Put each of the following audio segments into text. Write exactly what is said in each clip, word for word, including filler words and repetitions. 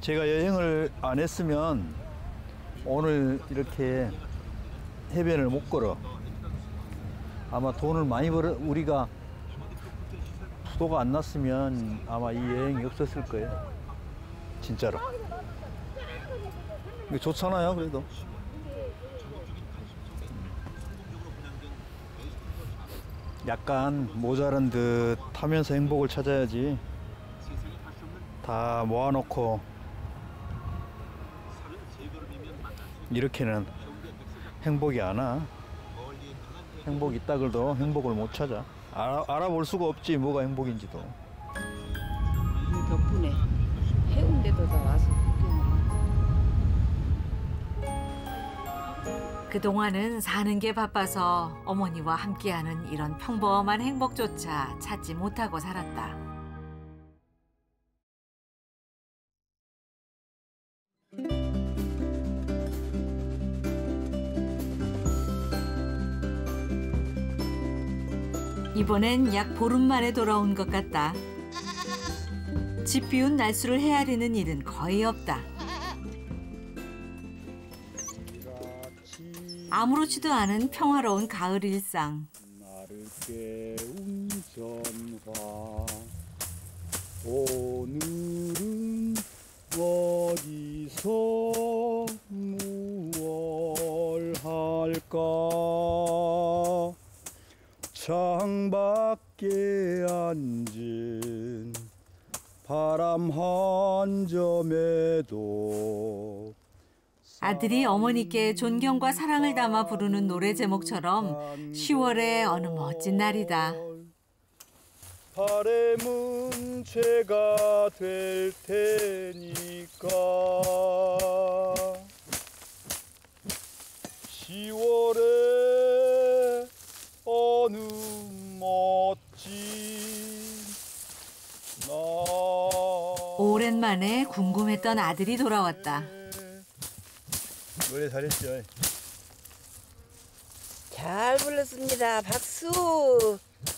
제가 여행을 안 했으면 오늘 이렇게 해변을 못 걸어. 아마 돈을 많이 벌어, 우리가 수도가 안 났으면 아마 이 여행이 없었을 거예요. 진짜로. 이거 좋잖아요, 그래도. 약간 모자란 듯 하면서 행복을 찾아야지. 다 모아놓고 이렇게는 행복이 안 와. 행복 있다 그래도 행복을 못 찾아. 알아, 알아볼 수가 없지 뭐가 행복인지도. 이 덕분에 해운대도 다 와서 그동안은 사는 게 바빠서 어머니와 함께하는 이런 평범한 행복조차 찾지 못하고 살았다. 이번엔 약 보름 만에 돌아온 것 같다. 집 비운 날수를 헤아리는 일은 거의 없다. 아무렇지도 않은 평화로운 가을 일상. 나를 깨운 전화 오늘은 어디서 무얼 할까 창밖에 앉은 바람 한 점에도 아들이 어머니께 존경과 사랑을 담아 부르는 노래 제목처럼 시월의 어느 멋진 날이다. 바람은 죄가 될 테니까 시월의 어느 멋진 날. 오랜만에 궁금했던 아들이 돌아왔다. 노래 잘했죠? 잘 불렀습니다. 박수.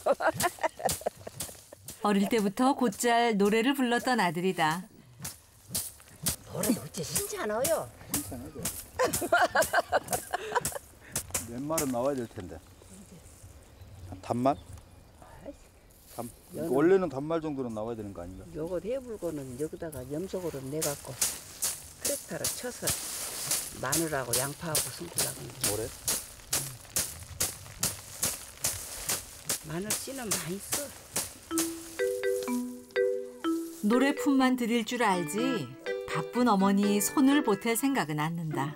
어릴 때부터 곧잘 노래를 불렀던 아들이다. 노래도 어째 신잖아요. 괜찮아요. 몇 말은 나와야 될 텐데. 단말? 단, 원래는 단말 정도는 나와야 되는 거 아닌가? 요거 해불고는 여기다가 염속으로 내갖고 트랙터로 쳐서 마늘하고 양파하고 숨기려고. 뭐래? 마늘 씨는 많이 써. 노래품만 드릴 줄 알지 바쁜 어머니 손을 보탤 생각은 않는다.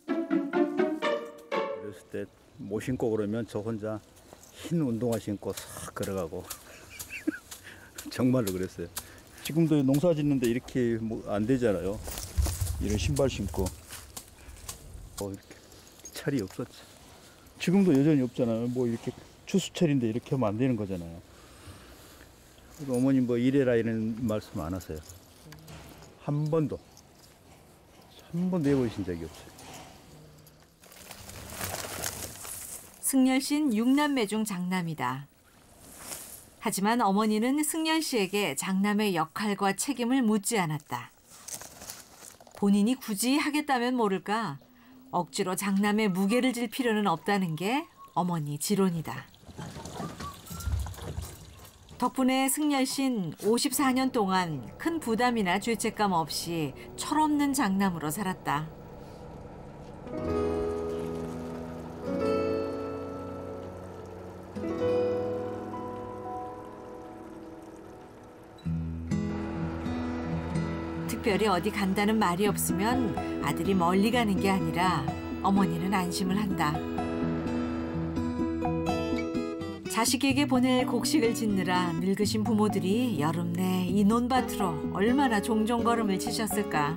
그랬을 때 못 신고 그러면 저 혼자 흰 운동화 신고 싹 걸어가고 정말로 그랬어요. 지금도 농사 짓는데 이렇게 뭐 안 되잖아요. 이런 신발 신고. 어, 이렇게 철이 없었지. 지금도 여전히 없잖아요. 뭐 이렇게 추수철인데 이렇게 하면 안 되는 거잖아요. 어머니 뭐 이래라 이런 말씀 안 하세요. 한 번도 한 번도 해보신 적이 없어요. 승열 씨는 육남매 중 장남이다. 하지만 어머니는 승열 씨에게 장남의 역할과 책임을 묻지 않았다. 본인이 굳이 하겠다면 모를까 억지로 장남의 무게를 질 필요는 없다는 게 어머니 지론이다. 덕분에 승열 씨는 오십사 년 동안 큰 부담이나 죄책감 없이 철없는 장남으로 살았다. 특별히 어디 간다는 말이 없으면 아들이 멀리 가는 게 아니라 어머니는 안심을 한다. 자식에게 보낼 곡식을 짓느라 늙으신 부모들이 여름 내 이 논밭으로 얼마나 종종 걸음을 치셨을까.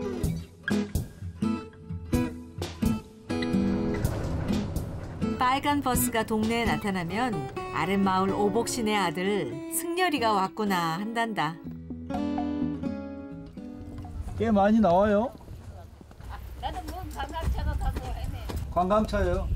빨간 버스가 동네에 나타나면 아랫마을 오복신의 아들 승열이가 왔구나 한단다. 꽤 많이 나와요. 나는 뭐 관광차도 타고 해네. 관광차예요.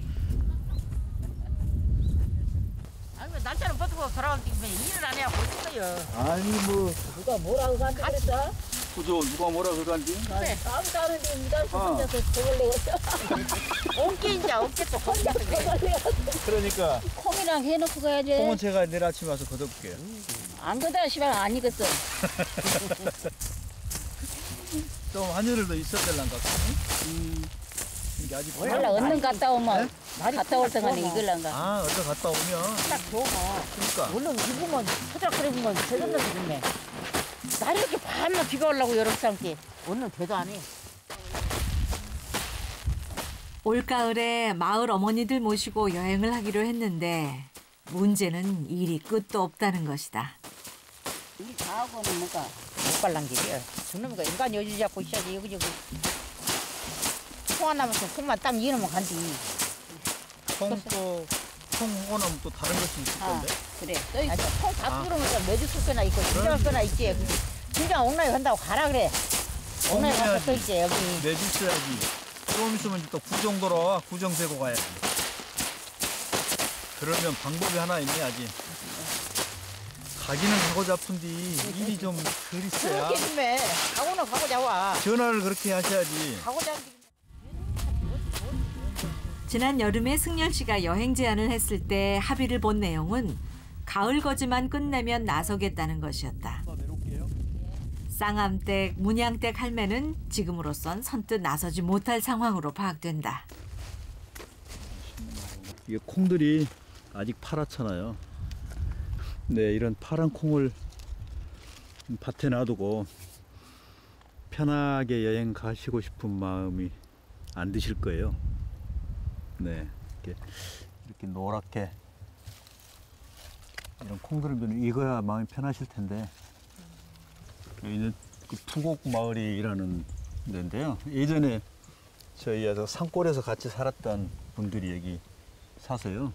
아니 왜 날짜는 버티고 돌아올 때 일을 안 해야 못 있어요. 아니 뭐 누가 뭐라고 한다 그랬어? 그죠? 누가 뭐라 그러는지? 그래. 아무도 안 하는데 니가 아. 혼자서 저걸로 어깨 이제 어깨 또 혼자 그래. 그러니까 콩이랑 해놓고 가야지. 콩은 제가 내일 아침에 와서 걷어볼게요. 안 그다 시발 안 익었어. 좀 한여를 더 있어야 될란가? 음. 이게 아직 원래 얻는 갔다 오면 갔다 올 때만 익을란가. 아, 어디 갔다 오면 딱 좋아. 그러니까 물론 익으면 토작 끓이면 저절로 익네. 날 이렇게 밤낮 비가 오려고 여름 삼기. 오늘 대도 안 해. 올가을에 마을 어머니들 모시고 여행을 하기로 했는데 문제는 일이 끝도 없다는 것이다. 이 다하고는 뭐가 못 갈란 길이야. 저놈이가 인간 여주 잡고 있어야지 여기저기. 콩 하나 남았으면 콩만 딱 이으면 간디. 콩또 콩 오나면 또 다른 것이 있을 아, 건데. 그래. 또 있어. 콩다 아. 뚫으면서 매주 쓸 거나 있고 진짜 할 거나 있지. 진짜 옥나이 한다고 가라 그래. 옥나이 가서 또 있지 여기. 매주 써야지. 좀 있으면 또 구정 돌아와. 구정 세고 가야지. 그러면 방법이 하나 있네 아직. 가기는 가고 잡은디 일이 좀 덜 있어야. 그렇게 좀 해. 가고는 가고 잡아. 전화를 그렇게 하셔야지. 가고 잡기. 지난 여름에 승열 씨가 여행 제안을 했을 때 합의를 본 내용은 가을 거지만 끝내면 나서겠다는 것이었다. 쌍암댁, 문양댁 할매는 지금으로선 선뜻 나서지 못할 상황으로 파악된다. 이게 콩들이 아직 파랗잖아요. 네, 이런 파란 콩을 밭에 놔두고 편하게 여행 가시고 싶은 마음이 안 드실 거예요. 네, 이렇게, 이렇게 노랗게 이런 콩들을 익어야 마음이 편하실 텐데 여기는 그 푸곡 마을이라는 데인데요. 예전에 저희 산골에서 같이 살았던 분들이 여기 사세요.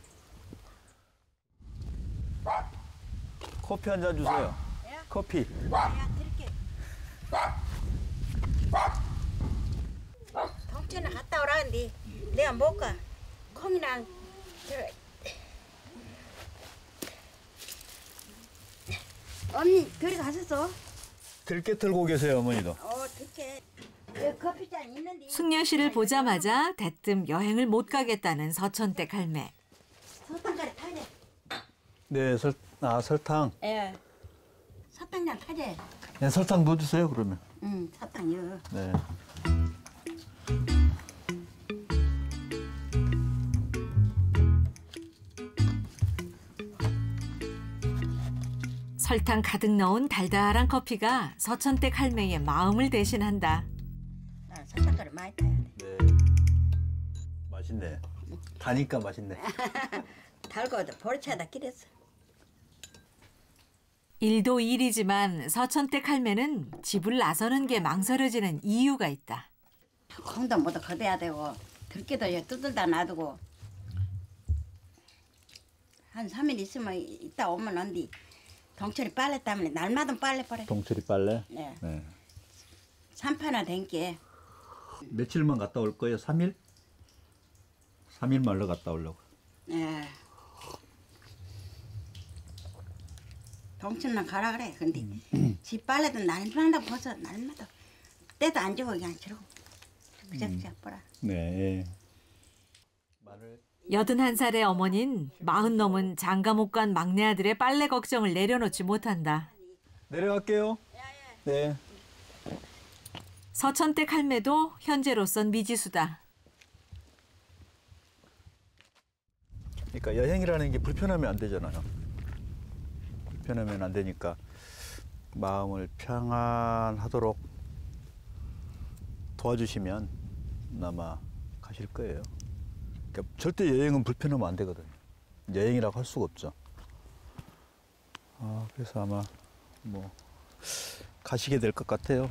커피 한 잔 주세요. 커피. 동천에 갔다 오라는데 내가 못 가. 콩이랑 저 언니 그리 가셨어? 들깨 들고 계세요, 어머니도. 어 듣게 그 커피잔 있는데 승열 씨를 보자마자 대뜸 여행을 못 가겠다는 서천댁 할매. 설탕가루 타래. 네, 설, 아, 설탕. 예. 설탕장 타래. 네, 설탕 넣어주세요, 그러면. 응 설탕요. 네. 설탕 가득 넣은 달달한 커피가 서천댁 할매의 마음을 대신한다. 나 설탕가루 많이 타야 돼. 네. 맛있네. 다니까 맛있네. 달고도 버릇하다 끼랬어. 일도 일이지만 서천댁 할매는 집을 나서는 게 망설여지는 이유가 있다. 콩도 모두 걷어야 되고 들깨도 뜯을다 놔두고 한 삼 일 있으면 이따 오면 언디 동철이 빨래 때문에 날마다 빨래 버려. 동철이 빨래? 네. 네. 삼판화 된게 며칠만 갔다 올 거예요? 삼 일? 삼 일 말로 갔다 오려고. 네. 동천만 가라 그래. 근데 집 빨래도 날마다 벗어 날마다 때도 안 주고 그냥 저러고 그저 그저 보라. 네. 마늘. 여든한 살의 어머닌 마흔 넘은 장가 못 간 막내 아들의 빨래 걱정을 내려놓지 못한다. 내려갈게요. 네. 서천댁 할매도 현재로선 미지수다. 그러니까 여행이라는 게 불편하면 안 되잖아요. 불편하면 안 되니까 마음을 평안하도록 도와주시면 아마 가실 거예요. 그러니까 절대 여행은 불편하면 안 되거든요. 여행이라고 할 수가 없죠. 아, 그래서 아마 뭐 가시게 될 것 같아요.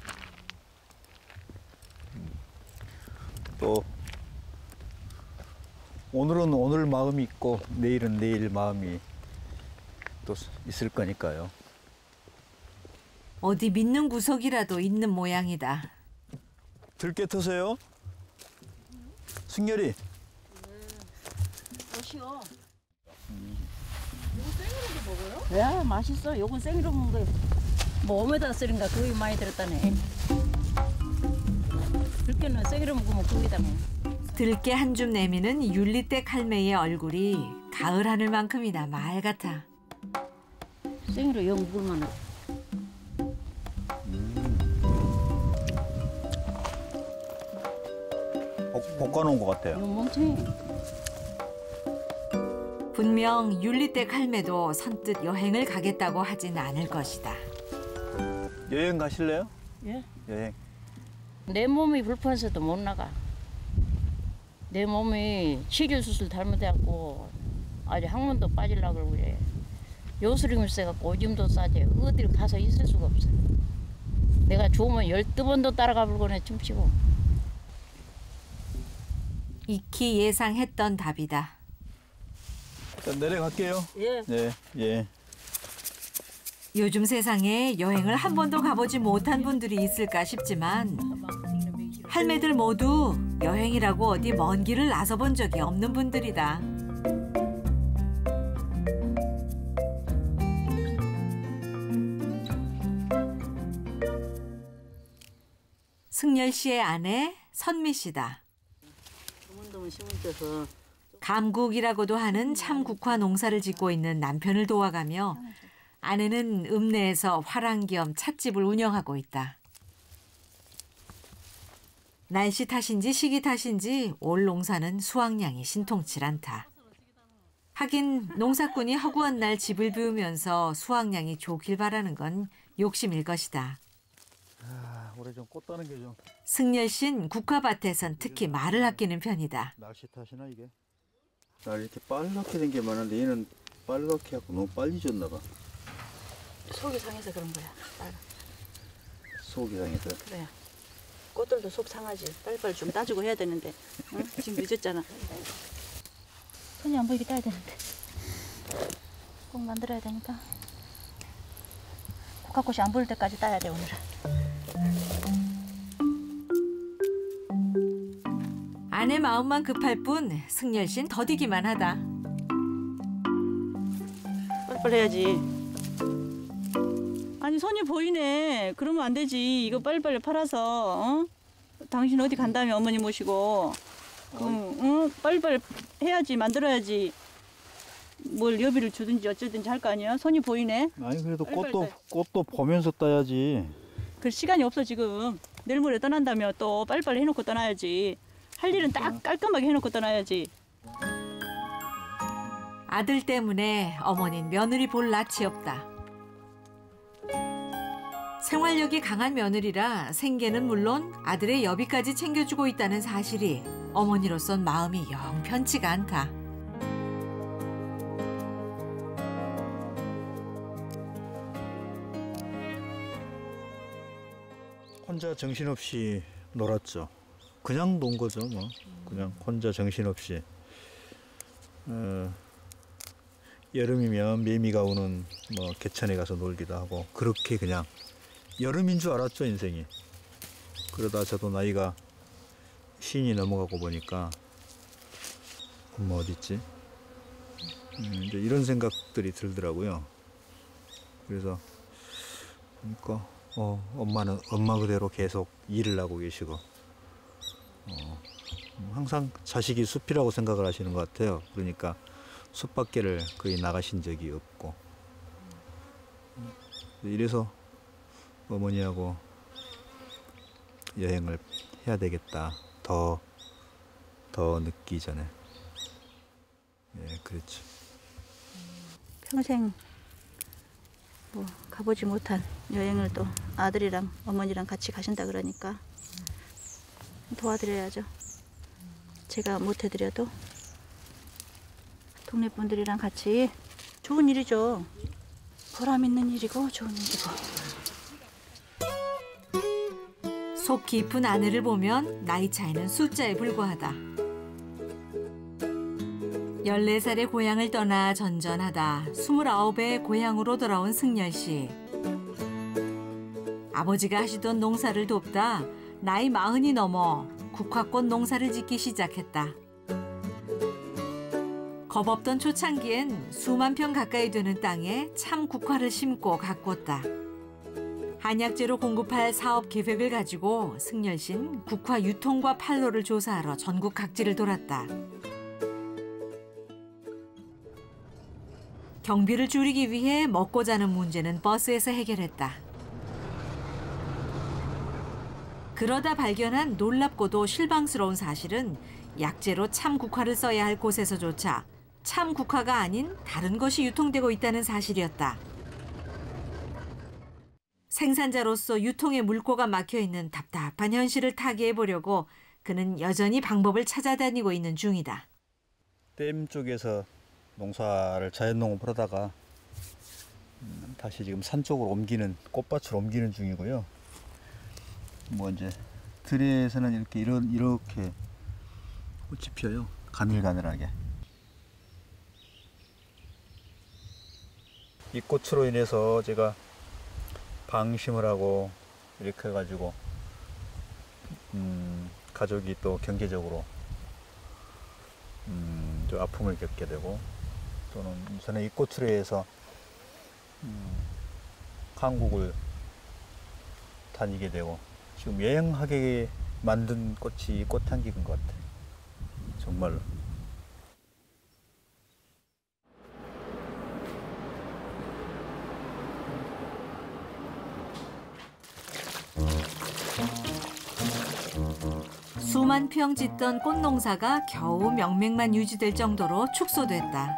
또 오늘은 오늘 마음이 있고 내일은 내일 마음이 또 있을 거니까요. 어디 믿는 구석이라도 있는 모양이다. 들깨 터세요? 승열이. 맛이요. 이거 생으로도 먹어요? 네, 맛있어. 요건 생으로 먹는 거예요. 뭐 오메다 쓰린가 그게 많이 들었다네. 들깨는 썩이로 먹으면 그거다 뭐. 들깨 한 줌 내미는 율리댁 할매의 얼굴이 가을 하늘만큼이나 말 같아. 생으로 영 먹을만 해. 볶- 볶아놓은 것 같아요. 영 멍청해. 분명 율리댁 할매도 선뜻 여행을 가겠다고 하진 않을 것이다. 여행 가실래요? 예? 여행. 내 몸이 불편해서도 못 나가. 내 몸이 치료 수술 잘못해갖고 아주 항문도 빠지려고 그러고 그래. 요술임을 써갖고 오줌도 싸지. 어디를 가서 있을 수가 없어. 내가 좋으면 열두 번도 따라가 불거네 춤추고. 익히 예상했던 답이다. 일단 내려갈게요. 예. 네, 예. 요즘 세상에 여행을 한 번도 가보지 못한 분들이 있을까 싶지만 할매들 모두 여행이라고 어디 먼 길을 나서본 적이 없는 분들이다. 승열 씨의 아내 선미 씨다. 드문드문 심으셔서 감국이라고도 하는 참국화 농사를 짓고 있는 남편을 도와가며 아내는 읍내에서 화랑 겸 찻집을 운영하고 있다. 날씨 탓인지 시기 탓인지 올 농사는 수확량이 신통치 않다. 하긴 농사꾼이 허구한 날 집을 비우면서 수확량이 좋길 바라는 건 욕심일 것이다. 아, 올해 좀 꽃 따는 게 좀 승열 씨는 국화밭에선 특히 말을 아끼는 편이다. 낚시 탓이나 이게? 나 이렇게 빨갛게 된 게 많은데 얘는 빨갛게 하고 너무 빨리 졌나 봐. 속이 상해서 그런 거야. 빨리. 속이 상해서. 그래. 꽃들도 속 상하지. 빨리빨리 좀 따주고 해야 되는데. 응? 지금 늦었잖아. 손이 안 보이게 따야 되는데. 꼭 만들어야 되니까. 국화꽃이 안 보일 때까지 따야 돼 오늘은. 아내 마음만 급할 뿐 승열 씨는 더디기만 하다. 빨리빨리 해야지. 아니 손이 보이네. 그러면 안 되지. 이거 빨리빨리 팔아서 어? 당신 어디 간다며 어머니 모시고. 응, 응, 빨리빨리 해야지. 만들어야지. 뭘 여비를 주든지 어쩌든지 할 거 아니야. 손이 보이네. 아니 그래도 빨리, 꽃도 빨리, 꽃도 보면서 따야지. 그 시간이 없어 지금. 내일 모레 떠난다며 또 빨리빨리 해놓고 떠나야지. 할 일은 딱 깔끔하게 해놓고 떠나야지. 아들 때문에 어머니는 며느리 볼 낯이 없다. 생활력이 강한 며느리라 생계는 물론 아들의 여비까지 챙겨주고 있다는 사실이 어머니로선 마음이 영 편치가 않다. 혼자 정신없이 놀았죠. 그냥 논 거죠, 뭐. 그냥 혼자 정신없이. 어, 여름이면 매미가 오는 뭐 개천에 가서 놀기도 하고 그렇게 그냥 여름인 줄 알았죠, 인생이. 그러다 저도 나이가 쉰이 넘어가고 보니까 엄마 어디 있지? 음, 이제 이런 생각들이 들더라고요. 그래서 그러니까 어, 엄마는 엄마 그대로 계속 일을 하고 계시고 어, 항상 자식이 숲이라고 생각을 하시는 것 같아요. 그러니까 숲 밖에를 거의 나가신 적이 없고 이래서 어머니하고 여행을 해야 되겠다. 더, 더 늦기 전에. 예, 그렇죠. 평생 뭐 가보지 못한 여행을 또 아들이랑 어머니랑 같이 가신다 그러니까 도와드려야죠. 제가 못 해드려도 동네 분들이랑 같이 좋은 일이죠. 보람 있는 일이고 좋은 일이고. 속 깊은 아내를 보면 나이 차이는 숫자에 불과하다. 열네 살의 고향을 떠나 전전하다 스물아홉에 고향으로 돌아온 승열 씨. 아버지가 하시던 농사를 돕다 나이 마흔이 넘어 국화꽃 농사를 짓기 시작했다. 겁없던 초창기엔 수만 평 가까이 되는 땅에 참 국화를 심고 가꿨다. 한약재로 공급할 사업 계획을 가지고 승열씨는 국화 유통과 판로를 조사하러 전국 각지를 돌았다. 경비를 줄이기 위해 먹고 자는 문제는 버스에서 해결했다. 그러다 발견한 놀랍고도 실망스러운 사실은 약재로 참국화를 써야 할 곳에서조차 참국화가 아닌 다른 것이 유통되고 있다는 사실이었다. 생산자로서 유통에 물꼬가 막혀있는 답답한 현실을 타개해보려고 그는 여전히 방법을 찾아다니고 있는 중이다. 댐 쪽에서 농사를 자연농업을 하다가 다시 지금 산 쪽으로 옮기는, 꽃밭을 옮기는 중이고요. 뭐 이제 들에서는 이렇게 이런 이렇게 꽃이 피어요. 가늘가늘하게. 이 꽃으로 인해서 제가 방심을 하고 이렇게 해가지고 음, 가족이 또 경제적으로 음, 좀 아픔을 겪게 되고, 또는 저는 이 꽃으로 해서 음, 한국을 다니게 되고, 지금 여행하게 만든 꽃이 꽃향기인 것 같아요. 정말로. 수만 평 짓던 꽃농사가 겨우 명맥만 유지될 정도로 축소됐다.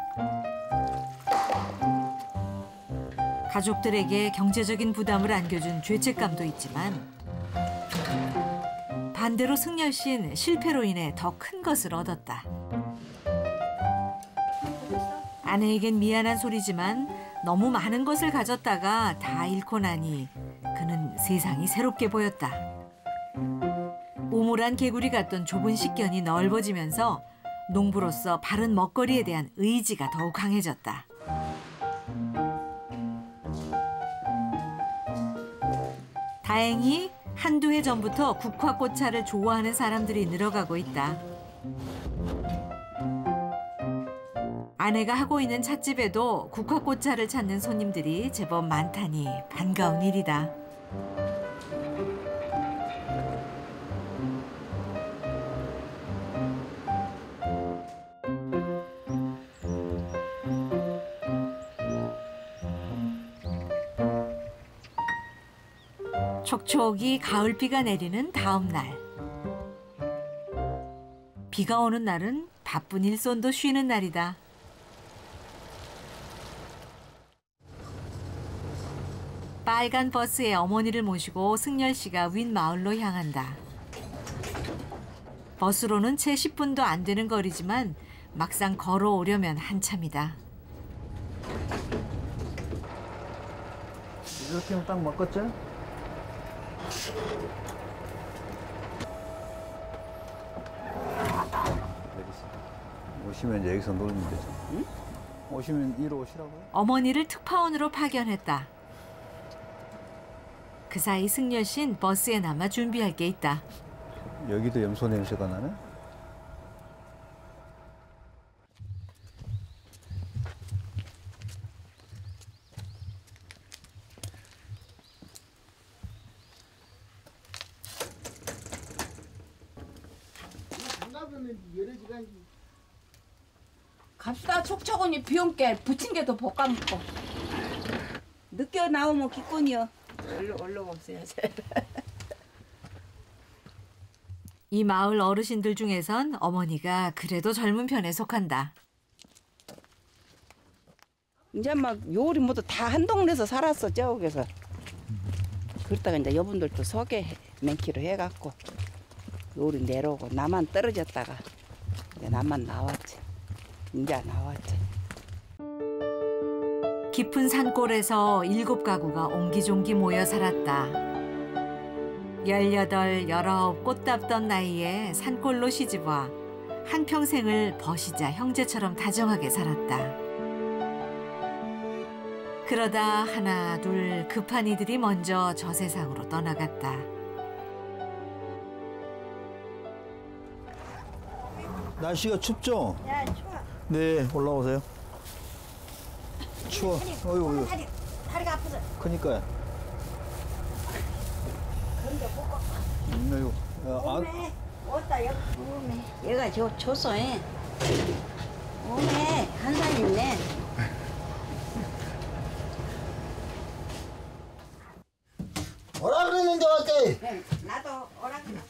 가족들에게 경제적인 부담을 안겨준 죄책감도 있지만 반대로 승열 씨는 실패로 인해 더 큰 것을 얻었다. 아내에겐 미안한 소리지만 너무 많은 것을 가졌다가 다 잃고 나니 그는 세상이 새롭게 보였다. 우물한 개구리 같던 좁은 식견이 넓어지면서 농부로서 바른 먹거리에 대한 의지가 더욱 강해졌다. 다행히 한두 해 전부터 국화꽃차를 좋아하는 사람들이 늘어가고 있다. 아내가 하고 있는 찻집에도 국화꽃차를 찾는 손님들이 제법 많다니 반가운 일이다. 촉촉이 가을비가 내리는 다음 날. 비가 오는 날은 바쁜 일손도 쉬는 날이다. 빨간 버스에 어머니를 모시고 승열 씨가 윗마을로 향한다. 버스로는 채 십 분도 안 되는 거리지만 막상 걸어오려면 한참이다. 이렇게 하면 딱 맞겠죠? 오시면 여기서 놀면 되죠. 응? 오시면 이리 오시라고요? 어머니를 특파원으로 파견했다. 그 사이 승열 씨는 버스에 남아 준비할 게 있다. 여기도 염소 냄새가 나네? 갑시다. 촉촉하니 비용께 부친 게도 볶아먹고. 늦게 나오면 기권이요. 얼른 얼른 없어요. 이 마을 어르신들 중에선 어머니가 그래도 젊은 편에 속한다. 이제 막 요리 모두 다 한 동네에서 살았어. 저기서. 그러다가 이제 여분들도 소개 맨키로 해갖고 요리 내려오고 나만 떨어졌다가 이제 나만 나왔지. 이제 나왔지. 깊은 산골에서 일곱 가구가 옹기종기 모여 살았다. 열여덟, 열아홉 꽃답던 나이에 산골로 시집와 한평생을 버시자 형제처럼 다정하게 살았다. 그러다 하나, 둘 급한 이들이 먼저 저 세상으로 떠나갔다. 날씨가 춥죠? 야, 추워. 네, 올라오세요. 추워. 어이구, 어이구. 다리, 다리가 아프죠? 그니까요. 있나요? 아, 오메 왔다 여기 오메 얘가 저 줬어해. 오메 한 살 있네. 뭐라 그랬는데 어째? 네, 나도 오라 그랬어.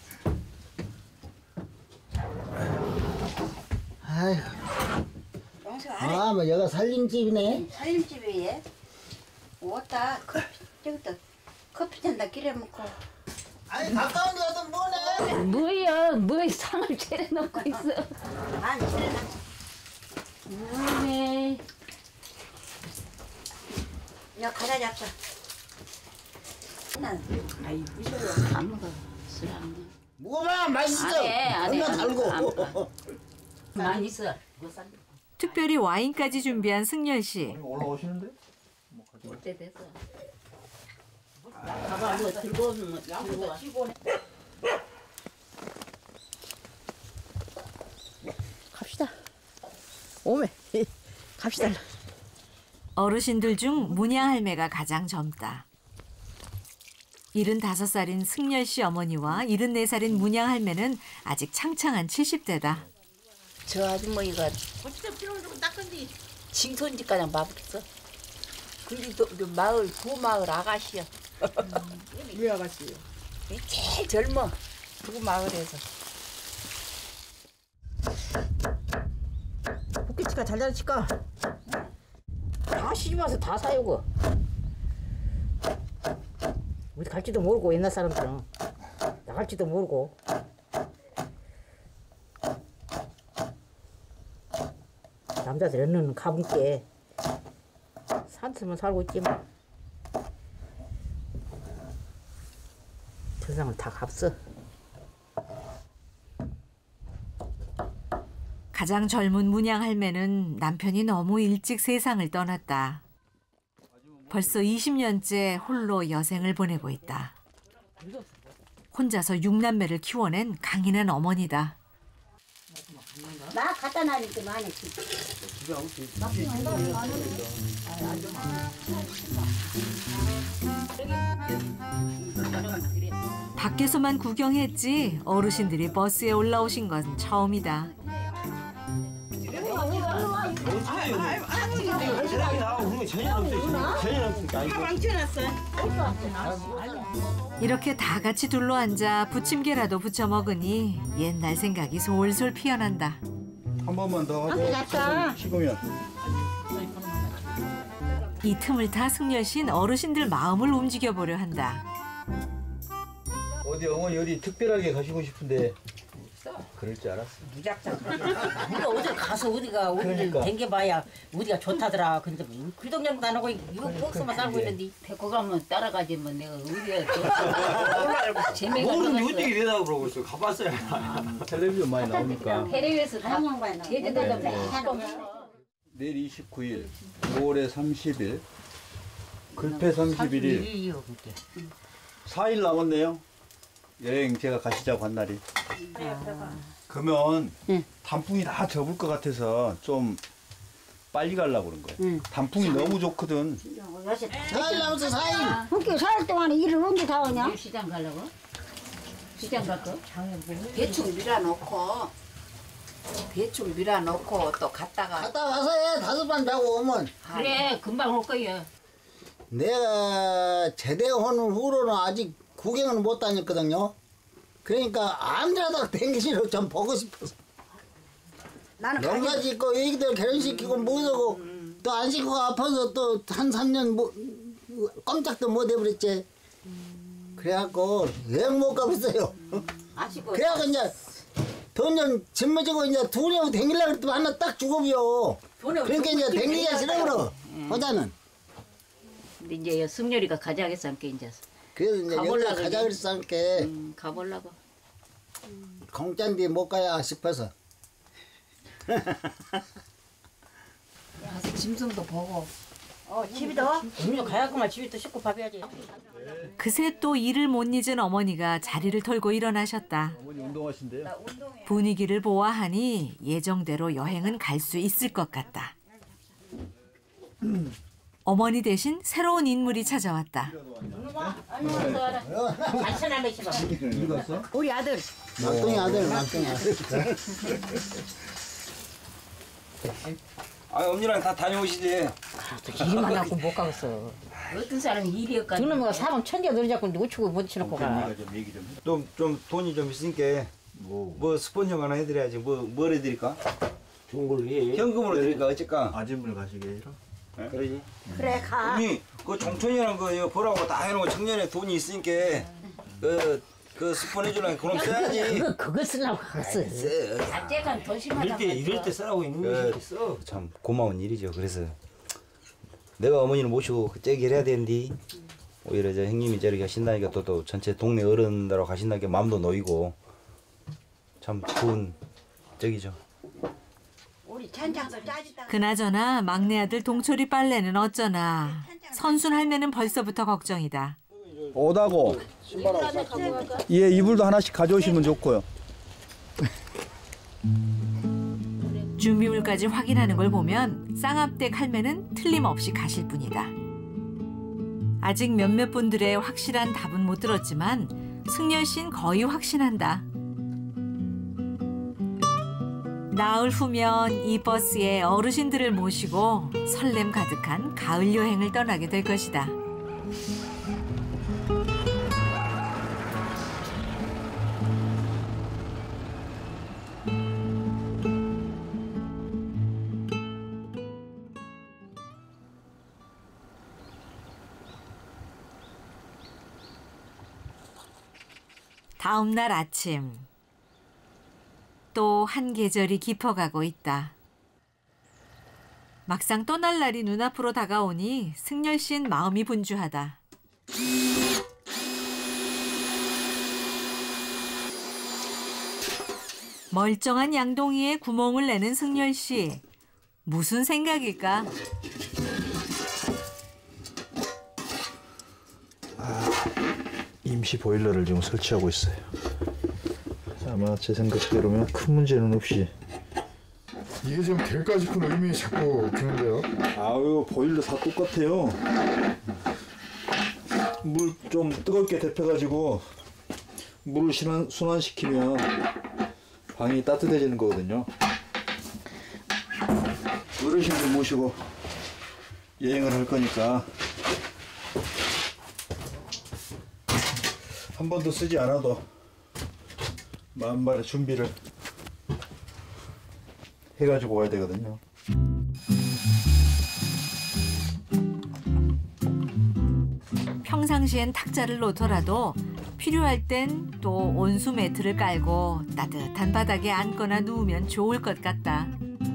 아이고, 영수 아래 아, 뭐 여가 살림집이네. 살림집에 얘 왔다 커피 저기다 커피 잔다 기래 먹고. 아니 가까운 데 가서 뭐네? 뭐야, 뭐 상을 차려놓고 있어. 아니 그래 네. 야 가자 잡자. 난 아이 부셔요. 안 먹어. 술안 먹어. 뭐가 맛있어? 안 해, 안 해, 얼마 안 달고. 먹어, 많이 있어. 특별히 와인까지 준비한 승열 씨. 올라오시는데? 어때 됐어? 봐봐, 뭐 들고 오면 들고 와. 갑시다. 오메 갑시다. 어르신들 중 문양 할매가 가장 젊다. 일흔다섯 살인 승열 씨 어머니와 일흔네 살인 문양 할매는 아직 창창한 칠십 대다. 저 아주머니가 징손집가장 마부겠어. 그리고 그 마을 두 마을 아가씨야. 왜 아가씨요? 제일 젊어. 두 마을에서. 붓기치가 잘 자르칠까? 다 시집와서 다 사요고. 어디 갈지도 모르고 옛날 사람들은 나갈지도 모르고. 남자들은 가분께 산처럼 살고 있지만 세상을 다 값어. 가장 젊은 문양 할매는 남편이 너무 일찍 세상을 떠났다. 벌써 이십 년째 홀로 여생을 보내고 있다. 혼자서 육남매를 키워낸 강인한 어머니다. 나 갖다 놔니까 많이. 밖에서만 구경했지 어르신들이 버스에 올라오신 건 처음이다. 이렇게 다 같이 둘러앉아 부침개라도 부쳐 먹으니 옛날 생각이 솔솔 피어난다. 한 번만 더 하고 식으면. 이 틈을 타 승열 씨는 어르신들 마음을 움직여보려 한다. 어디 어머니 어디 특별하게 가시고 싶은데 그럴 줄 알았어. 무작정. 우리가 어디 가서 어디가 어디 그러니까. 댕겨봐야 어디가 좋다더라. 근데 그 동네도 안 하고 이거 꼭서만 살고 있는데. 데리고 가면 따라가지 뭐 내가 어디가 재미가 모르는 없어. 어떻게 이래다 그러고 있어. 가봤어요. 텔레비전 많이 나오니까. 텔레비에서 다 제주도도 맨날 내일 이십구 일, 오월에 삼십 일, 글패 삼십일 일, 일이요 그게. 사 일 남았네요. 여행 제가 가시자고 한 날이. 그러면 단풍이 다 접을 것 같아서 좀 빨리 가려고 그런 거예요. 단풍이 너무 좋거든. 사일 남았어 사일. 그렇게 살 동안에 일을 언제 다 하냐? 내일 시장 가려고? 시장 갈까? 대충 밀어놓고 대충 밀어놓고 또 갔다가 갔다 와서 해 다섯 번 자고 오면. 그래 금방 올 거야. 내가 제대하는 후로는 아직 구경을 못 다녔거든요. 그러니까 아무데나 댕기시러 좀 보고 싶어서. 나는 농사 짓고 애기들 결혼시키고 뭐하고 또 안 시키고 아파서 또 한 삼 년 뭐 꼼짝도 못 해버렸지. 그래갖고 여행 못 가봤어요. 아시고 그래갖고 이제 돈 좀 짊어지고 이제 둘이 댕기려고 했더니 하나 딱 주고비요. 그러니까 이제 댕기기가 싫어 그러. 호자는. 근데 이제 승열이가 가자겠어 함께 이제. 그래서 이제 여기 가보려고 가자 이제. 그랬어 함께. 음, 가보려고. 공짜인데 못 가야 싶어서. 가서 짐승도 보고 어 집이도 음료 가야구만 집에 또 씻고 밥해야지. 그새 또 일을 못 잊은 어머니가 자리를 털고 일어나셨다. 어머니 운동하신대요. 분위기를 보아하니 예정대로 여행은 갈 수 있을 것 같다. 어머니 대신 새로운 인물이 찾아왔다. 우리 아들. 막둥이 아들, 막둥이 아들. 아, 엄니랑 다 다녀오시지. 일만 하고 못 가겠어. 어떤 사람이 일이었까. 저놈가 사람 천재 놀이 잡고 놓치고 못 치놓고 가. 좀, 좀 돈이 좀 있으니까 뭐, 뭐 스폰형 하나 해드려야지. 뭐, 뭘 해드릴까? 좋은 걸로 해. 현금으로 드릴까? 어쩔까? 아줌을 가시게 해라. 네? 그러지. 그래 가. 언니, 그 종천이랑 그 이거 보라고 다 해놓은 청년에 돈이 있으니까 그, 그 스폰 해주려면 그럼 써야지. 그거 그거 쓰려고 갔어. 갑자기 더 심하다. 이럴 때, 이럴 때 쓰라고 있는 그, 거 있어. 참 고마운 일이죠. 그래서 내가 어머니를 모시고 째기를 해야 되는데 오히려 저 형님이 저렇게 하신다니까 또, 또 전체 동네 어른들하고 가신다니까 마음도 놓이고 참 좋은 적이죠. 우리 찬장도 짜지다. 그나저나 막내 아들 동철이 빨래는 어쩌나. 선순 할매는 벌써부터 걱정이다. 오다고. 예, 이불도 하나씩 가져오시면 좋고요. 준비물까지 확인하는 걸 보면 쌍합댁 할매는 틀림없이 가실 뿐이다. 아직 몇몇 분들의 확실한 답은 못 들었지만 승열 씨는 거의 확신한다. 나흘 후면 이 버스에 어르신들을 모시고 설렘 가득한 가을 여행을 떠나게 될 것이다. 다음 날 아침. 또 한 계절이 깊어가고 있다. 막상 떠날 날이 눈앞으로 다가오니 승열 씨는 마음이 분주하다. 멀쩡한 양동이에 구멍을 내는 승열 씨. 무슨 생각일까? 임시 보일러를 지금 설치하고 있어요. 아마 제 생각대로면 큰 문제는 없이. 이게 지금 될까 싶은 의문이 자꾸 드는데요. 아유, 보일러 다 똑같아요. 물 좀 뜨겁게 데펴가지고 물을 순환, 순환시키면 방이 따뜻해지는 거거든요. 어르신들 모시고 여행을 할 거니까 한 번도 쓰지 않아도 만발의 준비를 해가지고 와야 되거든요. 평상시엔 탁자를 놓더라도 필요할 땐 또 온수 매트를 깔고 따뜻한 바닥에 앉거나 누우면 좋을 것 같다.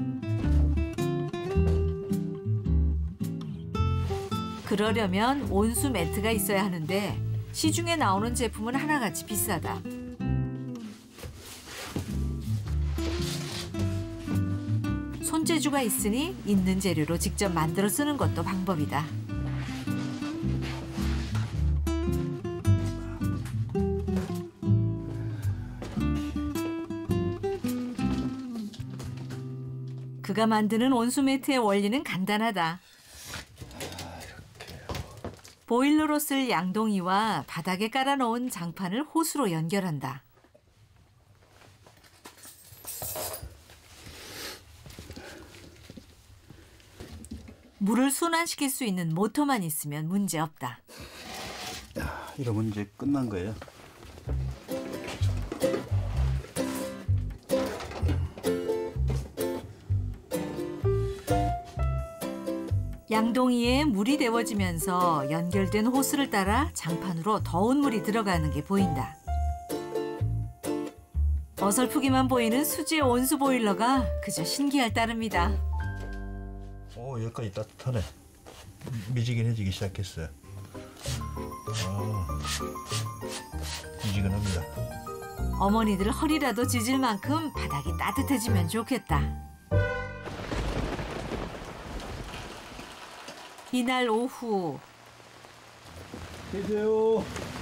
그러려면 온수 매트가 있어야 하는데 시중에 나오는 제품은 하나같이 비싸다. 손재주가 있으니 있는 재료로 직접 만들어 쓰는 것도 방법이다. 그가 만드는 온수 매트의 원리는 간단하다. 보일러로 쓸 양동이와 바닥에 깔아놓은 장판을 호스로 연결한다. 물을 순환시킬 수 있는 모터만 있으면 문제없다. 야, 이러면 이제 끝난 거예요. 양동이에 물이 데워지면서 연결된 호스를 따라 장판으로 더운 물이 들어가는 게 보인다. 어설프기만 보이는 수제 온수 보일러가 그저 신기할 따름이다. 오, 여기까지 따뜻하네. 미지근해지기 시작했어요. 아, 미지근합니다. 어머니들 허리라도 찢을 만큼 바닥이 따뜻해지면 좋겠다. 이날 오후. 계세요.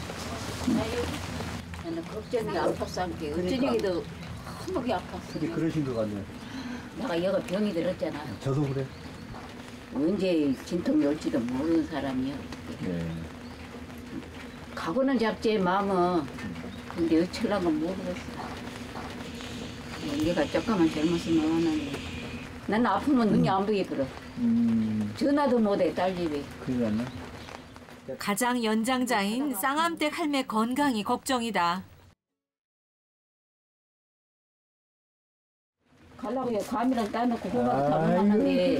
나는 걱정이 아팠어 함께. 어쩌니도 한목이 아팠어. 근데 그러신 것 같네요. 내가 여기 병이 들었잖아. 저도 그래. 언제 진통이 올지도 모르는 사람이요. 네. 가고는 잡지 마음은 근데 어쩌려고 모르겠어. 얘가 조금만 젊었으면 나는 아프면 눈이 안 보게 그래. 음, 전화도 못해 딸집이. 큰일 났네. 가장 연장자인 쌍암댁 할매 건강이 걱정이다. 가려고 감이랑 따놓고 고마도 담아놨는데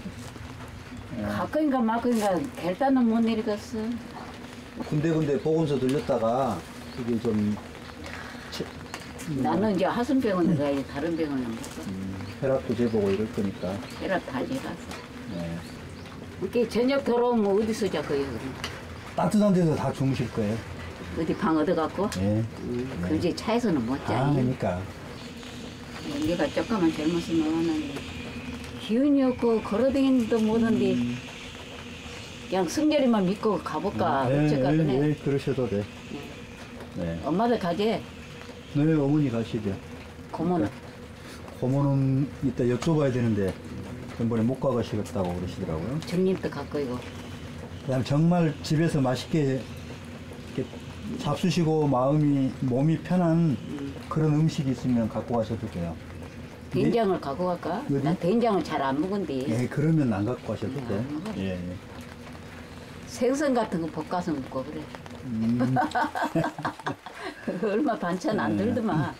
가끔인가 마끔인가 결단은 못 내리겠어. 군데군데 보건소 들렸다가 그게 좀 치- 나는 이제 하순병원에 가야지 다른 병원은 못 가. 음, 혈압도 재보고 이럴 거니까. 혈압 다 재봤어. 네. 이렇게 저녁 들어오면 어디서 자고요? 따뜻한 데서 다 주무실 거예요. 어디 방 얻어갖고? 네. 음, 그지 차에서는 못 아, 자니. 그러니까. 얘가 조금만 젊었으면 기운이 없고 걸어다니지도 못한데 음. 그냥 승렬이만 믿고 가볼까 네, 어쨌거든 네, 해. 네, 그러셔도 돼. 네. 엄마들 가지? 네, 어머니 가시죠. 고모는? 고모는 이따 여쭤봐야 되는데 전번에 못 가가시겠다고 그러시더라고요. 정림도 갖고 이거 그냥 정말 집에서 맛있게 이렇게 잡수시고 마음이 몸이 편한 그런 음식이 있으면 갖고 가셔도 돼요. 된장을 갖고 갈까? 어디? 난 된장을 잘 안 먹은데 예, 그러면 안 갖고 가셔도 돼. 안 먹어? 예. 예. 생선 같은 거 볶아서 먹고 그래. 음. 그거 얼마 반찬 안 들더만.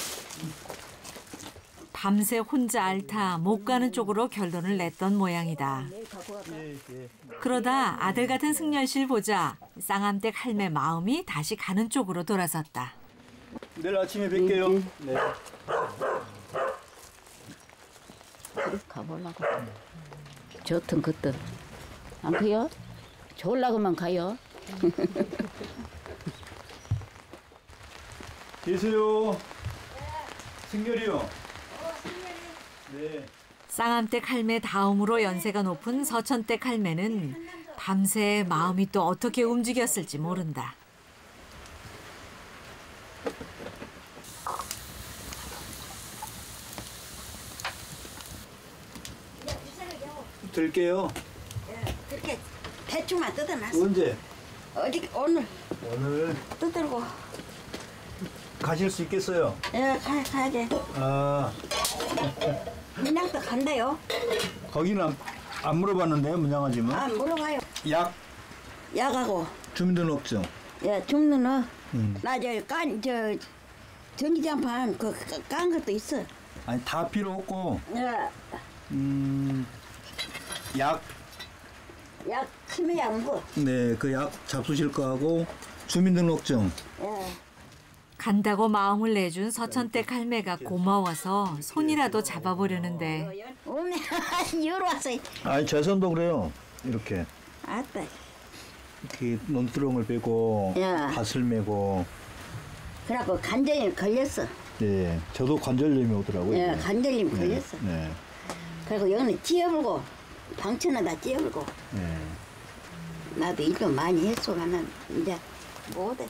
밤새 혼자 앓다 못 가는 쪽으로 결론을 냈던 모양이다. 그러다 아들 같은 승열 씨를 보자 쌍암댁 할매 마음이 다시 가는 쪽으로 돌아섰다. 내일 아침에 뵐게요. 네. 그래 가보려고. 좋든 그든 안 그요? 좋으려고만 가요. 계세요. 승열이요. 네. 쌍암댁 할매 다음으로 연세가 높은 서천댁 할매는 밤새 마음이 또 어떻게 움직였을지 모른다. 들게요. 그렇게 대충만 뜯어놨어. 언제? 어디 오늘 오늘 뜯들고 가실 수 있겠어요? 예 가, 가야 돼. 아, 문양도 간대요. 거기는 안, 안 물어봤는데요, 문양아지만. 아 물어봐요. 약, 약하고 주민등록증. 예 죽는 어. 음. 나저깐저 전기장판 그깐 것도 있어. 아니 다 필요 없고, 예. 음, 약, 약 치매 약 먹어. 네, 그 약 잡수실 거 하고 주민등록증. 예. 간다고 마음을 내준 서천댁 할매가 고마워서 손이라도 잡아보려는데 오메 이리로 왔어. 아니 제 손도 그래요. 이렇게 아따. 이렇게 논두렁을 빼고 야. 밭을 메고. 그래갖고 관절염 걸렸어. 네, 저도 관절염이 오더라고요. 예, 이게. 관절염 네, 걸렸어. 네, 그리고 여기는 찌어불고 방천은 다 찌어불고 네. 나도 일도 많이 했어. 나는 이제 못해.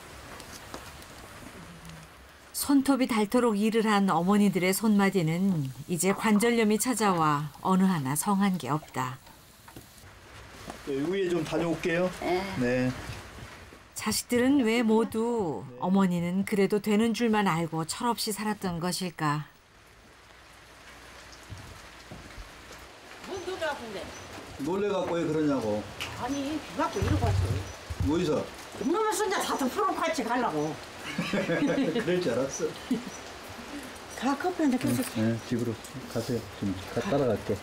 손톱이 닳도록 일을 한 어머니들의 손마디는 이제 관절염이 찾아와 어느 하나 성한 게 없다. 네, 위에 좀 다녀올게요. 예. 네. 자식들은 왜 모두 어머니는 그래도 되는 줄만 알고 철없이 살았던 것일까. 눈도 아픈데. 놀래 갖고 왜 그러냐고. 아니 비 갖고 이러고 왔어. 뭐이서? 이놈의 손자 사서 프로 같이 가려고. 그럴 줄 알았어. 가 커피한테 계속. 네, 집으로 가세요. 지금 가, 따라갈게.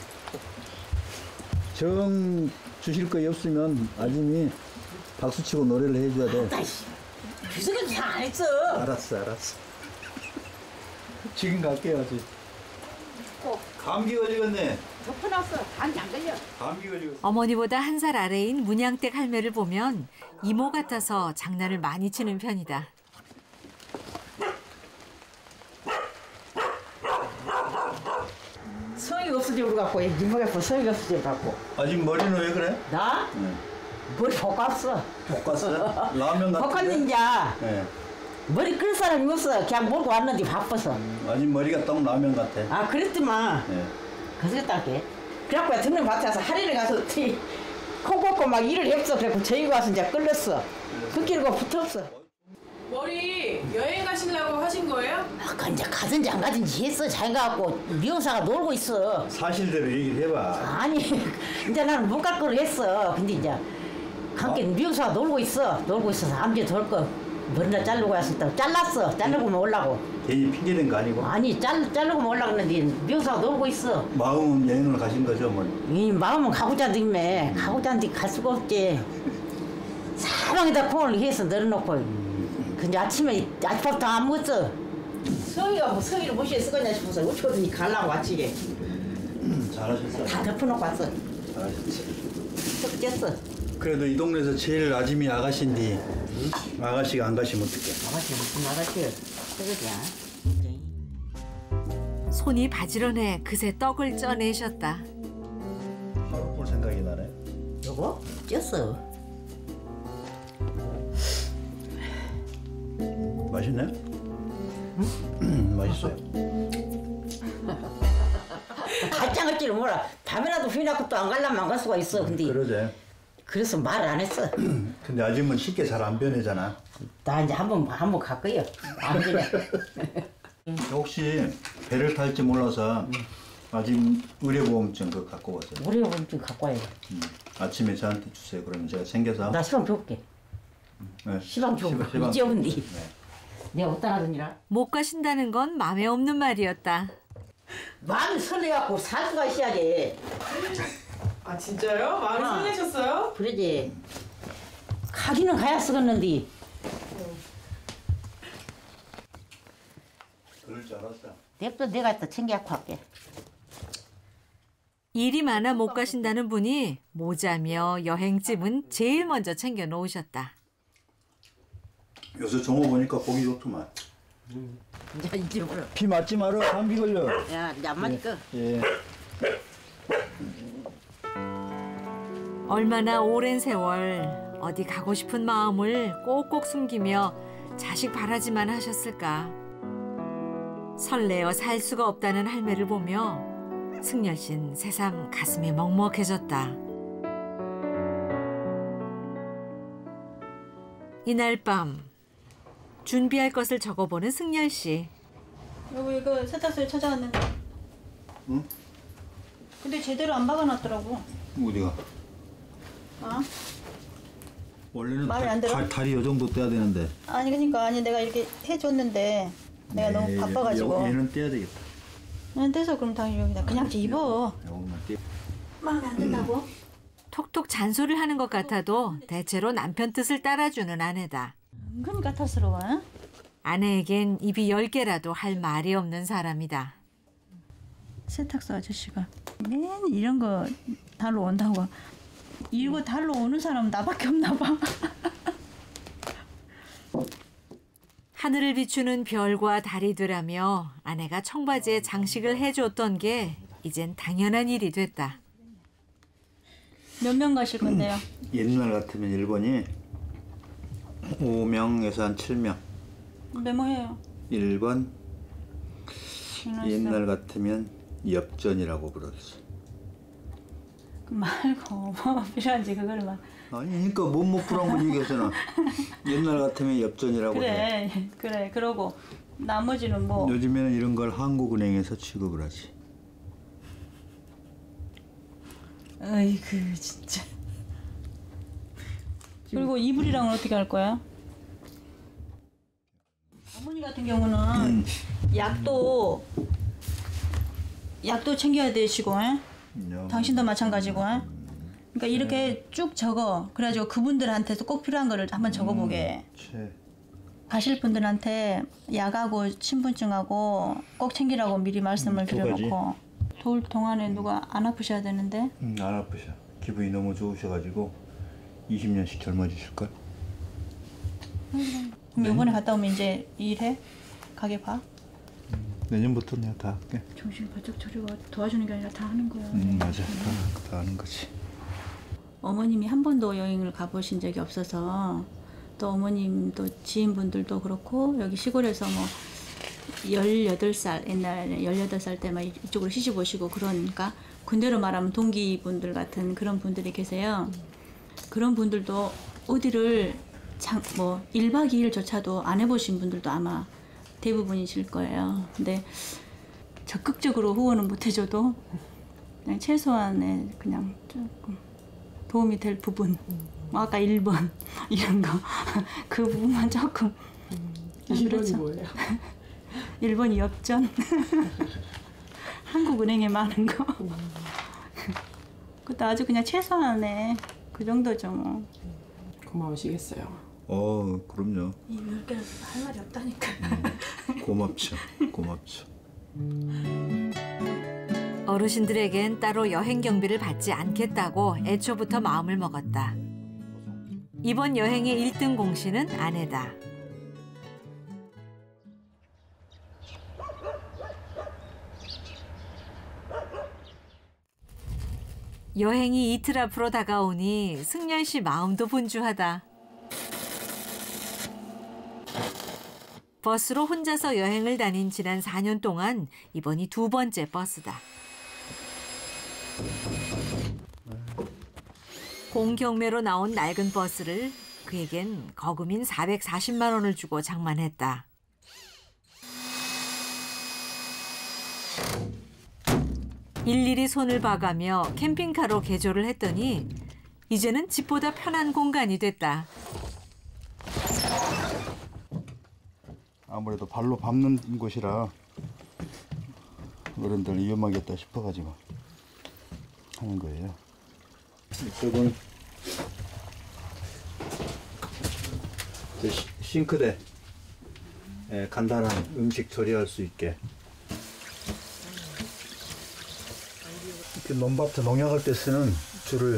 정 주실 거 없으면 아줌이 박수치고 노래를 해줘야 돼. 아이씨. 그새끼 잘안 했어. 알았어, 알았어. 지금 갈게요, 지금. 감기 걸리겠네. 덮어놨어. 감기 안 걸려. 감기 걸리겠어. 어머니보다 한 살 아래인 문양댁 할매를 보면 이모 같아서 장난을 많이 치는 편이다. 성이 없어져 갖고 이모가 성이 없어져 갖고. 아직 머리는 왜 그래? 나? 네. 머리 볶았어. 볶았어요? 라면 같은데? 볶았는 이제 네. 머리 끌 사람이 없어. 그냥 몰고 왔는데 바빠서. 아직 머리가 떡 라면 같아. 아 그랬더만. 네. 그랬다 게. 그래갖고 듣는 것 같아서 하리를 가서 코 꽂고 막 일을 했어. 그래갖고 저희 가서 이제 끌렸어. 그 길고 붙었어. 머리 여행 가시려고 하신 거예요? 아까 이제 가든지 안 가든지 했어. 잘 가갖고 미용사가 놀고 있어. 사실대로 얘기를 해봐. 아니 이제 나는 못 갈 거를 했어. 근데 이제 함께 미용사가 놀고 있어. 놀고 있어서 암제 돌 거 머리나 자르고 왔을 때 잘랐어. 자르고만 오려고. 괜히 핑계댄 거 아니고? 아니 잘, 자르고만 오려고 했는데 미용사가 놀고 있어. 마음은 여행을 가신 거죠, 뭐? 이 마음은 가고자 님매 가고자 한데 갈 수가 없지. 사방에다 콩을 해서 널어놓고 근데 아침에 아침부터 안 먹었어. 성이가 뭐 성이를 무시해 쓰겠냐 싶어서 어쩌더니 가려고 왔지. 잘하셨어. 다 덮어놓고 왔어. 잘하셨어. 썩 쪘어. 그래도 이 동네에서 제일 아줌이 아가씨인데 응? 아가씨가 안 가시면 어떡해? 아가씨 무슨 아가씨야? 저거야. 손이 바지런해 그새 떡을 쪄내셨다. 바로 볼 생각이 나네. 여보? 쪘어. 맛있네? 응? 맛있어요. 가짱할 줄 몰라. 밤이라도 휘나고 또 안 가려면 안 갈 수가 있어. 근데 그러지. 그래서 말을 안 했어. 근데 아줌은 쉽게 잘 안 변해잖아. 나 이제 한번 한번 갈 거야. 안 변해. 혹시 배를 탈지 몰라서 아줌 의료보험증 그거 갖고 오세요. 의료보험증 갖고 와야 돼. 음. 아침에 저한테 주세요. 그러면 제가 챙겨서. 나 시방 줄게. 네. 시방 줘. 시방. 이제 온디. 네. 내가 어디다 놔두니라? 못 가신다는 건 맘에 없는 말이었다. 마음이 설레갖고 살 수가 있어야지. 아 진짜요? 마음이 어. 설레셨어요? 그러지. 가기는 가야 쓰겠는데. 그럴 줄 알았어. 냅둬 내가 또 챙겨갖고 할게. 일이 많아 못 가신다는 분이 모자며 여행집은 제일 먼저 챙겨 놓으셨다. 요새 종호 보니까 보기 좋더만. 이제 이제 뭐라. 피 맞지 마라. 감기 걸려. 야, 이제 안 맞을까? 예. 얼마나 오랜 세월 어디 가고 싶은 마음을 꼭꼭 숨기며 자식 바라지만 하셨을까. 설레어 살 수가 없다는 할매를 보며 승열 씨는 새삼 가슴이 먹먹해졌다. 이날 밤 준비할 것을 적어보는 승열 씨. 여보 이거 세탁소에 찾아왔는데. 응? 근데 제대로 안 박아놨더라고. 어디가? 어? 원래는 마음에 안 다, 들어? 다, 다리 요 정도 떼야 되는데. 아니 그러니까 아니 내가 이렇게 해줬는데 내가 네, 너무 바빠가지고. 요- 얘는 떼야 되겠다. 난 떼서 그럼 당연히 여기다 그냥 입어. 요것만 떼. 마음에 안 든다고? 톡톡 잔소리를 하는 것 같아도 대체로 남편 뜻을 따라주는 아내다. 은근히 까탈스러워. 응? 아내에겐 입이 열 개라도 할 말이 없는 사람이다. 세탁소 아저씨가 맨 이런 거 달러 온다고. 이거 달러 오는 사람 나밖에 없나 봐. 하늘을 비추는 별과 달이 되라며 아내가 청바지에 장식을 해줬던 게 이젠 당연한 일이 됐다. 몇 명 가실 건데요? 옛날 같으면 일본이 오 명에서 한 칠 명. 메모해요. 일 번 알았어. 옛날 같으면 엽전이라고 불렀어. 그 말고 뭐 필요한지 그걸 막. 아니 그러니까 못못 불한 거 얘기했잖아. 옛날 같으면 엽전이라고 해. 그래 그래 그러고 나머지는 뭐. 요즘에는 이런 걸 한국은행에서 취급을 하지. 어이구 진짜. 그리고 이불이랑은 어떻게 할 거야? 어머니 같은 경우는 음. 약도 약도 챙겨야 되시고, 에? 당신도 마찬가지고, 에? 그러니까 이렇게 쭉 적어. 그래가지고 그분들한테도 꼭 필요한 거를 한번 적어보게. 음, 가실 분들한테 약하고 신분증하고 꼭 챙기라고 미리 말씀을 음, 두 가지. 드려놓고. 더울 동안에 누가 안 아프셔야 되는데. 응, 안 아프셔. 기분이 너무 좋으셔가지고 이십 년씩 젊어지실걸? 그럼 이번에 갔다 오면 이제 일해? 가게 봐? 내년부터 내가 다 할게. 정신 바짝 차리고 도와주는 게 아니라 다 하는 거야. 응, 맞아. 다, 다 하는 거지. 어머님이 한 번도 여행을 가보신 적이 없어서 또 어머님도 지인분들도 그렇고 여기 시골에서 뭐 열여덟 살 옛날에 열여덟 살 때 막 이쪽으로 시집 오시고 그러니까 군대로 말하면 동기분들 같은 그런 분들이 계세요. 그런 분들도 어디를 장, 뭐 일 박 이 일조차도 안 해보신 분들도 아마 대부분이실 거예요. 근데 적극적으로 후원은 못 해줘도 그냥 최소한의 그냥 조금 도움이 될 부분, 뭐 아까 일 번 이런 거 그 부분만 조금. 일 번이 뭐예요? 일 번이 엽전. 한국은행에 많은 거. 그것도 아주 그냥 최소한의 그 정도죠 뭐. 고마우시겠어요. 어, 그럼요. 이 물결 할 말이 없다니까. 음, 고맙죠. 고맙죠. 어르신들에겐 따로 여행 경비를 받지 않겠다고 애초부터 마음을 먹었다. 이번 여행의 일 등 공신은 아내다. 여행이 이틀 앞으로 다가오니 승열 씨 마음도 분주하다. 버스로 혼자서 여행을 다닌 지난 사 년 동안 이번이 두 번째 버스다. 공경매로 나온 낡은 버스를 그에겐 거금인 사백사십만 원을 주고 장만했다. 일일이 손을 봐가며 캠핑카로 개조를 했더니 이제는 집보다 편한 공간이 됐다. 아무래도 발로 밟는 곳이라 어른들 위험하겠다 싶어가지고 하는 거예요. 이쪽은 이제 시- 싱크대, 예, 간단한 음식 처리할 수 있게. 이렇게 논밭에 농약할 때 쓰는 줄을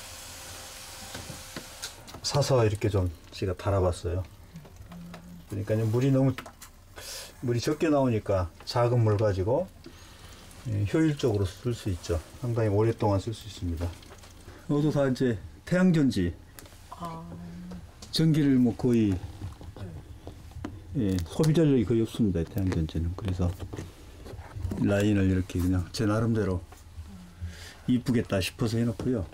사서 이렇게 좀 제가 달아봤어요. 그러니까 물이 너무 물이 적게 나오니까 작은 물 가지고 효율적으로 쓸 수 있죠. 상당히 오랫동안 쓸 수 있습니다. 이것도 다 이제 태양전지. 전기를 뭐 거의 예, 소비 전력이 거의 없습니다. 태양전지는. 그래서 라인을 이렇게 그냥 제 나름대로 이쁘겠다 싶어서 해놓고요.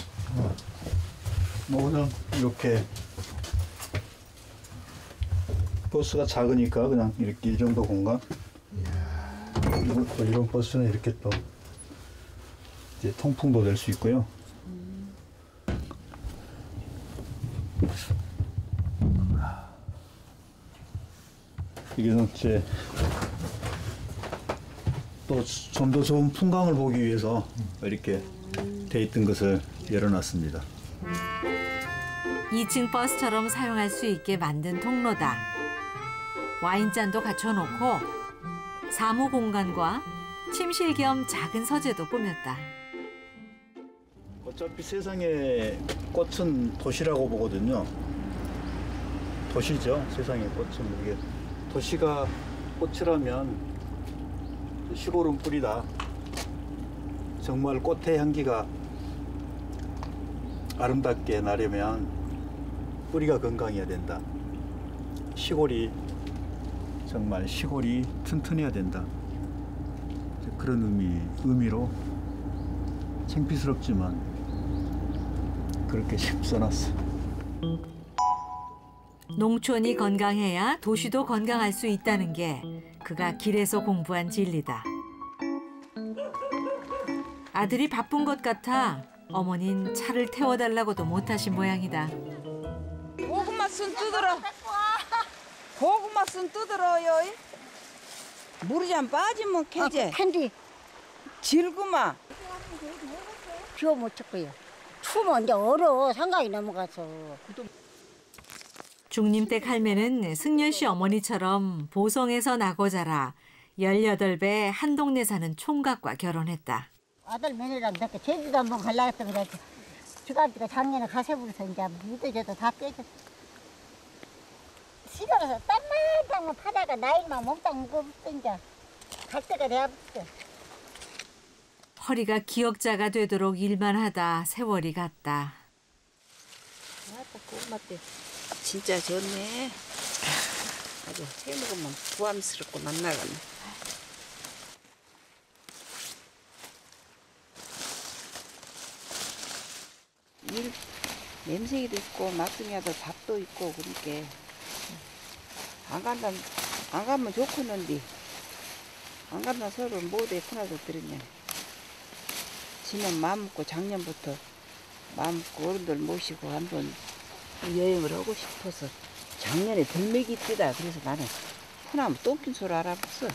뭐 그냥 이렇게 버스가 작으니까 그냥 이렇게 이 정도 공간. 이런, 이런 버스는 이렇게 또 이제 통풍도 될 수 있고요. 이게는 이제 또 좀 더 좋은 풍광을 보기 위해서 이렇게 돼 있던 것을 열어놨습니다. 이 층 버스처럼 사용할 수 있게 만든 통로다. 와인잔도 갖춰놓고 사무 공간과 침실 겸 작은 서재도 꾸몄다. 어차피 세상의 꽃은 도시라고 보거든요. 도시죠. 세상의 꽃은. 이게 도시가 꽃이라면 시골은 뿌리다. 정말 꽃의 향기가 아름답게 나려면 뿌리가 건강해야 된다. 시골이 정말 시골이 튼튼해야 된다. 그런 의미, 의미로 창피스럽지만 그렇게 써놨어. 농촌이 건강해야 도시도 건강할 수 있다는 게 그가 길에서 공부한 진리다. 아들이 바쁜 것 같아 어머닌 차를 태워달라고도 못하신 모양이다. 고구마 순 뜯으러. 고구마 순 뜯으러요. 물이 좀 빠지면 캐지. 캔디. 질구마. 비워 못 쳤고요. 추우면 이제 얼어 상가에 넘어가서. 중림댁 할매는 승열 씨 어머니처럼 보성에서 나고 자라 열여덟 배 한 동네 사는 총각과 결혼했다. 아들 며느리랑 이렇게 제주도 한번 갈라 했다 그래. 주간지가 작년에 가세부로서 이제 묻어져도 다 깨졌어. 시골에서 땀만 땀만 파다가 나이만 몸땅 무거웠어 이제. 갈 때가 돼버렸어. 허리가 기역자가 되도록 일만 하다 세월이 갔다. 아따 고구마 때 진짜 좋네. 아주 해먹으면 부함스럽고 맛나가네. 냄새기도 있고 막둥이들 밥도 있고 그러니까 안 간다 안 가면 좋겠는데 안 간다 서로 뭐대 큰아들 들으냐. 지는 마음 먹고 작년부터 마음 먹고 어른들 모시고 한번 여행을 하고 싶어서 작년에 들매기 뛰다 그래서 나는 흔하면 똥낀 소리 알아봤어.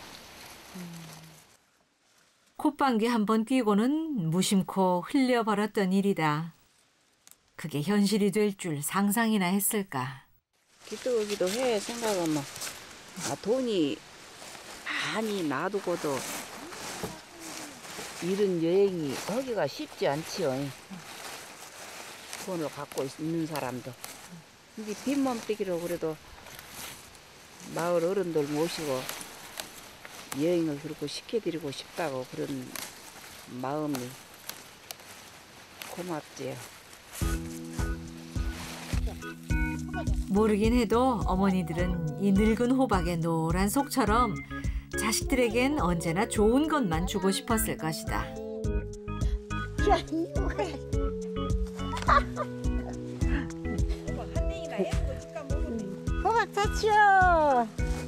콧방귀 한 번 뀌고는 무심코 흘려버렸던 일이다. 그게 현실이 될 줄 상상이나 했을까. 기도기도 해 생각하면 아, 돈이 많이 놔두고도 이런 여행이 하기가 쉽지 않지요. 돈을 갖고 있는 사람도. 근데 빈몸뛰기로 그래도 마을 어른들 모시고 여행을 그렇게 시켜드리고 싶다고 그런 마음이 고맙지요. 모르긴 해도 어머니들은 이 늙은 호박의 노란 속처럼 자식들에겐 언제나 좋은 것만 주고 싶었을 것이다. 호박 샀지요.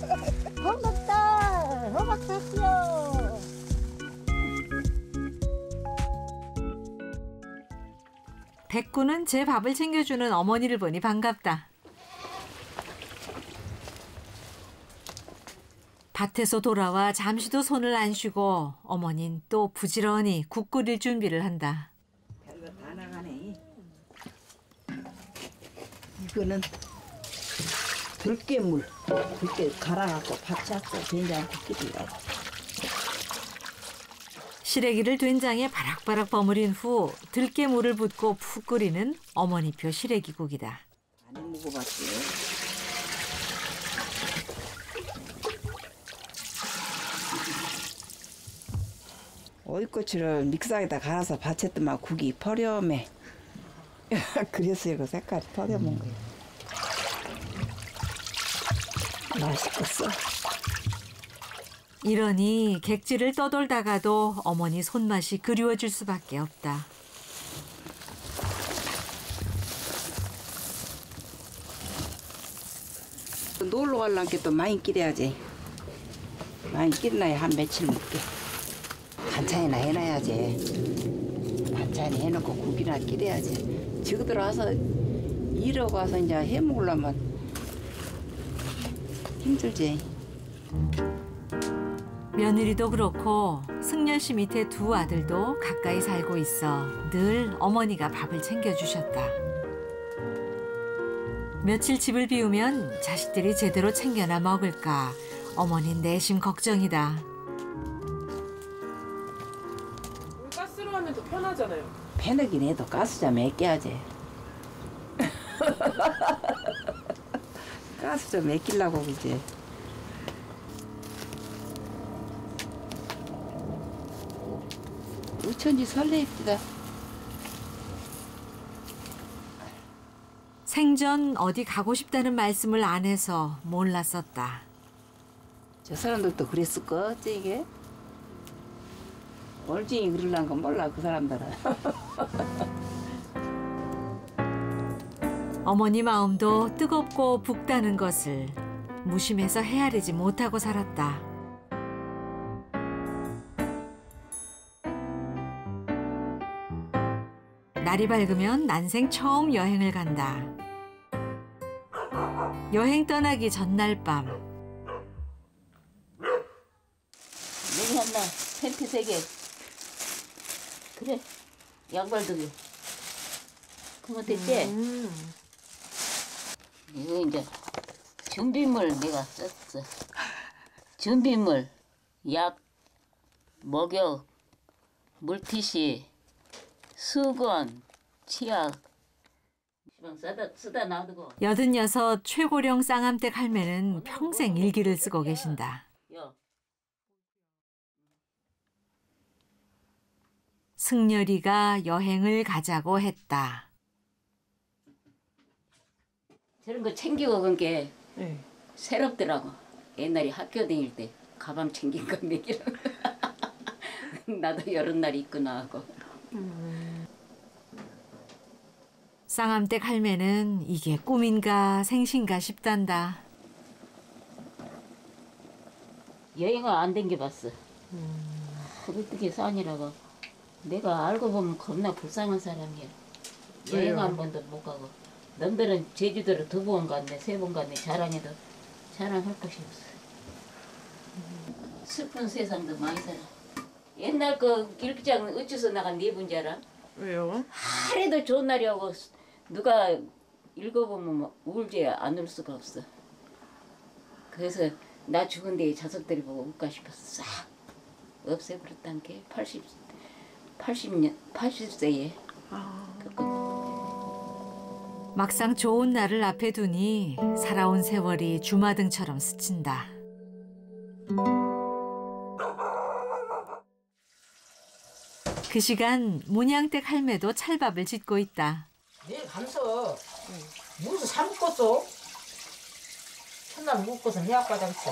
호박다. 호박 샀지요. 백구는 제 밥을 챙겨주는 어머니를 보니 반갑다. 밭에서 돌아와 잠시도 손을 안 쉬고 어머닌 또 부지런히 국 끓일 준비를 한다. 별거 다 나가네. 이거는 들깨물. 들깨 갈아갖고 밥 잡고 된장국 끓이려고. 시래기를 된장에 바락바락 버무린 후 들깨물을 붓고 푹 끓이는 어머니표 시래기국이다. 많이 먹어봤지. 오이고추를 믹서에다 갈아서 받쳤더만 국이 퍼렴해. 그래서 이거 색깔이 퍼렴한 거예요. 맛있겠어. 이러니 객지를 떠돌다가도 어머니 손맛이 그리워질 수밖에 없다. 놀러 가려면 또 많이 끼려야지. 많이 끼려야 한 며칠 먹게. 반찬이나 해놔야지. 반찬 해놓고 국이나 끼려야지. 저기 들어와서 일하고 와서 이제 해 먹으려면 힘들지. 며느리도 그렇고 승열 씨 밑에 두 아들도 가까이 살고 있어 늘 어머니가 밥을 챙겨주셨다. 며칠 집을 비우면 자식들이 제대로 챙겨나 먹을까 어머니는 내심 걱정이다. 가스로 하면 더 편하잖아요. 패너긴 해도 가스자 몇 개 하지. 가스자 몇 끼려고 그지. 어쩐지 설레입니다. 생전 어디 가고 싶다는 말씀을 안 해서 몰랐었다. 저 사람들도 그랬을 거지 이게? 얼쟁이 그러려는 건 몰라 그 사람들은. 어머니 마음도 뜨겁고 붓다는 것을 무심해서 헤아리지 못하고 살았다. 날이 밝으면 난생 처음 여행을 간다. 여행 떠나기 전날 밤. 여기 하나 팬티 세 개. 그래 양말 두 개. 그러면 됐지? 음. 이거 이제 준비물 내가 썼어. 준비물 약, 목욕, 물티슈, 수건, 치약. 쓰다 쓰다 놔두고. 여든여섯 최고령 쌍암댁 할매는 평생 일기를 쓰고 계신다. 승열이가 여행을 가자고 했다. 저런 거 챙기고 간 게 네. 새롭더라고. 옛날에 학교 다닐 때 가방 챙긴 거 내기로. 나도 이런 날이 있구나 하고. 음. 쌍암댁 할매는 이게 꿈인가 생신가 싶단다. 여행을 안 댕겨봤어. 음. 어떻게 싸니라고. 내가 알고 보면 겁나 불쌍한 사람이야. 여행 왜요? 한 번도 못 가고. 남들은 제주도를 두 번 갔네, 세 번 갔네. 자랑해도 자랑할 것이 없어. 슬픈 세상도 많이 살아. 옛날 그 일기장 어째서 나간 네 분지 알아? 왜요? 하루도 좋은 날이라고 누가 읽어보면 막 울지 안 울 수가 없어. 그래서 나 죽은 뒤에 자석들이 보고 울까 싶어서 싹 없애버렸단 게 팔십, 팔십 년, 팔십 세에. 막상 좋은 날을 앞에 두니 살아온 세월이 주마등처럼 스친다. 그 시간 문양댁 할매도 찰밥을 짓고 있다. 내일 감서 무슨 사 묶었어? 첫날 묶어서 해학과장 있어.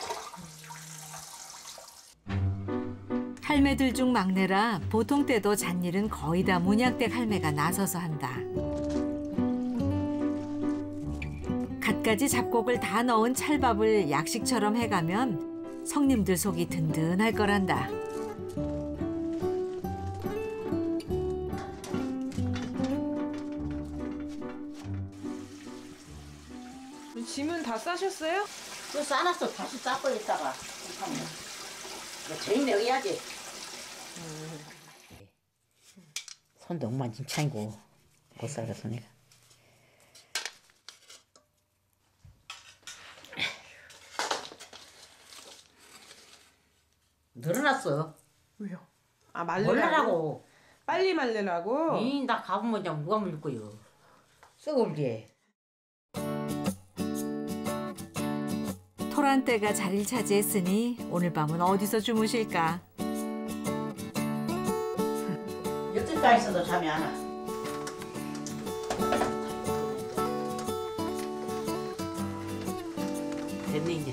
할매들 중 막내라 보통 때도 잣일은 거의 다 문양댁 할매가 나서서 한다. 갖가지 잡곡을 다 넣은 찰밥을 약식처럼 해가면 성님들 속이 든든할 거란다. 짐은 다 싸셨어요? 그 싸놨어. 다시 싸고 있다가. 저희 먹여야지. 손도 엉망진창이고 못 살아서 내가. 늘어났어. 왜요? 아 말리라고? 말라라고. 빨리 말리라고? 이, 나 가보면 그냥 누가 물릴 거요. 썩을게. 토란대가 자리를 차지했으니 오늘 밤은 어디서 주무실까? 여태까지 있어도 잠이 안 와. 됐네 이제.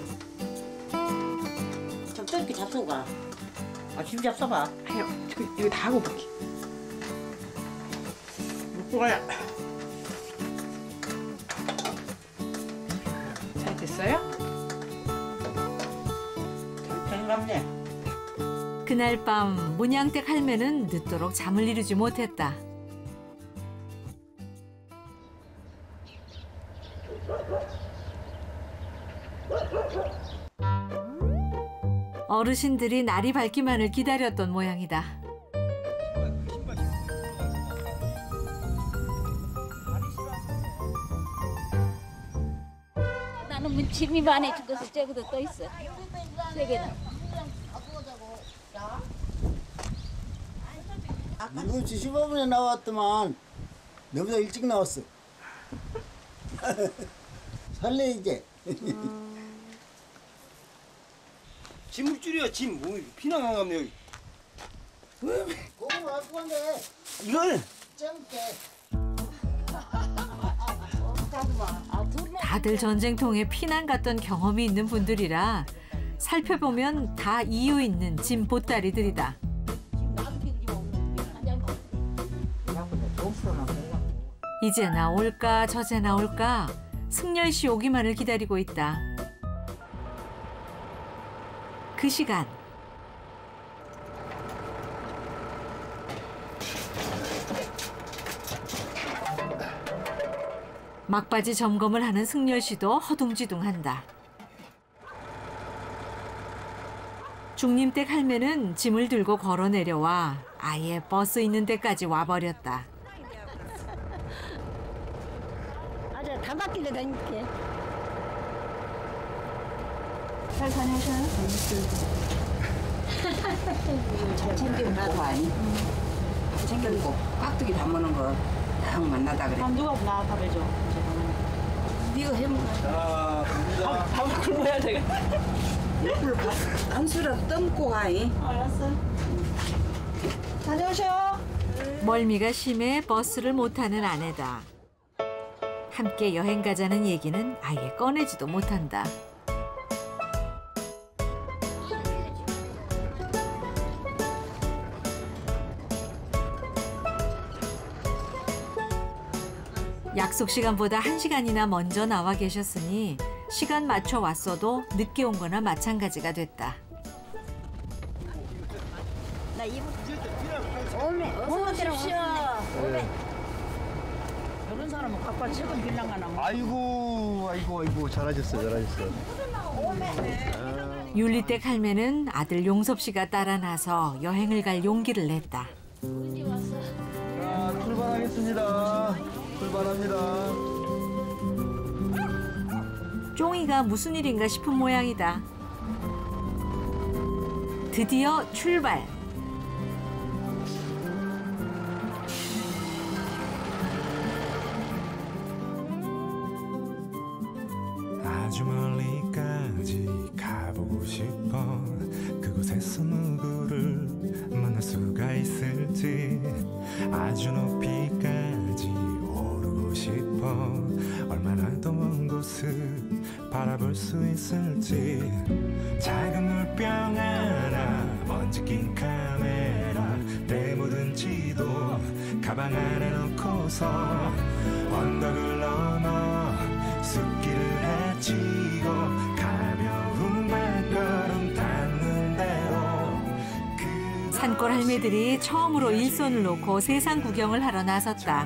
적절히 잡수고 가. 아, 지금 잡숴봐. 아유, 저 이거 다 하고 볼게. 먹고 가야. 잘 됐어요? 잘 그날 밤 문양댁 할매는 늦도록 잠을 이루지 못했다. 어르신들이 날이 밝기만을 기다렸던 모양이다. 나는 뭐 짐이 많아 죽어서 저기도 떠 있어. 세 개나. 이거 십오 분에 나왔더만 너보다 일찍 나왔어. 설레 이제. 진물줄이야 진. 뭐 피난 안 갔네 여기. 그거 갖고 간대. 이걸 잼게. 다들 전쟁통에 피난 갔던 경험이 있는 분들이라 살펴보면 다 이유 있는 짐 보따리들이다. 이제 나올까 저제 나올까 승열 씨 오기만을 기다리고 있다. 그 시간. 막바지 점검을 하는 승열 씨도 허둥지둥한다. 중림댁 할매는 짐을 들고 걸어 내려와 아예 버스 있는 데까지 와버렸다. 아주 다 바뀌게 다닐게. 잘 다녀오셔요? 잘 챙기고 나도 아니. 챙기고 깍두기 담그는 거 딱 만나다 그래. 그럼 누가 나 밥 해줘? 네가 해먹어. 자, 갑니다. 밥을 굶어야 되겠 옆으로 밥 한 수라도 떠먹고 가잉. 알았어. 다녀오셔. 멀미가 심해 버스를 못 타는 아내다. 함께 여행 가자는 얘기는 아예 꺼내지도 못한다. 약속 시간보다 한 시간이나 먼저 나와 계셨으니 시간 맞춰 왔어도 늦게 온 거나 마찬가지가 됐다. 나 이거 오메 어서 오십시오. 그런 사람은 각각 책은 빌랑가나. 아이고 아이고 아이고 잘하셨어요 잘하셨어요. 율리댁 할매는 아들 용섭 씨가 따라 나서 여행을 갈 용기를 냈다. 자 출발하겠습니다. 출발합니다. 쫑이가 무슨 일인가 싶은 모양이다. 드디어 출발. 아주 멀리까지 가보고 싶어. 그곳에서 누구를 만날 수가 있을지. 아주 높이까지 오르고 싶어. 얼마나 더 먼 곳을 바라볼 수 있을지. 작은 물병 하나, 먼지 낀 카메라, 내 모든 지도 가방 안에 넣고서 언덕을 넘어 숲길을 헤치고 가벼운 발걸음 닿는 대로. 산골 할매들이 처음으로 일손을 놓고 세상 구경을 하러 나섰다.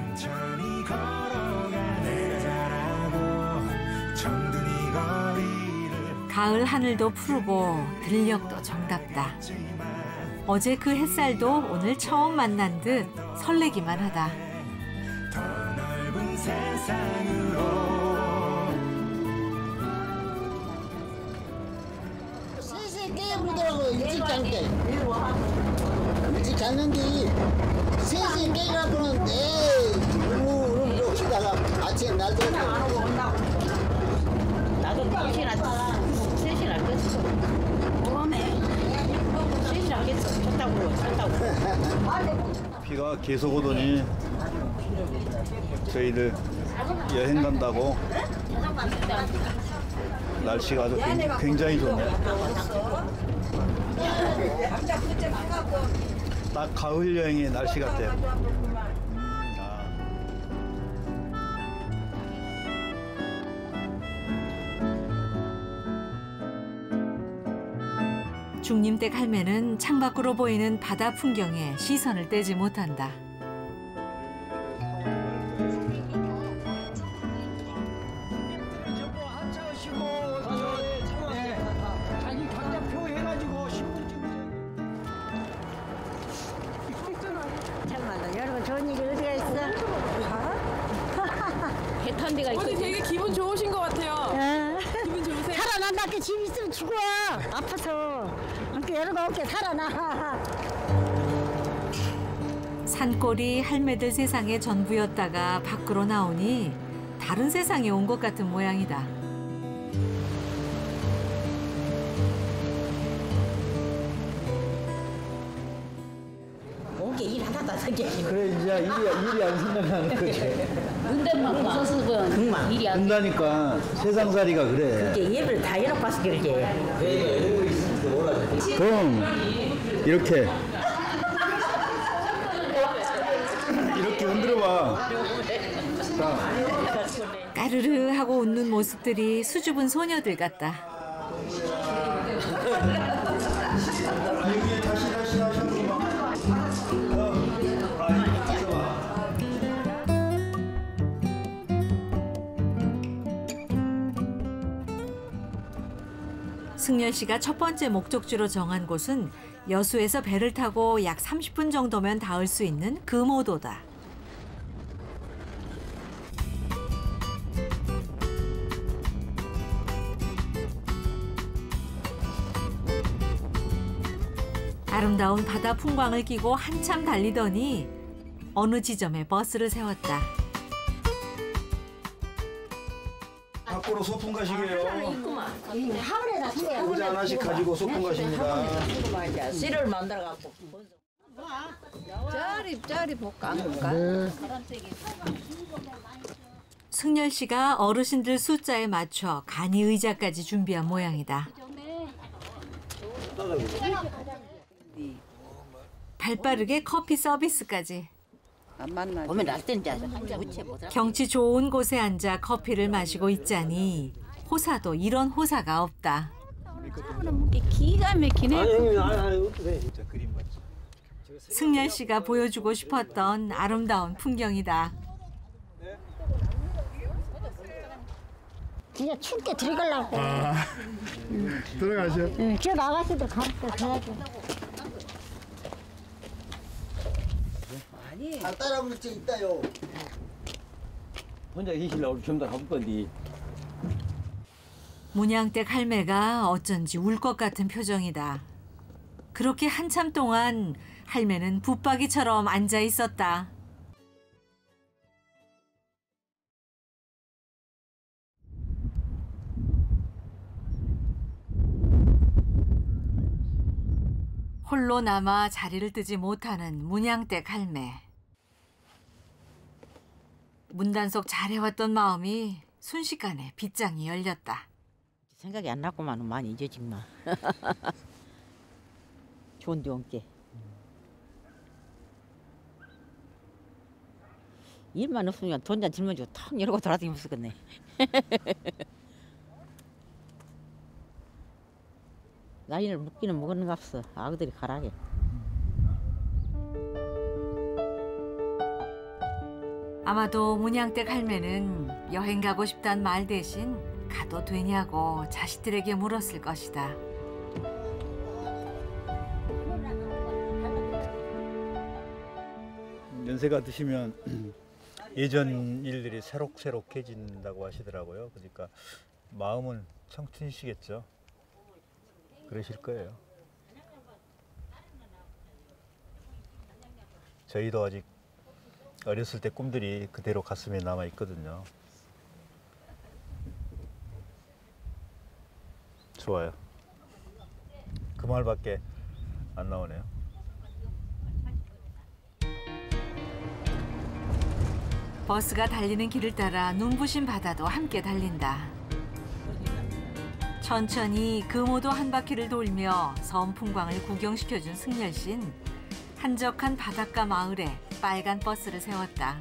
가을 하늘도 푸르고 들녘도 정답다. 어제 그 햇살도 오늘 처음 만난 듯 설레기만 하다. 더 넓은 세상으로. 셋이 깨부더라고 일찍 잘게. 일찍 잤는데 셋이 깨갖고는 에이 우르르 놓치다가 아침에 날 들었어. 나도 셋이나 셋이나 깼어. 오메 셋이나 깼어. 쳤다고 쳤다고. 비가 계속 오더니 저희들 여행 간다고 날씨가 아주 굉- 굉장히 좋네요. 딱 가을 여행의 날씨 같아요. 중림댁 할매는 창밖으로 보이는 바다 풍경에 시선을 떼지 못한다. 자기 각자 표 해가지고 신분증. 정말로 여러분 좋은 일이 어디가 있어? 배 탄 데가 어머니 되게 기분 좋으신 것 같아요. 기분 좋으세요? 살아난다. 그 집 있으면 죽어. 아파서. 그러니까 여러분 어깨 살아나. 산골이 할매들 세상의 전부였다가 밖으로 나오니 다른 세상에 온 것 같은 모양이다. 온게 일 하나도 안 생겨. 그래 이제 일이 일이 안 생각나는 거지. 눈대만 없어서 그 일이 안. 된다니까 세상살이가 그래. 이게 예를 다 열어 봐서 그러지. 그럼 이렇게 이렇게 흔들어봐. 까르르 하고 웃는 모습들이 수줍은 소녀들 같다. 승열 씨가 첫 번째 목적지로 정한 곳은 여수에서 배를 타고 약 삼십 분 정도면 닿을 수 있는 금오도다. 아름다운 바다 풍광을 끼고 한참 달리더니 어느 지점에 버스를 세웠다. 밖으로 소풍 가시게요. 하울에다 주세요. 모자 하나씩 가지고 소풍 가십니다. 씨를 만들어 갖고. 짜리 짜리 볼까? 승열 씨가 어르신들 숫자에 맞춰 간이 의자까지 준비한 모양이다. 발빠르게 커피 서비스까지. 안 만나지. 보면 날 땐 이제 무채 못 경치 좋은 곳에 앉아 커피를 마시고 있자니 호사도 이런 호사가 없다. 기가 막히네. 승열 씨가 보여주고 싶었던 아름다운 풍경이다. 진짜 춥게 들어가려고. 아, 들어가셔. 응, 저 아가씨들 가르쳐 줘야지. 아, 따라 물지 있다요. 혼자 계시려고 좀 더 가볼 건데. 문양댁 할매가 어쩐지 울 것 같은 표정이다. 그렇게 한참 동안 할매는 붙박이처럼 앉아 있었다. 홀로 남아 자리를 뜨지 못하는 문양댁 할매. 문단속 잘해왔던 마음이 순식간에 빗장이 열렸다. 생각이 안 났구만. 많이 잊어지마. 좋은 데 온게. 일만 없으면 돈잔 짊어지고 턱 이러고 돌아다니면 쓰겠네. 나이를 먹기는 먹는 거 없어. 아그들이 가라게. 아마도 문양댁 할매는 여행 가고 싶단 말 대신 가도 되냐고 자식들에게 물었을 것이다. 연세가 드시면 예전 일들이 새록새록해진다고 하시더라고요. 그러니까 마음은 청춘이시겠죠. 그러실 거예요. 저희도 아직 어렸을 때 꿈들이 그대로 가슴에 남아 있거든요. 좋아요. 그 말밖에 안 나오네요. 버스가 달리는 길을 따라 눈부신 바다도 함께 달린다. 천천히 금오도 한 바퀴를 돌며 섬 풍광을 구경시켜준 승열 씨는 한적한 바닷가 마을에 빨간 버스를 세웠다.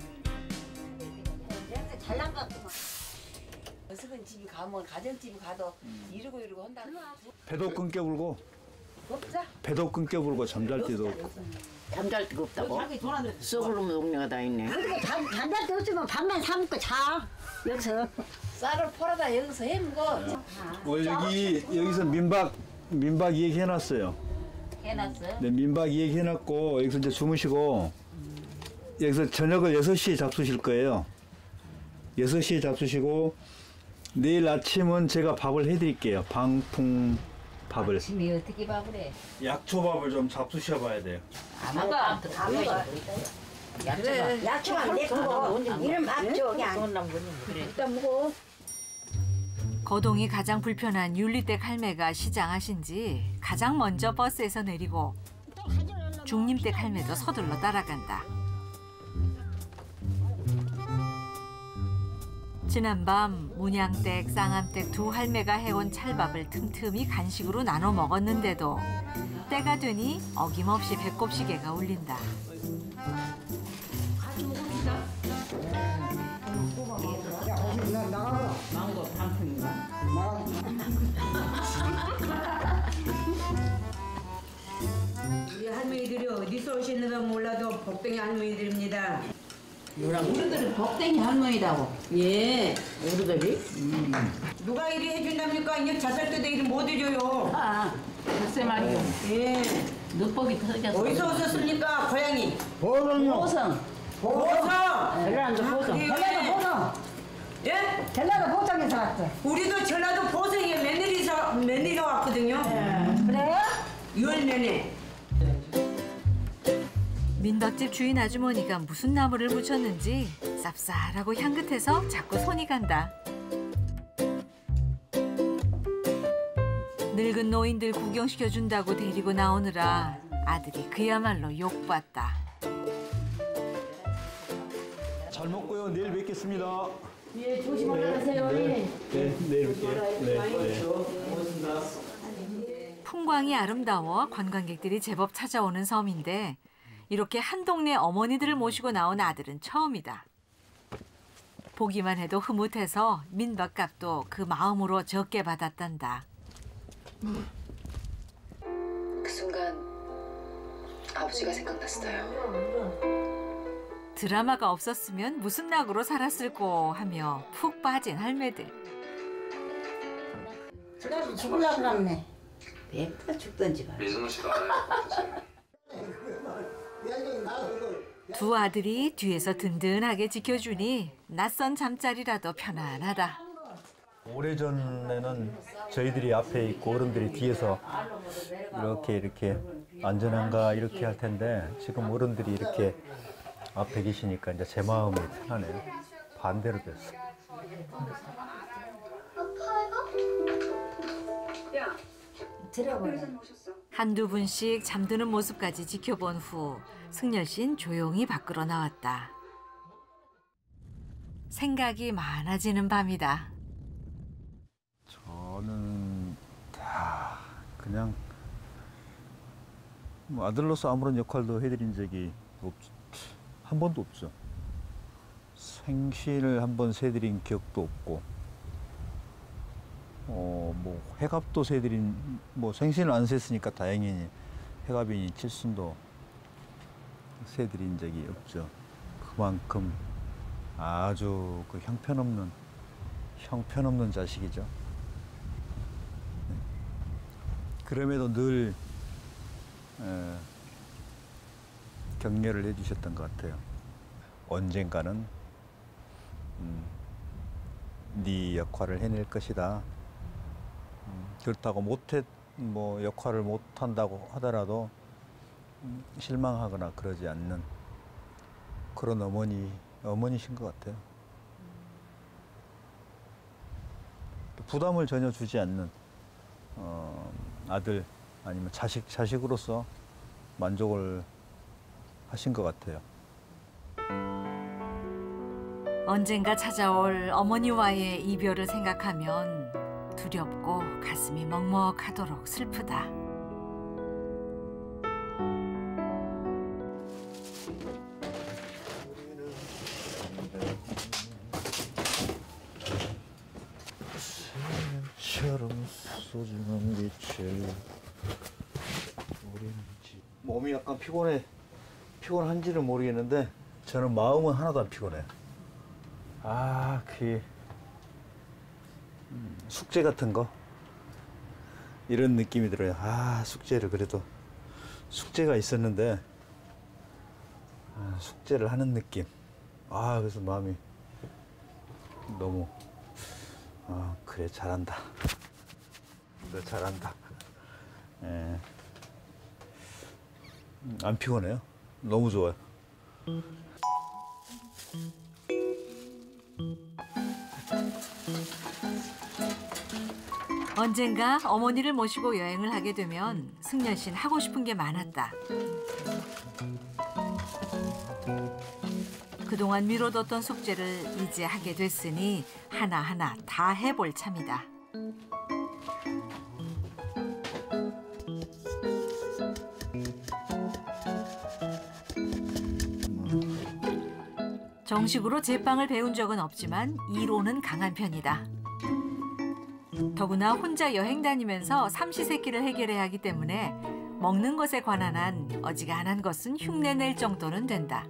잘난 것 같구만. 어석은 집이 가면 가정집이 가도 이러고 이러고 한다. 배도 끊겨 불고 없자? 배도 끊겨 불고 잠잘 때도 없고. 잠잘 데가 없다고? 썩을놈의 동네가 다 있네. 그리고 잠, 잠잘 때 없으면 밥만 사 먹고 자. 여기서. 쌀을 팔아다 여기서 해먹어. 뭐 여기 여기서 민박 민박 얘기해놨어요. 해놨어요? 네, 민박 얘기해놨고 여기서 이제 주무시고 여기서 저녁을 여섯 시에 잡수실 거예요. 여섯 시에 잡수시고 내일 아침은 제가 밥을 해드릴게요. 방풍 밥을. 아침에 어떻게 밥을 해? 약초밥을 좀 잡수셔 봐야 돼요. 안 먹어. 안 먹어. 그래. 약초가 안 됐고 이름 맞죠 그냥. 그래. 일단 먹어. 거동이 가장 불편한 윤리댁 할매가 시장하신 지 가장 먼저 버스에서 내리고 중림댁 할매도 서둘러 따라간다. 지난밤 문양댁, 쌍암댁 두 할매가 해온 찰밥을 틈틈이 간식으로 나눠 먹었는데도 때가 되니 어김없이 배꼽시계가 울린다. 망고 방풍인가? 우리 할머니들이 어디서 오시는가 몰라도 복덩이 할머니들입니다. 우리들은 복덩이 할머니라고. 예. 우리들이? 음. 누가 이리 해준답니까? 이제 자살 때도 이리 못 해줘요. 아, 글쎄 말이요. 예. 눈법이 터졌어. 어디서 오셨습니까, 고향이? 보성요. 보성. 보성. 전라도 보성. 전라도 보성. 예? 전라도 보성에서 왔어. 우리도 전라도 보성에 며느리서 며느리가 왔거든요. 그래요? 유월 내내. 민박집 주인 아주머니가 무슨 나무를 붙였는지 쌉쌀하고 향긋해서 자꾸 손이 간다. 늙은 노인들 구경시켜준다고 데리고 나오느라 아들이 그야말로 욕봤다. 잘 먹고요. 내일 뵙겠습니다. 예, 조심 올라가세요. 네, 네, 내일 뵐게요. 네, 네. 풍광이 아름다워 관광객들이 제법 찾아오는 섬인데 이렇게 한 동네 어머니들을 모시고 나온 아들은 처음이다. 보기만 해도 흐뭇해서 민박값도 그 마음으로 적게 받았단다. 그 순간 아버지가 생각났어요. 드라마가 없었으면 무슨 낙으로 살았을꼬 하며 푹 빠진 할매들. 지금 죽으려고 그러네. 냅다 죽던지 봐. 미승우 씨도 알아요. 두 아들이 뒤에서 든든하게 지켜주니 낯선 잠자리라도 편안하다. 오래전에는 저희들이 앞에 있고 어른들이 뒤에서 이렇게 이렇게 안전한가 이렇게 할 텐데 지금 어른들이 이렇게 앞에 계시니까 이제 제 마음이 편하네요. 반대로 됐어. 한두 분씩 잠드는 모습까지 지켜본 후 승열 씨는 조용히 밖으로 나왔다. 생각이 많아지는 밤이다. 저는 다 그냥 뭐 아들로서 아무런 역할도 해드린 적이 없, 한 번도 없죠. 생신을 한 번 세드린 기억도 없고, 어, 뭐 회갑도 세드린, 뭐 생신을 안 셌으니까 다행이니 회갑이니 칠순도 세드린 적이 없죠. 그만큼 아주 그 형편없는 형편없는 자식이죠. 네. 그럼에도 늘 에, 격려를 해주셨던 것 같아요. 언젠가는 음, 네 역할을 해낼 것이다. 음, 그렇다고 못해 뭐 역할을 못한다고 하더라도 음, 실망하거나 그러지 않는 그런 어머니 어머니신 것 같아요. 부담을 전혀 주지 않는 어, 아들 아니면 자식 자식으로서 만족을 하신 것 같아요. 언젠가 찾아올 어머니와의 이별을 생각하면 두렵고 가슴이 먹먹하도록 슬프다. 처럼 소중한 빛을 몸이 약간 피곤해 피곤한지는 모르겠는데 저는 마음은 하나도 안 피곤해요. 아, 그 음, 숙제 같은 거 이런 느낌이 들어요. 아, 숙제를 그래도 숙제가 있었는데 아, 숙제를 하는 느낌. 아, 그래서 마음이 너무 아, 그래 잘한다. 너 잘한다. 예. 안 피곤해요. 너무 좋아요. 언젠가 어머니를 모시고 여행을 하게 되면 승열 씨는 하고 싶은 게 많았다. 그동안 미뤄뒀던 숙제를 이제 하게 됐으니 하나하나 다 해볼 참이다. 정식으로 제빵을 배운 적은 없지만 이로는 강한 편이다. 더구나 혼자 여행 다니면서 삼시세끼를 해결해야 하기 때문에 먹는 것에 관한 한 어지간한 것은 흉내낼 정도는 된다.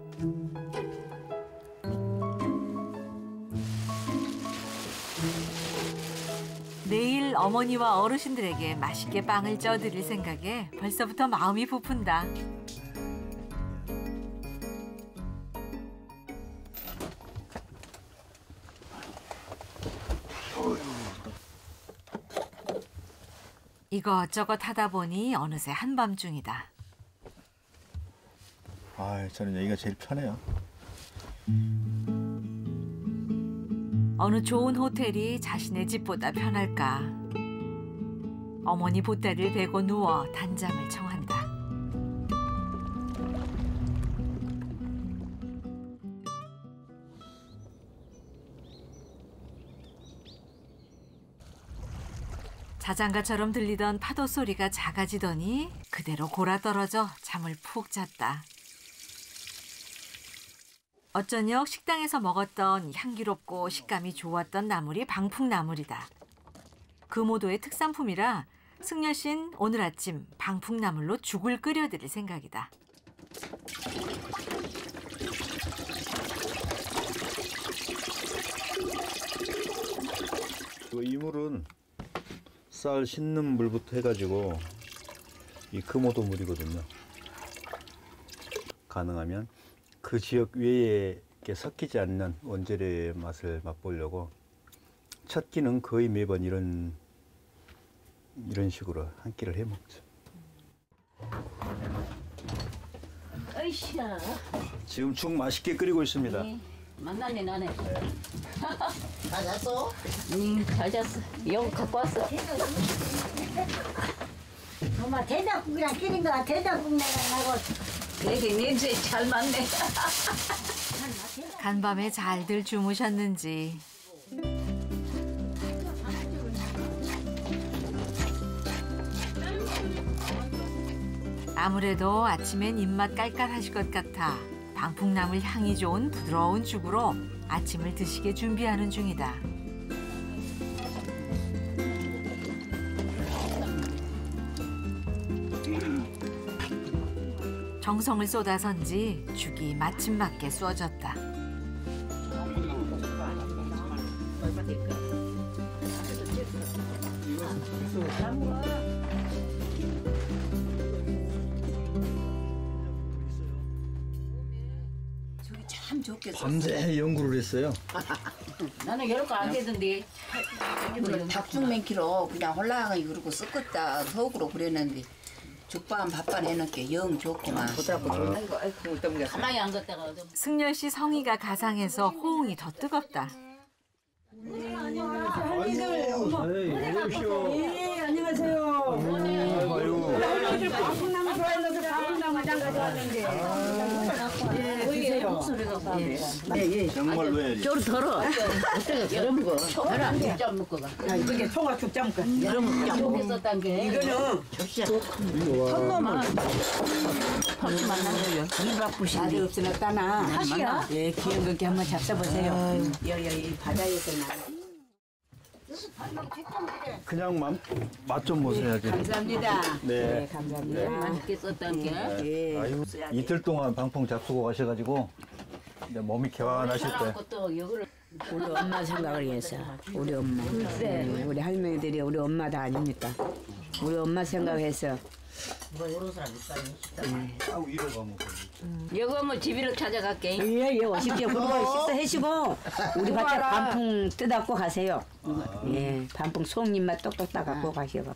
내일 어머니와 어르신들에게 맛있게 빵을 쪄드릴 생각에 벌써부터 마음이 부푼다. 이것저것 하다 보니 어느새 한밤중이다. 아, 저는 여기가 제일 편해요. 어느 좋은 호텔이 자신의 집보다 편할까. 어머니 보따리를 베고 누워 단잠을 청한다. 자장가처럼 들리던 파도 소리가 작아지더니 그대로 골아떨어져 잠을 푹 잤다. 어쩌녁 식당에서 먹었던 향기롭고 식감이 좋았던 나물이 방풍나물이다. 금오도의 특산품이라 승열 씨는 오늘 아침 방풍나물로 죽을 끓여드릴 생각이다. 이 물은 쌀 씻는 물부터 해가지고 이 금오도 물이거든요. 가능하면 그 지역 외에 섞이지 않는 원재료의 맛을 맛보려고 첫 끼는 거의 매번 이런 이런 식으로 한 끼를 해 먹죠. 으쌰. 지금 죽 맛있게 끓이고 있습니다. 네, 만나네 나네. 잘 잤어? 응, 잘 잤어. 여기 갖고 왔어. 엄마 된장국이랑 끓인 거야. 된장국 내가 나고. 되게 냄새 잘 맞네. 간밤에 잘들 주무셨는지. 아무래도 아침엔 입맛 깔깔하실 것 같아 방풍나물 향이 좋은 부드러운 죽으로 아침을 드시게 준비하는 중이다. 정성을 쏟아선지 죽이 마침 맞게 쏘아졌다. 저기 참 좋겠어. 밤새 연구를 했어요. 나는 이런 거 안 되던데. 밥죽 맨키로 그냥 홀라하게 그러고 섞었다 속으로 그랬는데 죽반 밥반 해놓게 영 좋구만. 부드럽고 좋다. 아이고 아이고 가만히 안 갔다가. 승열 씨 성의가 가상해서 호응이 더 뜨겁다. 예, 안녕하세요. 아유. 방풍나무 좋아해서 방풍나무 장가 좋아하는데. 예, 드세요. 목소리가 예, 예. 정말로 해야지. 쪼로 덜어. 어떻게 덜어 먹어? 덜어 안 죽자 먹고 가. 야, 이게 총각 죽자 먹고. 여러분 약속했었단 게. 이거는 접시야. 손놈을. 터치 만난 거요. 이박부신. 아직 없으니까나. 탓이야? 예, 귀한 것게 한번 잡숴보세요. 여기 바다에서 나. 그냥 맛 좀 보셔야지. 감사합니다. 네. 네, 감사합니다. 네. 맛있게 썼단 게. 네. 아유, 이틀 동안 방풍 잡수고 가셔가지고 이제 몸이 개완하실 때. 또 여기를. 우리 엄마 생각을 위해서. 우리 엄마. 네. 우리 할머니들이 우리 엄마다 아닙니까? 우리 엄마 생각해서. 아우 이러 가면. 여기 뭐 집이를 찾아갈게. 예, 예, 오십시오. 그거 식사하시고 우리 밭에 반풍 뜯어갖고 가세요. 예, 반풍 속잎만 똑똑 따갖고 가시고.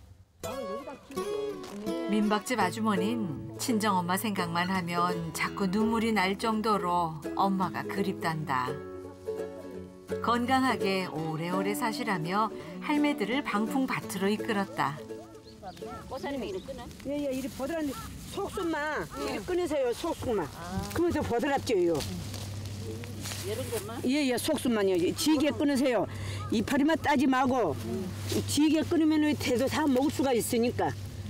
민박집 아주머니는 친정엄마 생각만 하면 자꾸 눈물이 날 정도로 엄마가 그립단다. 건강하게 오래오래 사시라며 할매들을 방풍밭으로 이끌었다. 꼬사리면 이렇게 끊어? 예, 예, 이리 보드란 속순만 이리 끊으세요, 속순만. 그러면 더 보드랍죠요. 이런 것만? 예, 예, 속순만요. 지게 끊으세요. 이파리만 따지 말고 지게 끊으면 대도 다 먹을 수가 있으니까.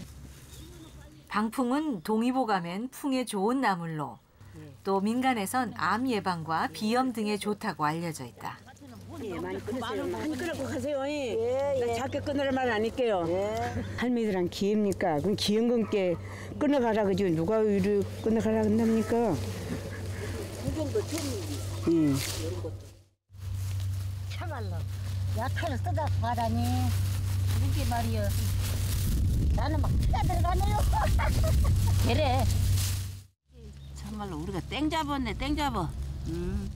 방풍은 동의보감엔 풍에 좋은 나물로 또 민간에선 암 예방과 비염 등에 좋다고 알려져 있다. 예, 많이 끊으세요. 많이 끊고 가세요. 예, 예. 나 작게 끊으라 말 안 할게요. 예. 할머니들한 기입니까? 그럼 기은 건께 끊어가라 그죠? 누가 이리 끊어가라 한답니까? 구경도 처음이지. 응. 참말로 약탈을 쓰다 가다니 이게 말이여. 나는 막 피가 들어가네요. 그래. 참말로 우리가 땡 잡았네, 땡 잡아. 음.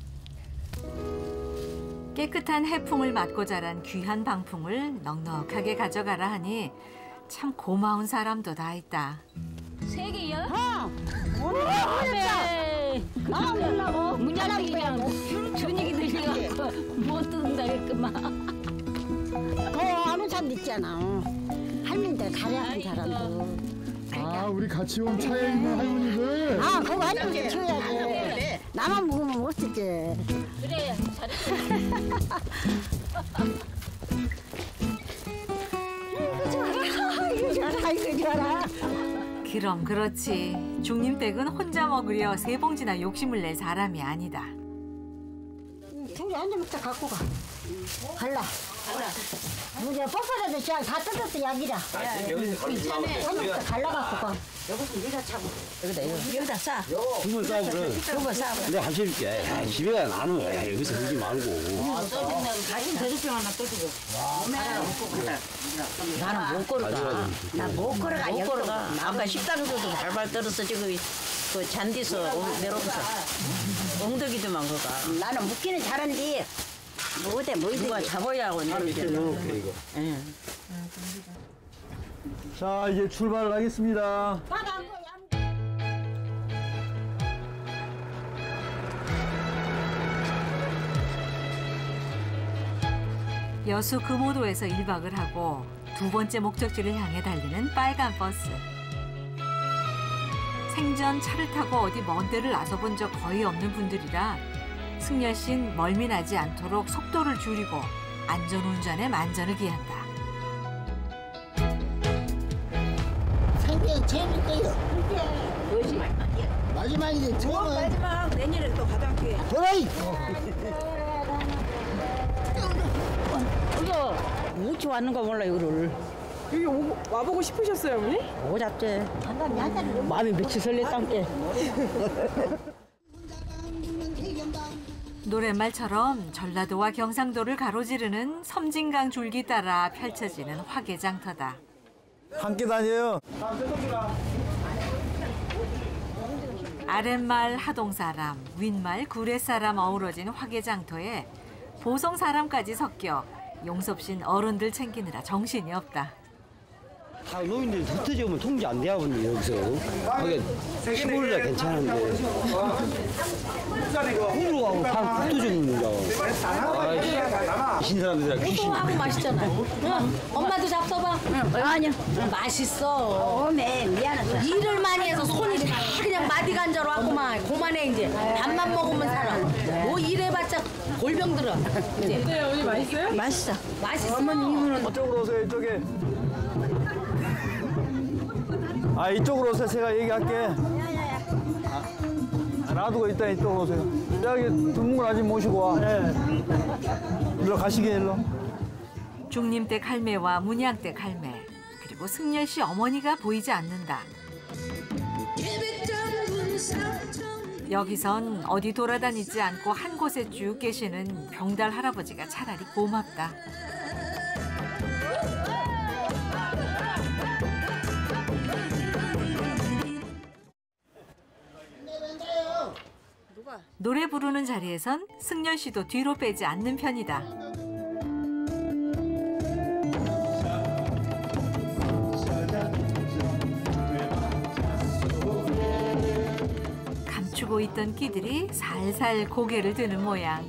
깨끗한 해풍을 맞고 자란 귀한 방풍을 넉넉하게 가져가라 하니 참 고마운 사람도 다 있다. 세 개요? 어. 네. 아, 몰라고. 문자랑 그냥 저녁이 들려갖고 못 뜯는다 했구만. 더 아는 사람도 있잖아. 할머니들 가래 아픈 사람도. 아, 우리 같이 온 차에 있는 할머니들. 아, 그거 할머니 줘야지. 나만 먹으면 어떡해. 그래, 잘했어. 이거 좋아라, 이거 좋아라, 이거 좋아라. 그럼 그렇지. 중림댁은 혼자 먹으려 세 봉지나 욕심을 낼 사람이 아니다. 둘이 앉아부터 갖고 가. 갈라. 우리 뽀뽀라도 잘 다 뜯었어 약이라. 앉아부터 갈라 갖고 가. 여기서 네가 차고. 여기다 여기. 여기다 싸. 두번 싸고 그래. 두번 싸. 내가 한시 줄게. 야, 집에 가 나는 야, 여기서 하지 말고. 가진 대접병 하나 떠주고. 나는 못 걸어가. 나 못 걸어가. 못 걸어가. 아까 식당에서도 발발 떨어서 지금 그 잔디서 내려오면서 엉덩이도만 거가. 나는 묵기는 잘한디. 뭐대 뭐 누가 잡아야 하고 하루 이틀 넣어놓게 이거. 응. 자, 이제 출발을 하겠습니다. 여수 금오도에서 일 박을 하고 두 번째 목적지를 향해 달리는 빨간 버스. 생전 차를 타고 어디 먼 데를 나서본 적 거의 없는 분들이라 승열 씨는 멀미나지 않도록 속도를 줄이고 안전운전에 만전을 기한다. 생명 재밌고요. 뭐지? 마지막이지. 뭐 마지막 내년에 또 가장 기회. 도라이. 이거 무치 왔는 거 몰라 이거를. 여기 오, 와보고 싶으셨어요, 어머니? 오고 잡지. 마음이 며칠 설렜단께. 노랫말처럼 전라도와 경상도를 가로지르는 섬진강 줄기 따라 펼쳐지는 화개장터다. 함께 다녀요. 아랫말 하동사람, 윗말 구례사람 어우러진 화개장터에 보성사람까지 섞여 용섭신 어른들 챙기느라 정신이 없다. 다 노인들 흩어져 오면 통제 안 돼야 하거든요 여기서. 하긴 시골이라 괜찮은데. 호로 가고 다 흩어져 아이씨. 신 사람들이라 귀신. 하고 맛있잖아. 응. 엄마도 잡숴봐. 응. 아니야. 맛있어. 어메 미안하다. 일을 많이 해서 손이 다 그냥 마디 간자로 왔구만. 그만해 이제. 밥만 먹으면 살아. 뭐 일해봤자 골병 들어. 이제. 네, 어머니 맛있어요? 맛있어. 맛있어. 어머니 이분은 이쪽으로 오세요. 이쪽에. 아 이쪽으로 오세요. 제가 얘기할게. 아, 놔두고 일단 이쪽으로 오세요. 저기 두문을 아직 모시고 와. 네. 일로 가시게 일로. 중림댁 할매와 문양댁 할매 그리고 승열 씨 어머니가 보이지 않는다. 여기선 어디 돌아다니지 않고 한 곳에 쭉 계시는 병달 할아버지가 차라리 고맙다. 노래 부르는 자리에선 승열 씨도 뒤로 빼지 않는 편이다. 감추고 있던 끼들이 살살 고개를 드는 모양.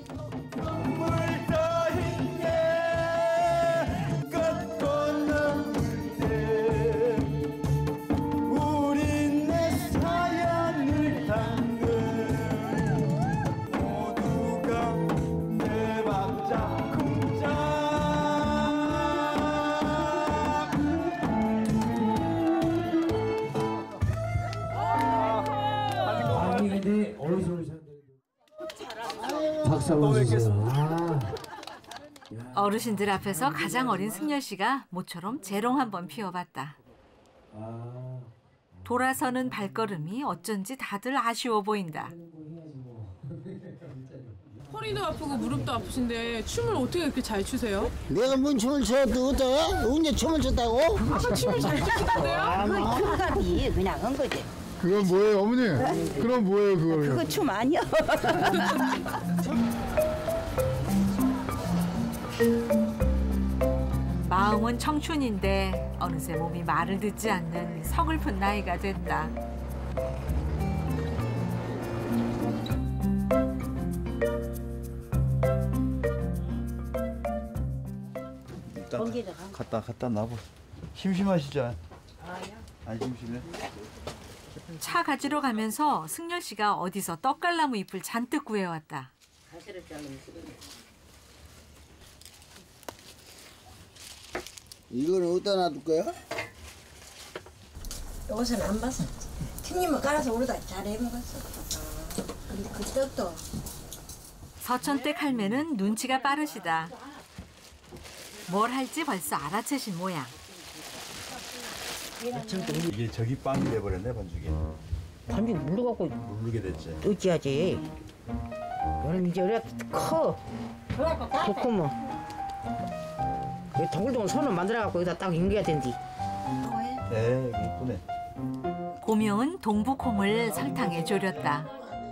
어르신들 앞에서 가장 어린 승열 씨가 모처럼 재롱 한번 피워봤다. 돌아서는 발걸음이 어쩐지 다들 아쉬워 보인다. 허리도 아프고 무릎도 아프신데 춤을 어떻게 이렇게 잘 추세요? 내가 뭔 춤을 췄도 어때? 언제 춤을 췄다고? 아까 춤을 잘 추시던데요? 그건 그거지 그냥 한 거지. 그건 뭐예요 어머니? 그럼 뭐예요 그거? 그거 춤 아니야? 마음은 청춘인데 어느새 몸이 말을 듣지 않는 서글픈 나이가 됐다. 일단 갖다 갖다 놔보. 심심하시죠? 안 심심해? 차 가지러 가면서 승열 씨가 어디서 떡갈나무 잎을 잔뜩 구해왔다. 이거는 어디다 놔둘 거야? 이것은 안 봤어. 튀김만 깔아서 우리가 잘 해먹었어. 근데 그때부터 서천댁 할매는 눈치가 빠르시다. 뭘 할지 벌써 알아채신 모양. 이게 저기 빵이 돼버렸네 반죽이. 반죽이 물러갖고 물르게 됐지. 어찌하지? 여름 이제 이래 커. 좋고 뭐. 동글동글 손을 만들어갖고 여기다 딱 연기가 된디. 네, 이쁘네. 고명은 동북콩을 설탕에 졸였다.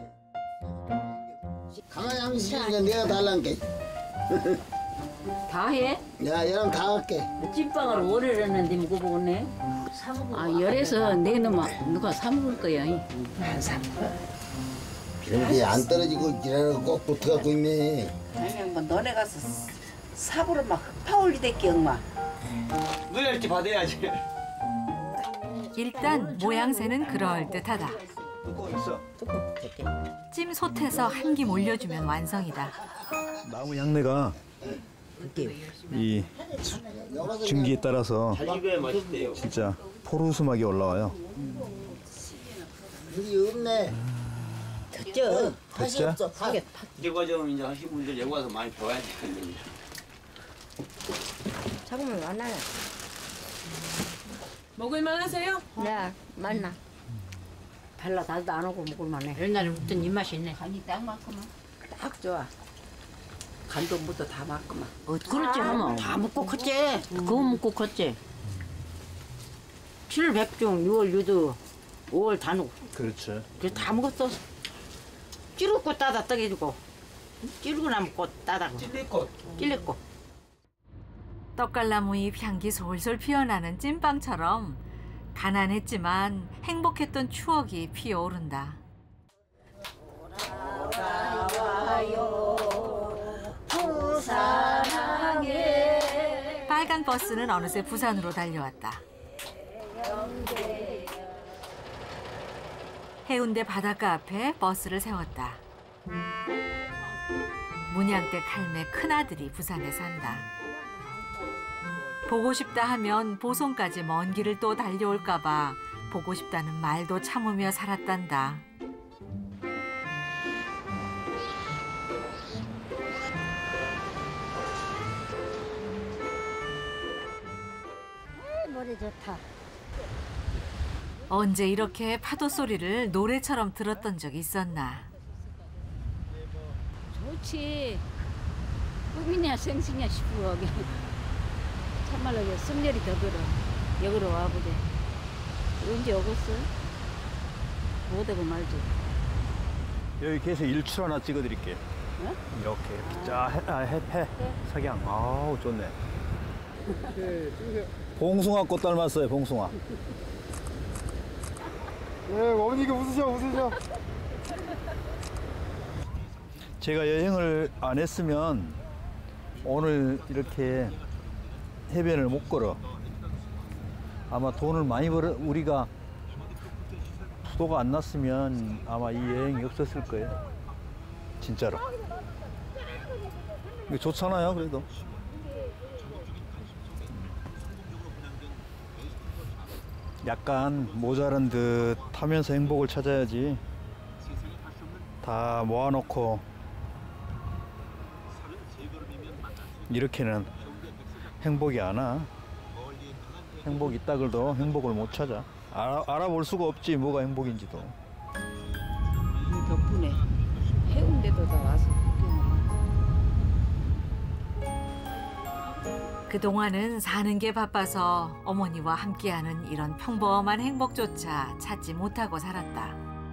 가만히 하면 시키니까 내가 달란게. 다 해? 야, 얘랑 다 할게. 찐빵을 오래 했는데 먹어보겠네. 아, 열에서 내는 누가 사 먹을 거야. 안 사 먹어. 이렇게 안 떨어지고 이러고 꼭 붙어갖고 있네. 아니 뭐 너네 가서 삽으로 막 흙파올리댔기 엄마. 노열지 받아야지. 일단 모양새는 그럴듯하다. 뚜껑 있어. 찜 솥에서 한 김 올려주면 완성이다. 나무 향내가 이 증기에 따라서 진짜 포르스막이 올라와요. 여기 없네. 됐죠? 다시 없어. 하게. 이거 좀 이제 하신 분들 여기 와서 많이 배워야 되거든요. 잡으면 만나요. 먹을만 하세요? 네, 만나. 별로 달도 안 오고 먹을만해. 옛날에 먹던 입맛이 있네. 간이 딱 맞구만. 딱 좋아. 간도 무도 다 맞구만. 어, 그렇지 하면 다 먹고 컸지. 그거 먹고 컸지. 칠백중, 유월 유두, 오월 단우. 그렇죠. 그래 다 먹었어. 찌르고 따다 떡해주고, 찌르고 나면 꽃 따다. 찔리꽃. 찔렸고. 떡갈나무잎 향기 솔솔 피어나는 찐빵처럼 가난했지만 행복했던 추억이 피어오른다. 빨간 버스는 어느새 부산으로 달려왔다. 해운대 바닷가 앞에 버스를 세웠다. 문양댁 할매 큰아들이 부산에 산다. 보고 싶다 하면 보성까지 먼 길을 또 달려올까 봐 보고 싶다는 말도 참으며 살았단다. 노래 좋다. 언제 이렇게 파도 소리를 노래처럼 들었던 적이 있었나. 좋지. 꿈이냐 생시냐 싶어. 참말로 승렬이 더 들어. 여기로 와보대. 언제 오겠어? 못 오고 말지. 여기 계속 일출 하나 찍어드릴게요. 어? 이렇게 자 해, 아, 해, 해. 석양. 아우 좋네. 봉숭아 꽃 닮았어요. 봉숭아. 네, 어머니가 웃으셔, 웃으셔. 제가 여행을 안 했으면 오늘 이렇게 해변을 못 걸어. 아마 돈을 많이 벌어 우리가 부도가 안 났으면 아마 이 여행이 없었을 거예요. 진짜로. 이거 좋잖아요, 그래도. 약간 모자란 듯 하면서 행복을 찾아야지. 다 모아놓고 이렇게는 행복이 안 와. 행복 있다 그래도 행복을 못 찾아. 알아, 알아볼 수가 없지 뭐가 행복인지도. 이 덕분에 해운대도 다 와서 그동안은 사는 게 바빠서 어머니와 함께하는 이런 평범한 행복조차 찾지 못하고 살았다.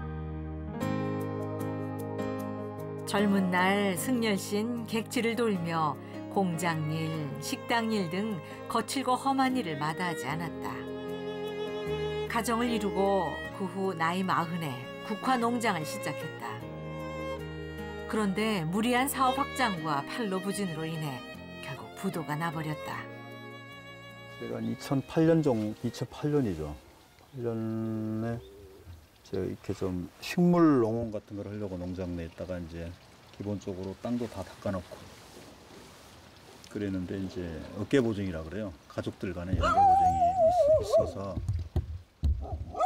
젊은 날 승열 씨는 객지를 돌며 공장일, 식당일 등 거칠고 험한 일을 마다하지 않았다. 가정을 이루고 그 후 나이 마흔에 국화 농장을 시작했다. 그런데 무리한 사업 확장과 판로 부진으로 인해 결국 부도가 나버렸다. 제가 이천팔 년 정, 이천팔 년이죠. 팔 년에 제가 이렇게 좀 식물 농원 같은 걸 하려고 농장 내다가 이제 기본적으로 땅도 다 닦아놓고 그랬는데 이제 어깨 보증이라 그래요. 가족들 간에 연계 보증이 있, 있어서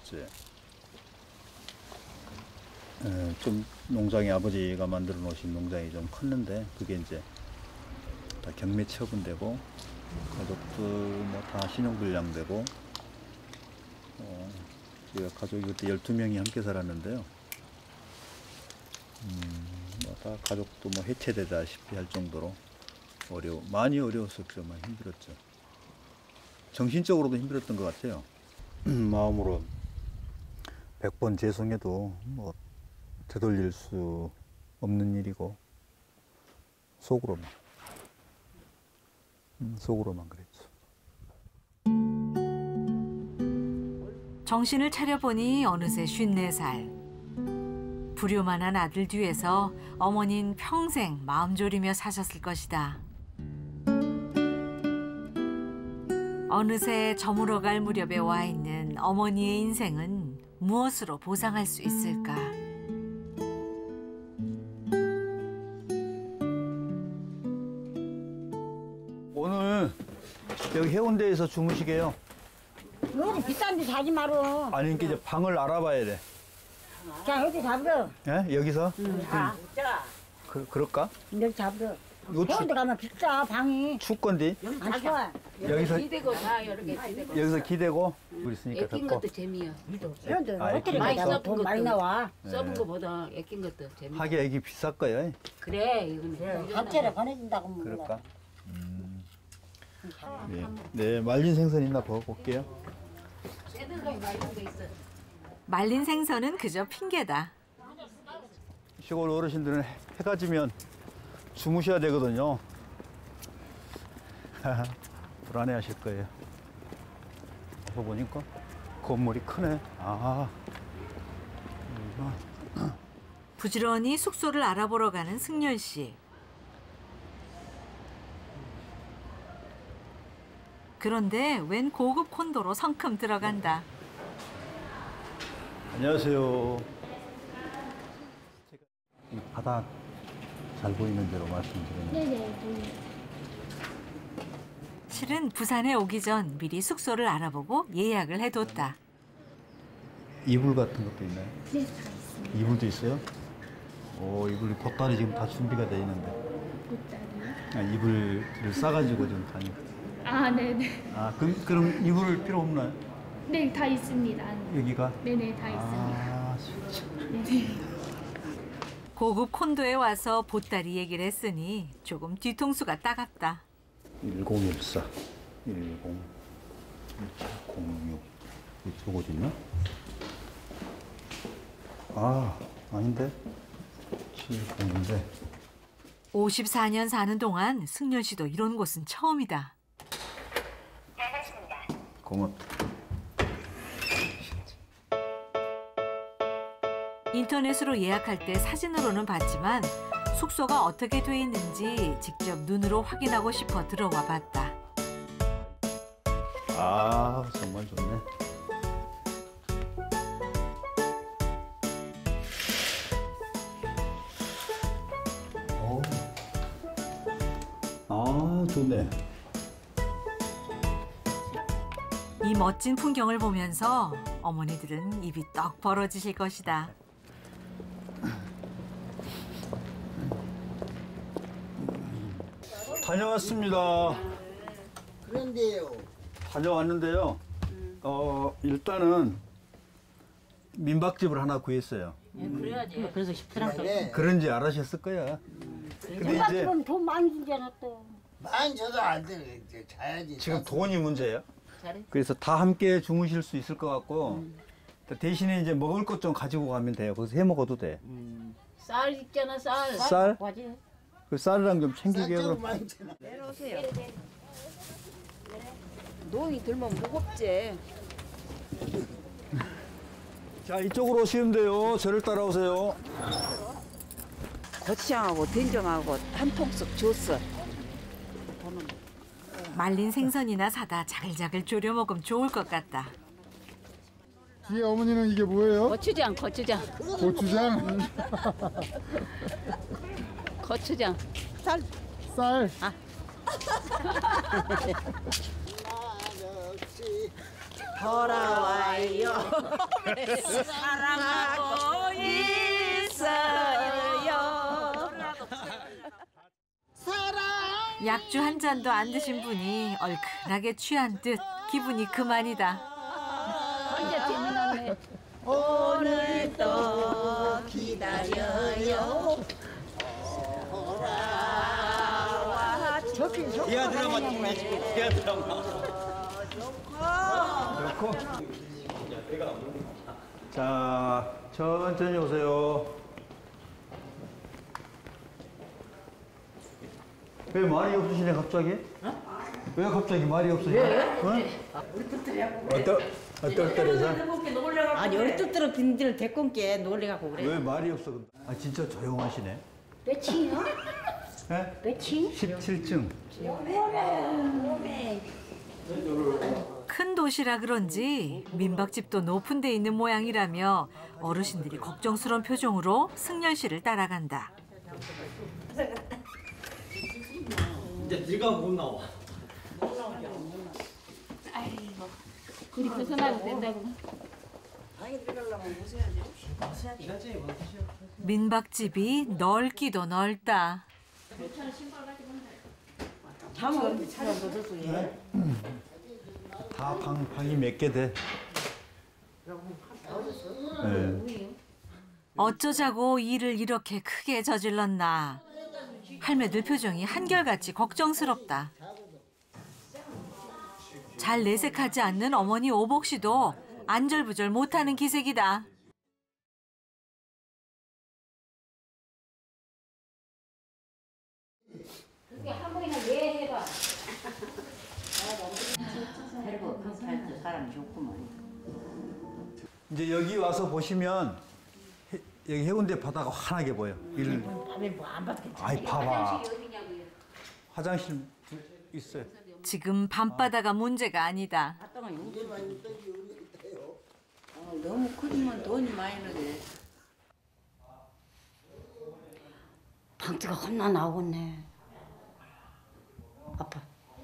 힘들었지. 에, 좀 농장이 아버지가 만들어 놓으신 농장이 좀 컸는데 그게 이제 다 경매 처분되고 가족들 뭐 다 신용불량되고 어, 제가 가족이 그때 열두 명이 함께 살았는데요. 음, 뭐 다 가족도 뭐 해체되다시피 할 정도로 어려워 많이 어려웠었죠. 많이 힘들었죠. 정신적으로도 힘들었던 것 같아요. 마음으로 백 번 죄송해도 뭐 되돌릴 수 없는 일이고 속으로만 음, 속으로만 그랬죠. 정신을 차려보니 어느새 쉰네 살. 불효만한 아들 뒤에서 어머니는 평생 마음 졸이며 사셨을 것이다. 어느새 저물어 갈 무렵에 와 있는 어머니의 인생은 무엇으로 보상할 수 있을까? 오늘 여기 해운대에서 주무시게요. 여기 비싼 데 자지 마라. 아니 그러니까 이제 방을 알아봐야 돼. 자, 여기 잡으러. 예? 여기서? 응. 아, 자. 그, 그럴까? 여기 잡으러. 이거 추- 해운대 가면 비싸, 방이. 춥건디? 안 좋아. 여기서 기대고 다 여러 개 기대고. 여기서 기대고 물 있으니까 애낀 덮고. 것도 재미야. 그런데 아, 어떻게 많이 내가 써본 돈 것도. 많이 나와. 네. 써본 거보다 애낀 것도 재미. 하긴 애기 비쌀 거야. 그래 이거는. 단체를 보내준다고 뭐. 그럴까? 음. 네. 네, 말린 생선 있나 보고 올게요. 말린 생선은 그저 핑계다. 시골 어르신들은 해- 해가 지면 주무셔야 되거든요. 불안해하실 거예요. 그거 보니까 건물이 크네. 아, 여기가. 부지런히 숙소를 알아보러 가는 승열 씨. 그런데 웬 고급 콘도로 성큼 들어간다. 안녕하세요. 제가 이 바다 잘 보이는 대로 말씀드리는. 네네. 실은 부산에 오기 전 미리 숙소를 알아보고 예약을 해뒀다. 이불 같은 것도 있나요? 네, 다 있습니다. 이불도 있어요? 오, 이불이 보따리 지금 다 준비가 돼 있는데. 보따리요? 아, 이불을 싸가지고 지금 다니. 아, 네네. 아, 그럼, 그럼 이불 필요 없나요? 네, 다 있습니다. 여기가? 네네, 다 있습니다. 아, 진짜. 네네. 고급 콘도에 와서 보따리 얘기를 했으니 조금 뒤통수가 따갑다. 일공일사, 일공, 일칠공육. 이쪽 어디 있나? 아, 아닌데? 칠공인데. 오십사 년 사는 동안 승열 씨도 이런 곳은 처음이다. 고맙다. 인터넷으로 예약할 때 사진으로는 봤지만 숙소가 어떻게 돼 있는지 직접 눈으로 확인하고 싶어 들어와 봤다. 아, 정말 좋네. 오. 아, 좋네. 이 멋진 풍경을 보면서 어머니들은 입이 떡 벌어지실 것이다. 다녀왔습니다. 그런데요. 다녀왔는데요. 어, 일단은 민박집을 하나 구했어요. 그래야지. 그래서 십트랑 그런지 알아셨을 거야. 근데 이제 그럼 돈 많이 주잖아 또. 많이 줘도 안 돼. 이제 자야지. 지금 돈이 문제예요. 잘해. 그래서 다 함께 주무실 수 있을 것 같고 대신에 이제 먹을 것 좀 가지고 가면 돼요. 거기서 해 먹어도 돼. 쌀 있잖아 쌀. 쌀? 그 쌀이랑 좀 챙기게요. 그럼. 내려오세요. 농이 들면 무겁지. 자, 이쪽으로 오시면 돼요. 저를 따라오세요. 고추장하고 된장하고 한 통씩 줬어. 말린 생선이나 사다 자글자글 졸여 먹으면 좋을 것 같다. 뒤에 어머니는 이게 뭐예요? 고추장 고추장. 고추장? 고추장. 쌀. 쌀. 아. 돌아와요. 사랑하고 있어요. 약주 한 잔도 안 드신 분이 얼큰하게 취한 듯 기분이 그만이다. 오늘도 기다려요. 기아 드라마 찍고 기아 드라마. 그렇고. 자, 천천히 오세요. 왜 말이 없으시네 갑자기? 어? 왜 갑자기 말이 없으시네? 왜? 어? 얼떨떨해갖고 어떨 어떨떨해서? 아니 얼떨떨어 빈들 대건께 놀래갖고 그래. 왜 말이 없어? 아 진짜 조용하시네. 몇 층이요? 네? 몇 층? 십칠 층. 큰 도시라 그런지 민박집도 높은 데 있는 모양이라며 어르신들이 걱정스러운 표정으로 승열 씨를 따라간다. 이제 네가 못 나와. 아이고, 그리 벗어나도 된다고. 민박집이 넓기도 넓다. 다 방, 방이 몇 개 돼? 네. 어쩌자고 일을 이렇게 크게 저질렀나. 할매들 표정이 한결같이 걱정스럽다. 잘 내색하지 않는 어머니 오복 씨도 안절부절 못하는 기색이다. 그게 한 번이나 왜 해봐. 그리고 그 사람이 좋구만. 이제 여기 와서 보시면 해, 여기 해운대 바다가 환하게 보여. 일, 밤에 뭐 안 봤겠지. 아이 봐봐. 화장실 있어요. 지금 밤바다가 문제가 아니다. 어, 너무 크지만 돈이 많이 나게. 방티가 겁나 나오겠네. 아파.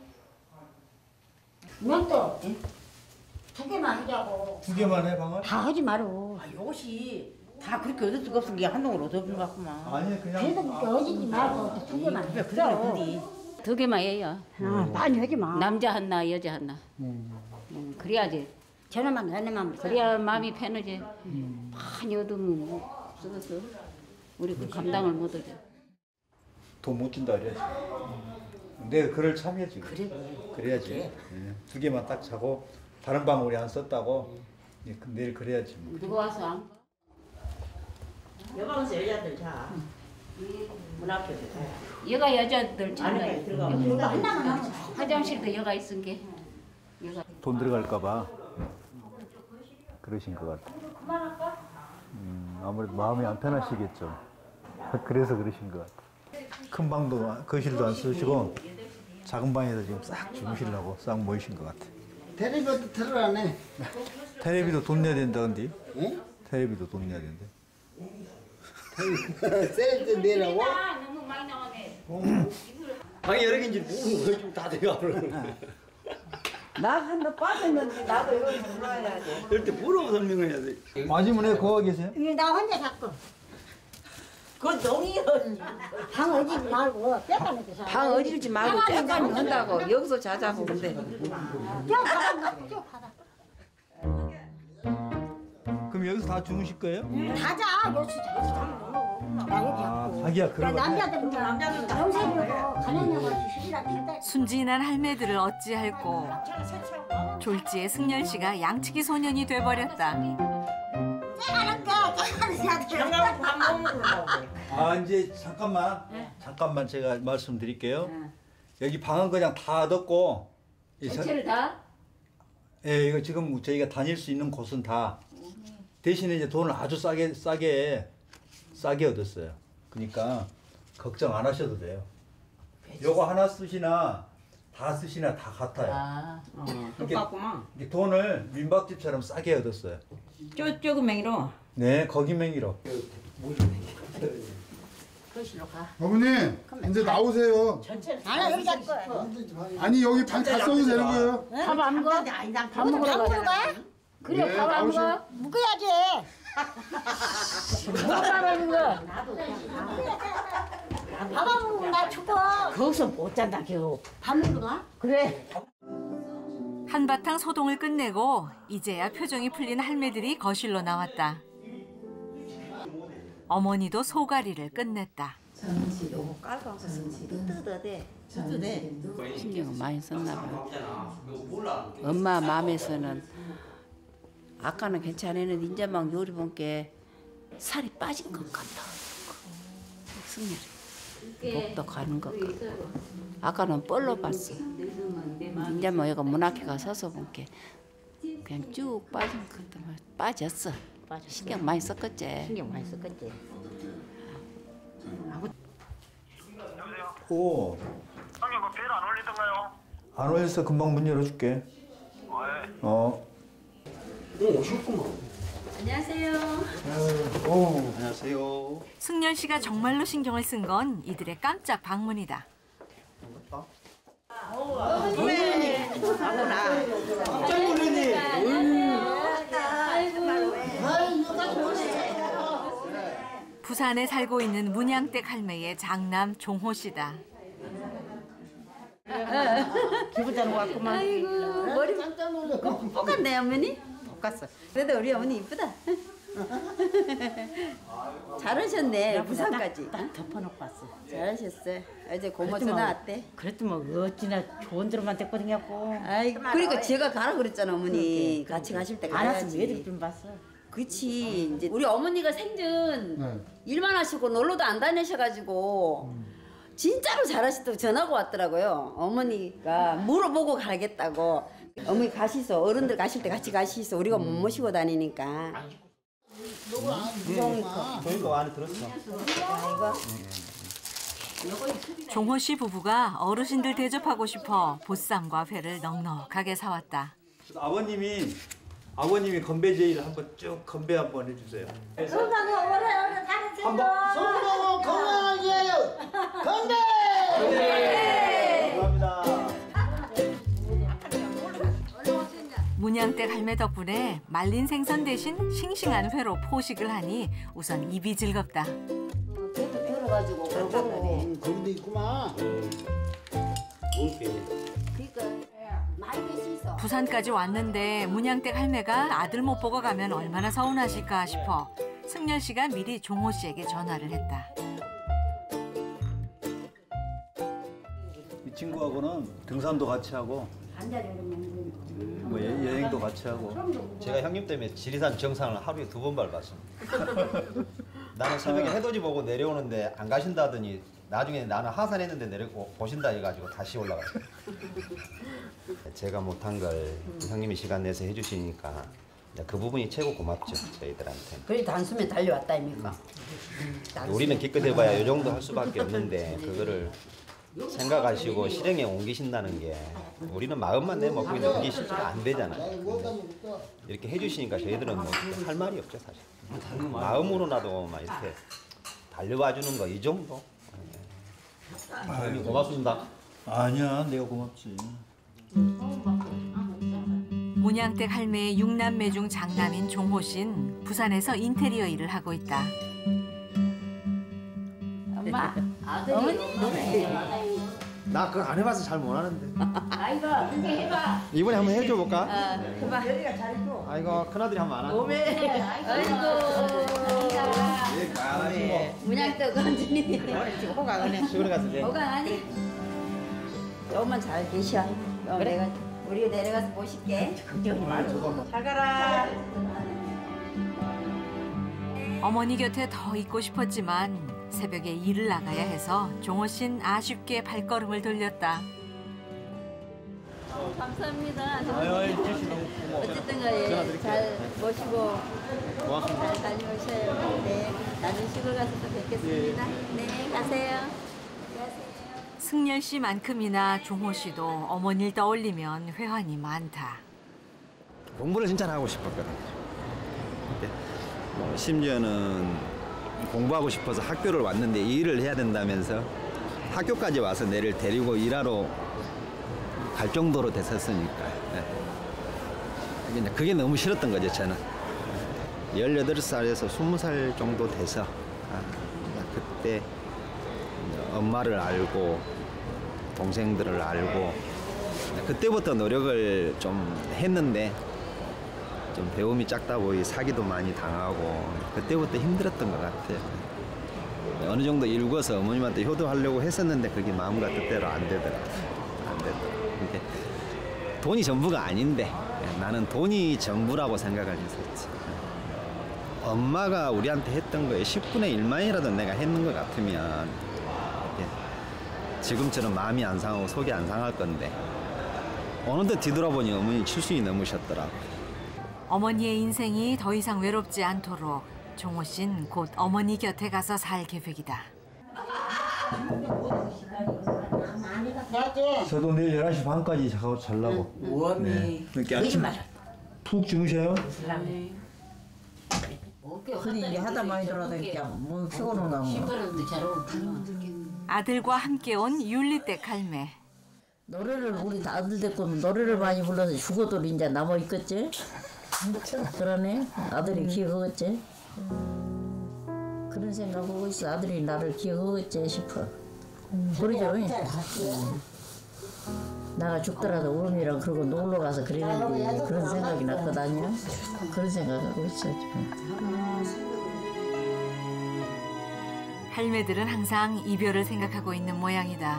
명도 두 개만 하자고. 두 개만 해 방을? 다 하지 마로. 아, 이것이 다 그렇게 얻을 수가 없은 게 한동으로 얻어본 것 같구만. 아니 그냥. 그래도 그렇게 어지지 말고 두 개만 그래, 해. 그래, 그래. 두 개만 해요. 어, 많이 하지 마. 남자 하나, 여자 하나. 음. 음, 그래야지. 저놈만 너네만. 그래야 마음이 편하지. 많이 얻으면 뭐 쓰겠어. 우리 그 감당을 못 하죠. 돈 못 준다 그래야지. 내가 그럴 참여지. 그래. 그래야지. 그래. 예. 두 개만 딱 자고 다른 방 우리 안 썼다고 예, 그 내일 그래야지. 뭐. 누구 와서 안 가? 여방에서 여자들 자. 문 앞에서 자. 여가 여자들 자네. 안에 들어가. 여기 화장실도 여가 있은 게. 여가. 돈 들어갈까봐 그러신 것 같아. 음, 아무래도 마음이 안 편하시겠죠. 그래서 그러신 것 같아. 큰 방도 거실도 안 쓰시고 작은 방에서 지금 싹 주무시려고 싹 모이신 것 같아. 텔레비도 틀어라네. 텔레비도 돈 내야 된다 근데? 응? 텔레비도 돈 내야 된대. 셀프 내라고? 너무 많이 나가네. 방이 여러 개인지 모르는 거좀 다 돼가 버리는. 나 한번 빠졌는데 나도 이걸 몰라야 돼. 이럴 때 뭐라고 설명해야 돼? 마지막에 거기 계세요? 이거 나 혼자 자꾸. 그건 농이요. 방 어지지 말고 뼈가는 데 방 어질지 말고 쬐까니 한다고 여기서 자자고 근데. 뼈 가방 갖고 뼈 가방. 그럼 여기서 다 주무실 거예요? 다 자. 여기서 자. 여기서 자면 너무. 나 여기 아, 자고. 자기야 그런 거. 남자들은 남자들은 영생이고 가난해가지고 시기라 했다. 순진한 할매들을 어찌할꼬. 졸지에 승열 씨가 양치기 소년이 돼버렸다. 아 이제 잠깐만 잠깐만 제가 말씀드릴게요. 여기 방은 그냥 다 넣고 이 사- 전체를 다? 예 이거 지금 저희가 다닐 수 있는 곳은 다 대신에 이제 돈을 아주 싸게 싸게 싸게 얻었어요. 그러니까 걱정 안 하셔도 돼요. 요거 하나 쓰시나 다 쓰시나 다 같아요. 아, 어, 이렇게- 똑같구만. 이렇게 돈을 민박집처럼 싸게 얻었어요. 쪼, 조금맹이로. 네 거기 맹이로. 거실로 가. 어머님 이제 나오세요. 아니 여기 잡고. 아니 여기 방 다 써도 되는 거예요? 밥 안 먹어? 밥 먹으러 가. 그래 네, 밥 안 나오시오. 먹어? 먹어야지. 뭐라는 거? 밥 안 먹으면 나 죽어. 거기서 못 잔다 겨우. 밥 먹으러 가? 그래. 한바탕 소동을 끝내고 이제야 표정이 풀린 할매들이 거실로 나왔다. 어머니도 소가리를 끝냈다. 요거 깔고 뜯어대. 뜯어대. 신경을 많이 썼나 봐. 엄마 마음에서는 아까는 괜찮았는데 이제 막 요리 본게 살이 빠진 것 같다. 승렬이 목도 가는 것 같고. 아까는 뻘로 봤어. 이제 뭐 이거 문 앞에 가 서서 본게 그냥 쭉 빠진 것 같다. 빠졌어. 신경 많이 썼겠지. 신경 많이 썼겠지. 오. 형님 그 벨 안 올리던가요? 안 올려서 금방 문 열어줄게. 어. 오, 오셨구만. 안녕하세요. 오, 안녕하세요. 승열 씨가 정말로 신경을 쓴 건 이들의 깜짝 방문이다. 부산에 살고 있는 문양댁 할매의 장남 종호 씨다. 기분 잘 왔구만. 아이고 머리 똑같네 어머니? 똑같어. 그래도 우리 어머니 이쁘다. 잘하셨네 부산까지. 딱 덮어놓고 왔어. 잘하셨어요. 이제 고모 그래도 전화 뭐- 왔대. 그래도 뭐 어찌나 좋은 데로만 데리거든요. 아이고 그러니까 제가 가라 그랬잖아 어머니. 그러니까. 같이 가실 때 안 가야지. 왔으면 애들 좀 봤어. 그치 이제 우리 어머니가 생전 일만 하시고 놀러도 안 다니셔가지고 진짜로 잘하시다고 전화가 왔더라고요. 어머니가 물어보고 가겠다고. 어머니 가시소. 어른들 가실 때 같이 가시소. 우리가 못 모시고 다니니까. 무서우니까. 저희도 안에 들었어. 종호 씨 부부가 어르신들 대접하고 싶어 보쌈과 회를 넉넉하게 사왔다. 아버님이 아버님이 건배 제의를 한번 쭉 건배 한번 해주세요. 건강히 오래오래 다니세요. 성공은 건강을 위하여 건배! 감사합니다. 문양댁 할매 덕분에 말린 생선 대신 싱싱한 회로 포식을 하니 우선 입이 즐겁다. 들어가지고 음, 거기도 있구만. 부산까지 왔는데 문양댁 할매가 아들 못 보고 가면 얼마나 서운하실까 싶어 승열 씨가 미리 종호 씨에게 전화를 했다. 이 친구하고는 등산도 같이 하고 뭐 여- 여행도 같이 하고. 제가 형님 때문에 지리산 정상을 하루에 두 번 밟았습니다. 나는 새벽에 해돋이 보고 내려오는데 안 가신다 하더니 나중에 나는 하산했는데 내려 보신다 해가지고 다시 올라갔어요. 제가 못한 걸 형님이 시간 내서 해주시니까 그 부분이 최고 고맙죠 저희들한테. 그래 단숨에 달려왔다 입니까? 우리는 기껏 해봐야 이 정도 할 수밖에 없는데 그거를 생각하시고 실행에 옮기신다는 게 우리는 마음만 내먹고 있는데 그게 실제로 안 되잖아요. 이렇게 해주시니까 저희들은 뭐 할 말이 없죠 사실. 마음으로라도 막 이렇게 달려와 주는 거 이 정도. 형님 고맙습니다. 아니야, 내가 고맙지. 문양댁 할매의 육남매 중 장남인 종호 씨는 부산에서 인테리어 일을 하고 있다. 엄마 어머니? 나 그거 안 해봐서 잘 못하는데. 아이고 근데 해봐. 이번에 한번 해줘 볼까? 해봐. 여기가 잘해줘. 아이고 큰아들이 한번 안 하네. 오메. 아이고. 문양떡 완전히. 호강하네. 시골에 가서 돼. 호강하니? 조금만 잘 계셔. 그럼 그래. 내가 우리가 내려가서 모실게. 걱정이 말고. 잘 가라. 어머니 곁에 더 있고 싶었지만 새벽에 일을 나가야 해서 종호 씨는 아쉽게 발걸음을 돌렸다. 감사합니다. 아유, 아유, 너무 고마워. 어쨌든 간에 잘 모시고 고맙습니다. 잘 다녀오셔요. 네. 나중에 시골 가서 또 뵙겠습니다. 네, 가세요. 승열 씨만큼이나 종호 씨도 어머니를 떠올리면 회환이 많다. 공부를 진짜 하고 싶었거든요. 근데 뭐 심지어는 공부하고 싶어서 학교를 왔는데 일을 해야 된다면서 학교까지 와서 내를 데리고 일하러 갈 정도로 됐었으니까. 예. 그게 너무 싫었던 거죠, 저는. 열여덟 살에서 스무 살 정도 돼서 아, 그때 엄마를 알고 동생들을 알고 그때부터 노력을 좀 했는데 좀 배움이 작다 보이 사기도 많이 당하고 그때부터 힘들었던 것 같아요. 어느 정도 일궈서 어머님한테 효도하려고 했었는데 그게 마음과 뜻대로 안 되더라고요. 안 되더라고요. 이게 돈이 전부가 아닌데 나는 돈이 전부라고 생각을 했었지. 엄마가 우리한테 했던 거에 십분의 일만이라도 내가 했는 것 같으면 지금처럼 마음이 안 상하고 속이 안 상할 건데 어느덧 뒤돌아보니 어머니 칠순이 넘으셨더라고요. 어머니의 인생이 더 이상 외롭지 않도록 종호 씨는 곧 어머니 곁에 가서 살 계획이다. 저도 내일 열한 시 반까지 작업 잘라고. 네. 이렇게 아침 푹 주무셔요? 그니 이제 하다 많이 돌아다니까 뭐 피곤한가 뭐. 아들과 함께 온 율리댁 할매. 노래를 우리 아들 데리고 노래를 많이 불러서 죽어도 이제 남아 있겠지? 그러네. 아들이 기억하겠지? 그런 생각하고 있어. 아들이 나를 기억하겠지 싶어. 그러죠? 나가 죽더라도 어머니랑 그러고 놀러 가서 그랬는데 그런 생각이 났거든요. 그런 생각하고 있어 지금. 할매들은 항상 이별을 생각하고 있는 모양이다.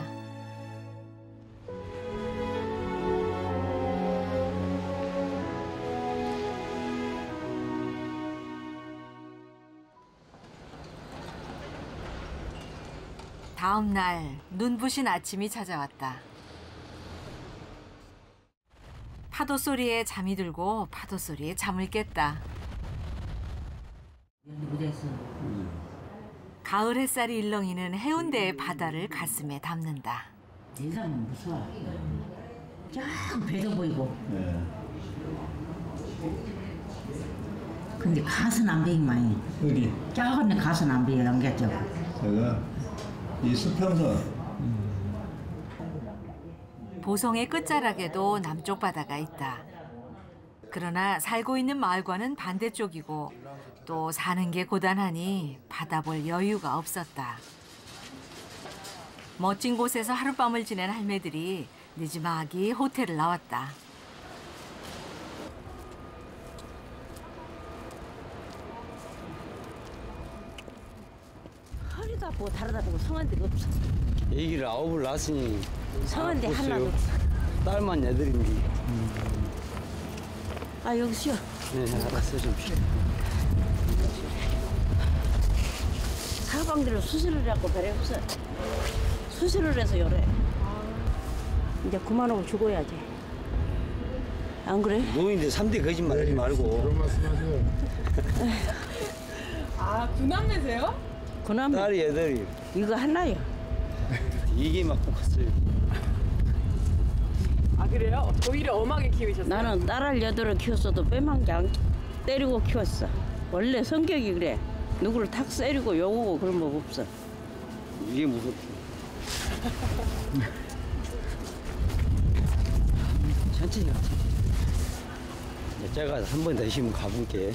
다음 날 눈부신 아침이 찾아왔다. 파도 소리에 잠이 들고 파도 소리에 잠을 깼다. 가을 햇살이 일렁이는 해운대의 바다를 가슴에 담는다. 세상은 무서워. 쫙 배도 보이고. 네. 근데 가슴 안 보이만. 어디? 작은 데 가슴 안 보여 안겠죠. 제가 이 수평선. 보성의 끝자락에도 남쪽 바다가 있다. 그러나 살고 있는 마을과는 반대쪽이고 또 사는 게 고단하니 바다 볼 여유가 없었다. 멋진 곳에서 하룻밤을 지낸 할매들이 늦지막이 호텔을 나왔다. 허리도 아프고 다리도 아프고 성한 데가 없어. 애기를 아홉을 낳았으니 성한 데 아, 하나도 없어요. 없어. 딸만 여덟인데. 아 여기 쉬어. 네, 알았어 좀 쉬어. 사방대로 수술을 해갖고 배려 없어. 수술을 해서 요래. 이제 그만하고 죽어야지. 안 그래? 노인데 삼 대 거짓말 하지 말고. 그런 말씀하세요. 아, 구남매세요? 구남매. 딸이 여덟이. 이거 하나요. 이게 막 컸어요. 아, 그래요? 오히려 엄하게 키우셨어요? 나는 딸을 여덟을 키웠어도 빼만게 안 때리고 키웠어. 원래 성격이 그래. 누구를 탁 세리고 욕하고 그런 법 없어. 이게 무섭다. 천천히 가. 이제 제가 한 번 더 쉬면 가볼게.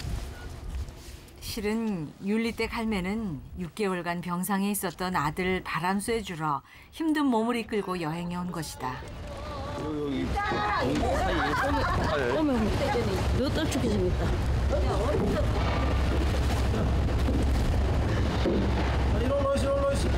실은 율리댁 할매는 육 개월간 병상에 있었던 아들 바람 쐬주러 힘든 몸을 이끌고 여행해 온 것이다. 여기 어머, 너 떨쭉해 생겼다. 일로 오시, 일로 오시.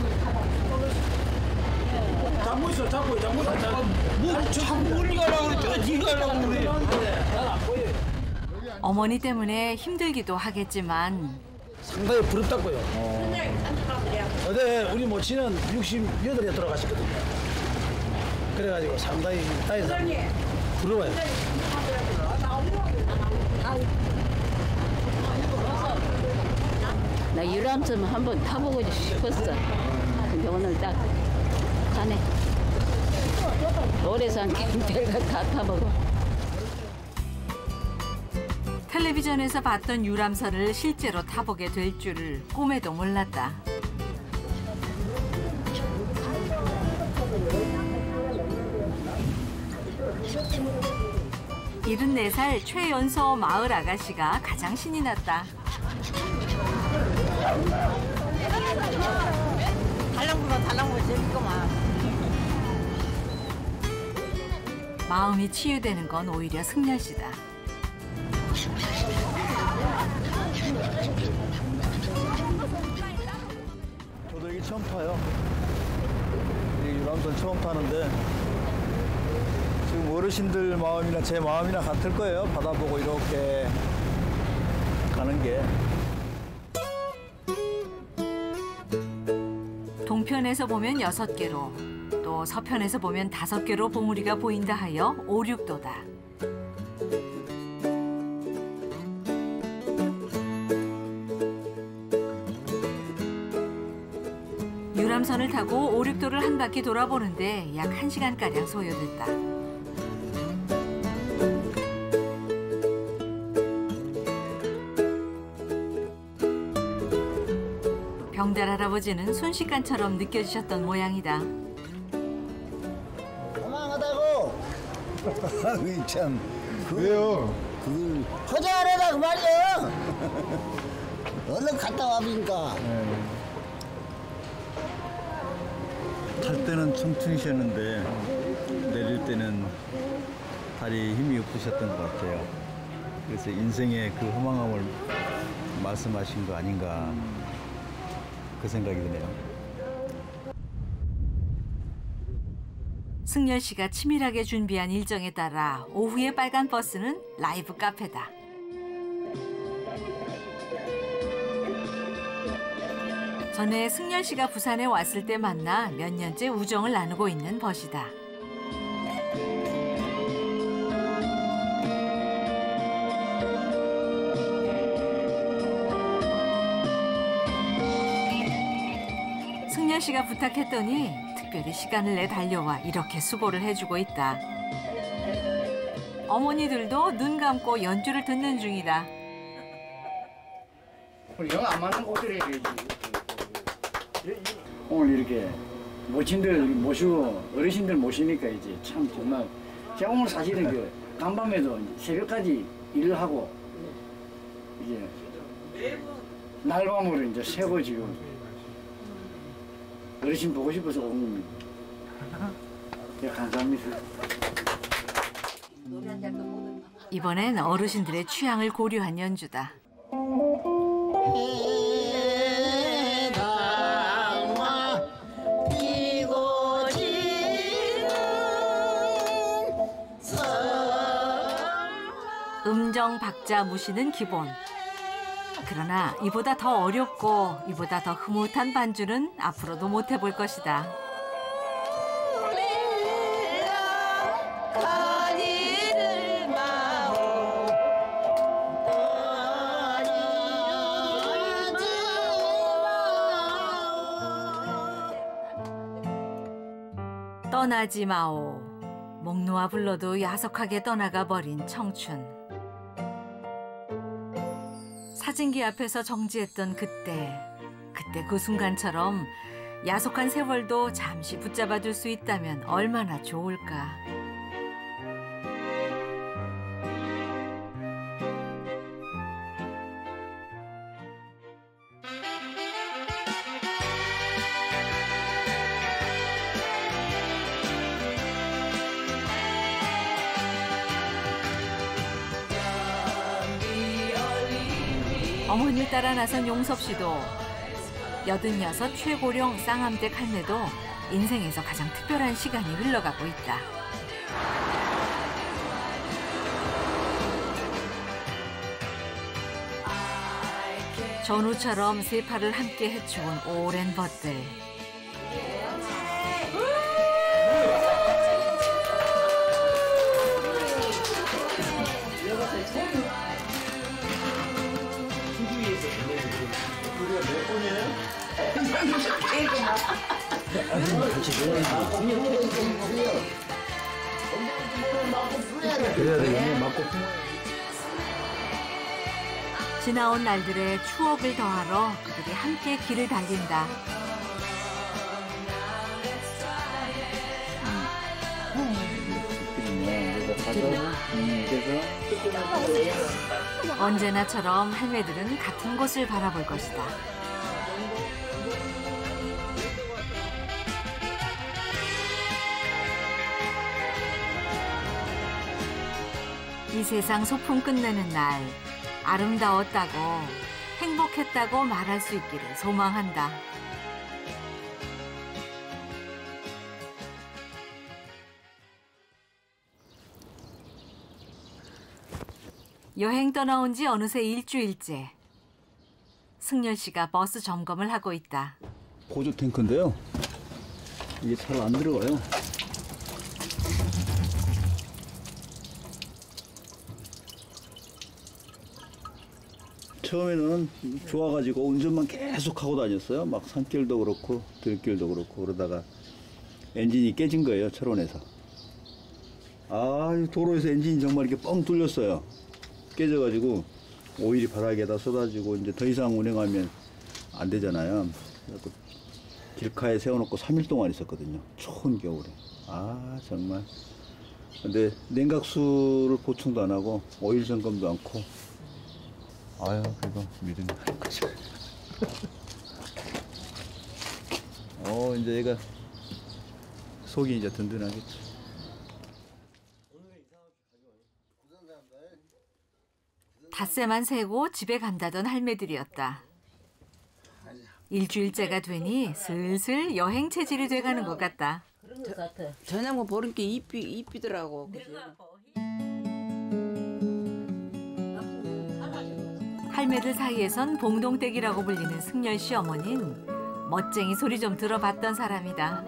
잡고 있어, 잡고, 잡고 있어. 뭐 자꾸 멀리 가려고 그랬죠? 네가 가려고 그래. 잘안 보여. 어머니 때문에 힘들기도 하겠지만 상당히 부럽다고요. 어제 우리 모친은 육십여덟에 돌아가셨거든요. 그래가지고 상당히 따에서 부러워요. 나 유람선 한번 타보고 싶었어. 근데 오늘 딱 가네. 오래산 캠핑가 다 타보고. 텔레비전에서 봤던 유람선을 실제로 타보게 될 줄을 꿈에도 몰랐다. 일흔네 살 최연소 마을 아가씨가 가장 신이 났다. 달랑구나 달랑구 재밌구만. 마음이 치유되는 건 오히려 승열 씨다. 저도 여기 처음 타요. 이 유람선 처음 타는데 지금 어르신들 마음이나 제 마음이나 같을 거예요. 바다 보고 이렇게 가는 게. 동편에서 보면 여섯 개로, 또 서편에서 보면 다섯 개로 봉우리가 보인다 하여 오륙도다. 유람선을 타고 오륙도를 한 바퀴 돌아보는데 약 한 시간가량 소요됐다. 병달 할아버지는 순식간처럼 느껴지셨던 모양이다. 고만하다고. 아이 참. 왜요? 그 허전하다 그 말이야. 얼른 갔다 와보니까. 탈 때는 청춘이셨는데 내릴 때는 다리 힘이 없으셨던 것 같아요. 그래서 인생의 그 허망함을 말씀하신 거 아닌가 그 생각이 드네요. 승열 씨가 치밀하게 준비한 일정에 따라 오후의 빨간 버스는 라이브 카페다. 전에 승열 씨가 부산에 왔을 때 만나 몇 년째 우정을 나누고 있는 벗이다. 승열 씨가 부탁했더니 특별히 시간을 내 달려와 이렇게 수고를 해주고 있다. 어머니들도 눈 감고 연주를 듣는 중이다. 우리 영 안 맞는 곡들 해야지. 오늘 이렇게 모친들 모시고 어르신들 모시니까 이제 참 정말 제가 오늘 사실은 그 간밤에도 새벽까지 일을 하고 이제 날밤으로 이제 새고 지금 어르신 보고 싶어서 온 겁니다. 네, 감사합니다. 이번엔 어르신들의 취향을 고려한 연주다. 음정 박자 무시는 기본. 그러나 이보다 더 어렵고 이보다 더 흐뭇한 반주는 앞으로도 못 해볼 것이다. 떠나지 마오. 목 놓아 불러도 야속하게 떠나가 버린 청춘. 사진기 앞에서 정지했던 그때, 그때 그 순간처럼 야속한 세월도 잠시 붙잡아둘 수 있다면 얼마나 좋을까. 어머니를 따라 나선 용섭 씨도 여든여섯 최고령 쌍암댁 할매도 인생에서 가장 특별한 시간이 흘러가고 있다. 전우처럼 세 팔을 함께 헤쳐온 오랜 벗들. 그래야 되겠네. 맞고 지나온 날들의 추억을 더하러 그들이 함께 길을 달린다. 언제나처럼 할매들은 같은 곳을 바라볼 것이다. 이 세상 소풍 끝내는 날, 아름다웠다고, 행복했다고 말할 수 있기를 소망한다. 여행 떠나온 지 어느새 일주일째. 승열 씨가 버스 점검을 하고 있다. 보조 탱크인데요. 이게 잘 안 들어가요. 처음에는 좋아가지고 운전만 계속 하고 다녔어요. 막 산길도 그렇고 들길도 그렇고. 그러다가 엔진이 깨진 거예요, 철원에서. 아, 도로에서 엔진이 정말 이렇게 뻥 뚫렸어요. 깨져가지고 오일이 바닥에다 쏟아지고 이제 더 이상 운행하면 안 되잖아요. 그래서 길가에 세워놓고 삼 일 동안 있었거든요. 추운 겨울에. 아, 정말. 근데 냉각수를 보충도 안 하고 오일 점검도 않고. 아유, 그래도 믿음이 가는 거죠. 어, 이제 얘가 속이 이제 든든하겠지. 닷새만 새고 집에 간다던 할매들이었다. 일주일째가 되니 슬슬 여행 체질이 돼가는 것 같다. 저녁 뭐 보는 게 이삐, 이삐더라고. 할매들 사이에선 봉동댁이라고 불리는 승열 씨 어머니는 멋쟁이 소리 좀 들어봤던 사람이다.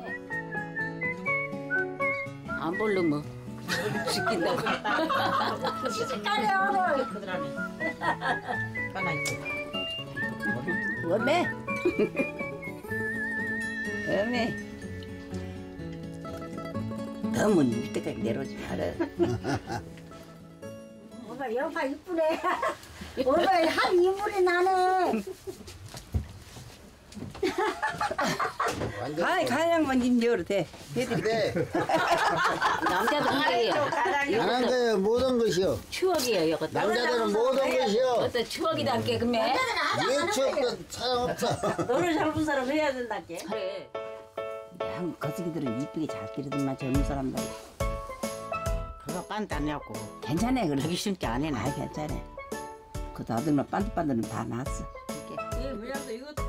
안 볼르면 시킨다고. 어메? 어메? 너무 밑에까지 내려오지 마라. 오빠 여파 이쁘네. 오빠 한 이물이 나네. 가, 가양만 님 열어도 돼. 네. 남자도 그래요. 안한 거예요. 모든 것이요. 추억이에요, 이것도. 남자들은 모든 것이요. 어떤 추억이다, 게 그러면. 왜 추억도 사용없어. 너를 젊은 사람 해야 된다게. 그래. 한 거시기들은 이쁘게 잘 기르더만 젊은 사람들. 그거 빤도 안 해갖고. 괜찮아. 그래. 하기 쉽지 안 해. 나 괜찮아. 그 아들만 빤듯빤듯은 다 났어. 예, 물량도 이것도.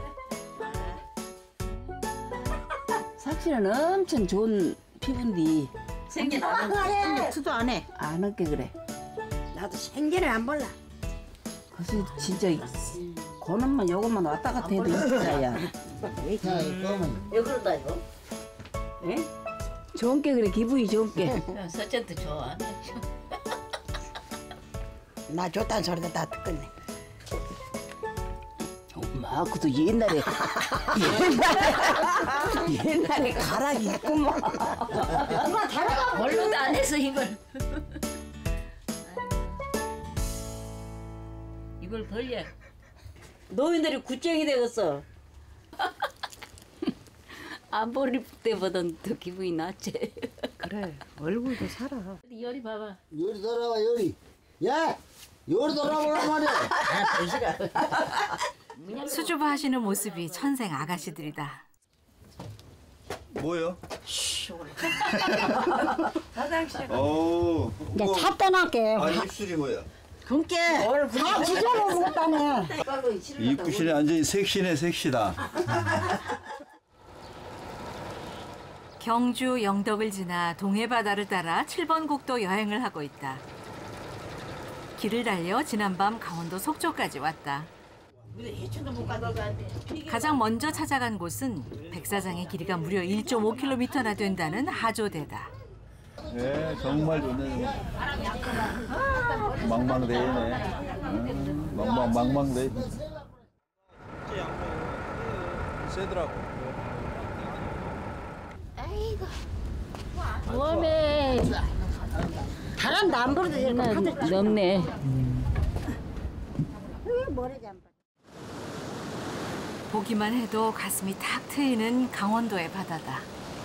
삭시는 엄청 좋은 피부인데 생긴 안 해. 투도 안 해. 안 할게 그래. 나도 생계를 안 볼라. 그래서 진짜 그놈만 요것만 왔다 갔다 해도 이쁘다야. 왜 그런다 이거? 예? 좋은 게 그래. 기분이 좋은 게. 서천도 좋아. 나 좋다는 소리도 다 듣겠네. 엄마, 그도 옛날에 옛날에 옛날에 가락이 있구만. 누가 다르가 뭘로도 안 해서 이걸. 이걸 벌려. 노인들이 굿쟁이 되겠어. 안 버릴 때보단 더 기분이 낫지. 그래, 얼굴도 살아. 열이 봐봐. 요리 돌아와 요리. 야, 요리 돌아오란 말이야. 수줍어 하시는 모습이 천생 아가씨들이다. 뭐요? 화장실. 오. 이제 차 떠날게. 아, 입술이 뭐야? 금께 다 지져놓은 것 같다네. 입구실에 완전히 섹시네, 섹시다. 경주 영덕을 지나 동해바다를 따라 칠 번 국도 여행을 하고 있다. 길을 달려 지난밤 강원도 속초까지 왔다. 가장 먼저 찾아간 곳은 백사장의 길이가 무려 일 점 오 킬로미터나 된다는 하조대다. 네, 정말 좋네. 망망대해네. 음, 망망 망망대. 세더라고. 아이고. 웜에 바람도 안 불어도 넓네. 보기만 해도 가슴이 탁 트이는 강원도의 바다다.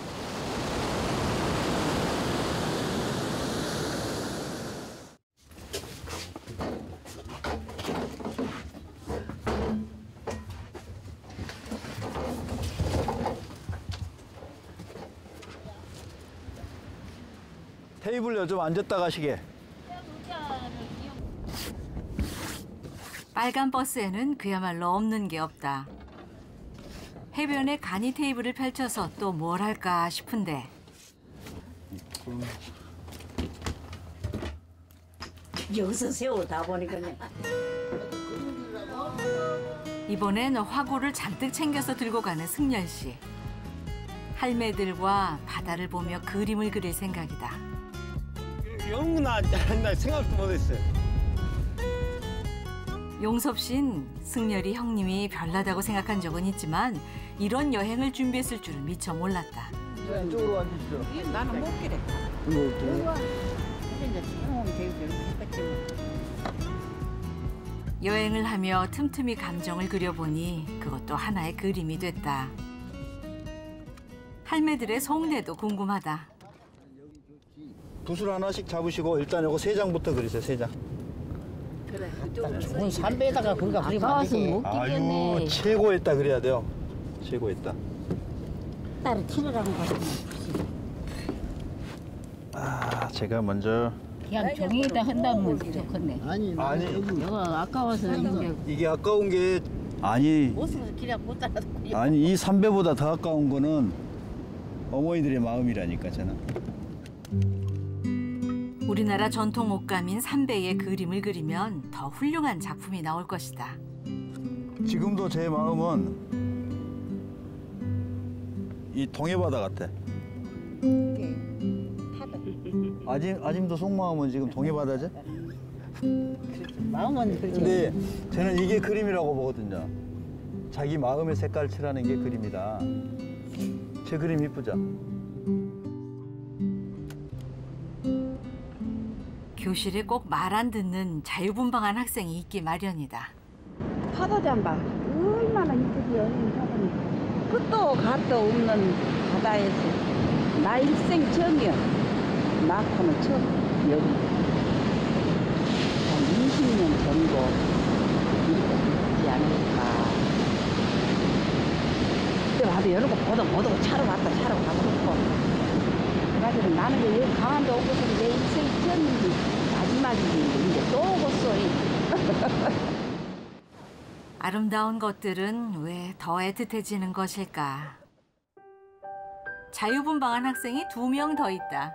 테이블요 좀 앉았다 가시게. 빨간 버스에는 그야말로 없는 게 없다. 해변에 간이 테이블을 펼쳐서 또 뭘 할까 싶은데 여기서 새우 다 보니까 이번엔 화구를 잔뜩 챙겨서 들고 가는 승열 씨. 할매들과 바다를 보며 그림을 그릴 생각이다. 영구나 나 생각도 못했어요. 용섭 씨는 승열이 형님이 별나다고 생각한 적은 있지만 이런 여행을 준비했을 줄은 미처 몰랐다. 이쪽으로 앉으시죠. 나는 못 기래. 여행을 하며 틈틈이 감정을 그려보니 그것도 하나의 그림이 됐다. 할매들의 속내도 궁금하다. 붓을 하나씩 잡으시고 일단 요거 세 장부터 그리세요. 세 장. 그래. 좋은 삼배에다가 그거 그리면 안 되지. 아유 최고였다 그래야 돼요. 최고였다. 따로 칠하라는 거. 아 제가 먼저. 그냥 종이에다 한다면 좋겠네. 아니 아니 이거 아까워서 이게 이게 아까운 게 아니 못쓰서 그냥 못 따라도 아니 이 삼배보다 더 아까운 거는 어머니들의 마음이라니까 저는. 우리나라 전통 옷감인 삼배의 그림을 그리면 더 훌륭한 작품이 나올 것이다. 지금도 제 마음은 이 동해바다 같아. 아짐, 아짐도 속마음은 지금 동해바다죠? 마음은 그렇지. 근데 저는 이게 그림이라고 보거든요. 자기 마음의 색깔 칠하는 게 그림이다. 제 그림 이쁘죠? 교실에 꼭 말 안 듣는 자유분방한 학생이 있기 마련이다. 파도잔 봐. 얼마나 이쁘게 여행 하더니 끝도 갓도 없는 바다에서 나 일생 처음이야. 낳고는 처음 여기 한 이십 년 정도 이렇게 있지 않을까. 그때 와도 여러 거 보도 보도 차로 갔다 차로 가고 그래가지고 나는 왜 여기 강원도 오고서 내 인생이 처음인지 마지막인지 이제 또 오겠어. 아름다운 것들은 왜 더 애틋해지는 것일까? 자유분방한 학생이 두 명 더 있다.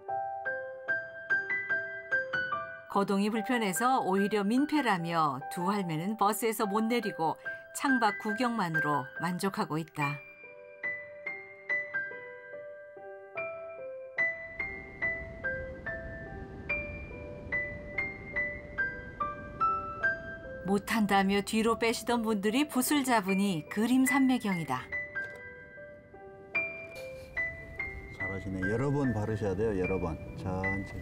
거동이 불편해서 오히려 민폐라며 두 할매는 버스에서 못 내리고 창밖 구경만으로 만족하고 있다. 못한다며 뒤로 빼시던 분들이 붓을 잡으니 그림 삼매경이다. 잘하시네. 여러 번 바르셔야 돼요. 여러 번. 천천히.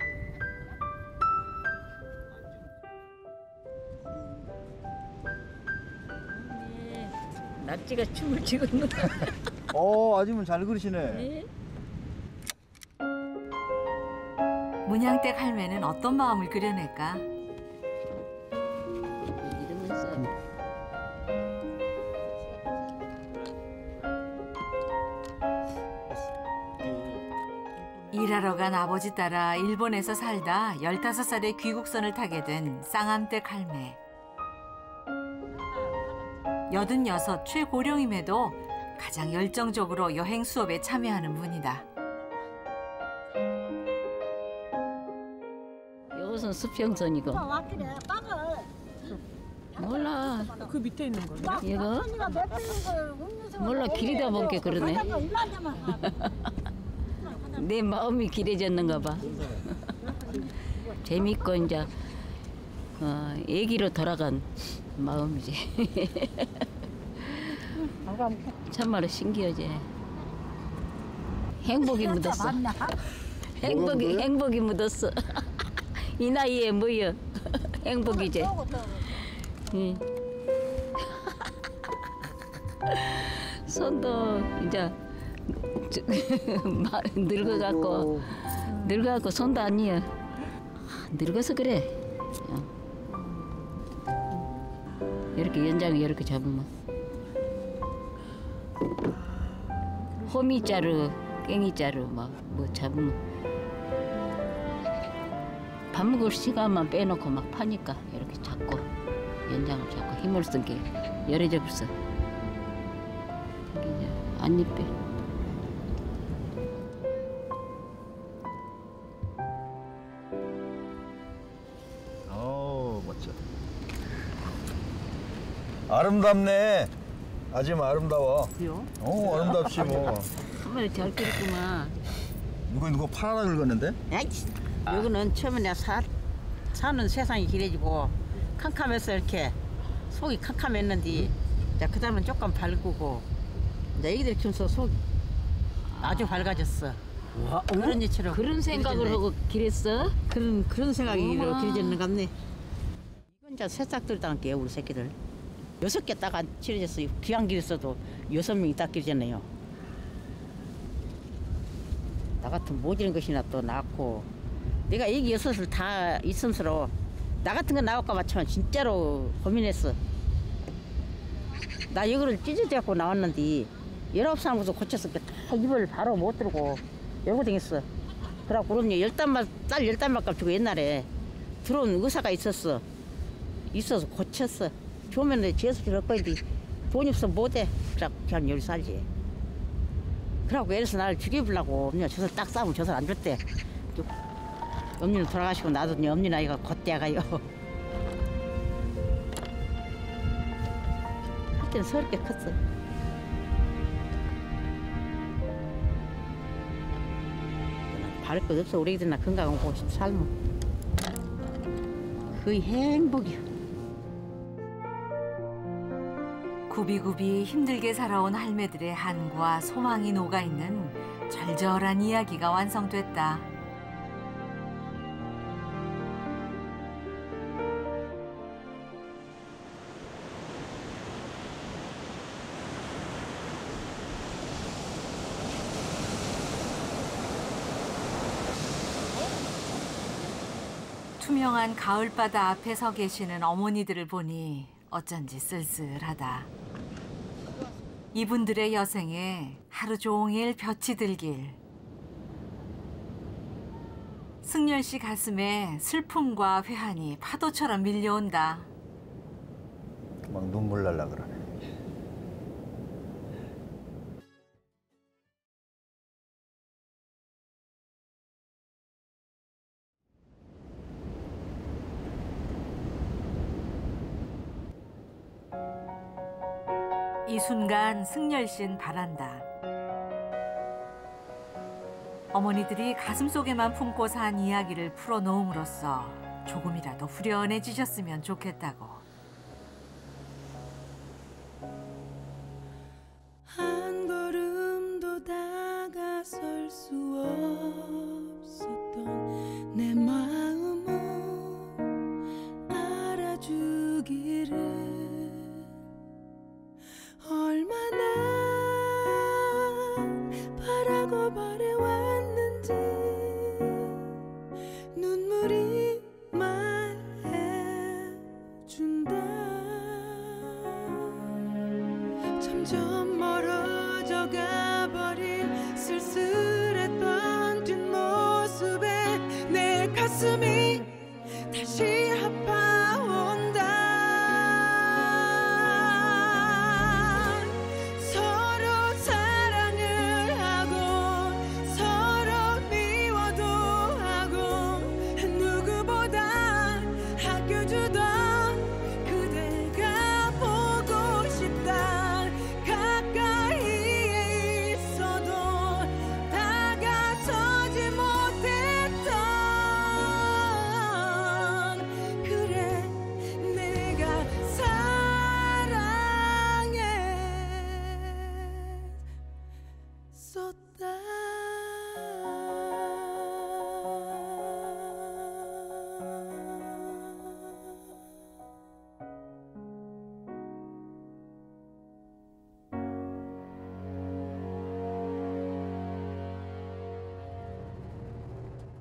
낙지가 춤을 추고 있는 거. 어, 아줌은 잘 그리시네. 네. 문양댁 할매는 어떤 마음을 그려낼까? 일하러 간 아버지 따라 일본에서 살다 열다섯 살에 귀국선을 타게 된 쌍암댁 할매. 여든여섯 최고령임에도 가장 열정적으로 여행 수업에 참여하는 분이다. 이것은 수평선이고. 몰라. 그 밑에 있는 거예요? 이거? 몰라, 길이다 보니까 그러네. 내 마음이 길해졌는가 봐. 재밌고 이제 어, 애기로 돌아간 마음이지. 참말로 신기하지. 행복이 묻었어. 행복이 행복이 묻었어. 이 나이에 뭐여? 행복이지. 응. 손도 이제 늙어갖고 늙어갖고 손도 아니야. 늙어서 그래. 이렇게 연장이 이렇게 잡으면 호미자루, 깽이자루 막 뭐 잡으면 밥 먹을 시간만 빼놓고 막 파니까 이렇게 잡고 연장을 잡고 힘을 쓴 게 열해져 벌써. 이게 이제 안 입혀. 어 멋져. 아름답네. 아줌마 아름다워. 그래요? 어 아름답지 뭐. 한 마리 잘 끓였구만. 누가 누가 파라다 긁었는데? 야이씨. 여기는 처음에 내가 사, 사는 세상이 길어지고 캄캄해서 이렇게 속이 캄캄했는데 자 그다음에 조금 밝고 이제 애기들 키우면서 속 아주 밝아졌어. 와, 그런 일처럼 그런 생각을 길어졌네. 하고 길했어? 그런 그런 생각이 어머. 길어졌는 것 같네. 이건 이제 새싹들 당할게요 우리 새끼들. 여섯 개 딱 안 치러졌어요. 귀한 길에서도 여섯 명이 딱 길어졌네요. 나 같은 모지는 것이나 또 낳고 내가 애기 여섯을 다 있음서로 나 같은 거 나올까 맞추면 진짜로 고민했어. 나 이거를 찢어져갖고 나왔는데 열아홉 살부터 고쳤을 때 다 입을 바로 못 들고 이러고 다녔어. 그래갖고 그럼요 열단만 딸 열단만 값주고 옛날에 들어온 의사가 있었어. 있어서 고쳤어. 좋으면 재수술 할 거인데 돈이 없어 못해. 그래갖고 그냥 여기 살지. 그래갖고 애래서 나를 죽여보려고 엄니가 젖을 딱 싸면 젖을 안 줬대. 엄니는 돌아가시고 나도 엄니 나이가 곧대가요. 할 때는 서럽게 컸어. 바를 것 없어. 우리 애들이나 건강하고 살면 거의 행복이야. 구비구비 힘들게 살아온 할매들의 한과 소망이 녹아있는 절절한 이야기가 완성됐다. 투명한 가을바다 앞에 서 계시는 어머니들을 보니 어쩐지 쓸쓸하다. 이분들의 여생에 하루 종일 볕이 들길. 승열 씨 가슴에 슬픔과 회한이 파도처럼 밀려온다. 막 눈물 날라 그러네. 이 순간 승열 씨는 바란다. 어머니들이 가슴속에만 품고 산 이야기를 풀어놓음으로써 조금이라도 후련해지셨으면 좋겠다고. 한 걸음도 다가설 수 없었던 내 마음을 알아주기를 얼마나 바라고 바래왔는지 눈물이 말해준다. 점점 멀어져 가버린 쓸쓸했던 뒷모습에 내 가슴이 다시 아파온다. 서로 사랑을 하고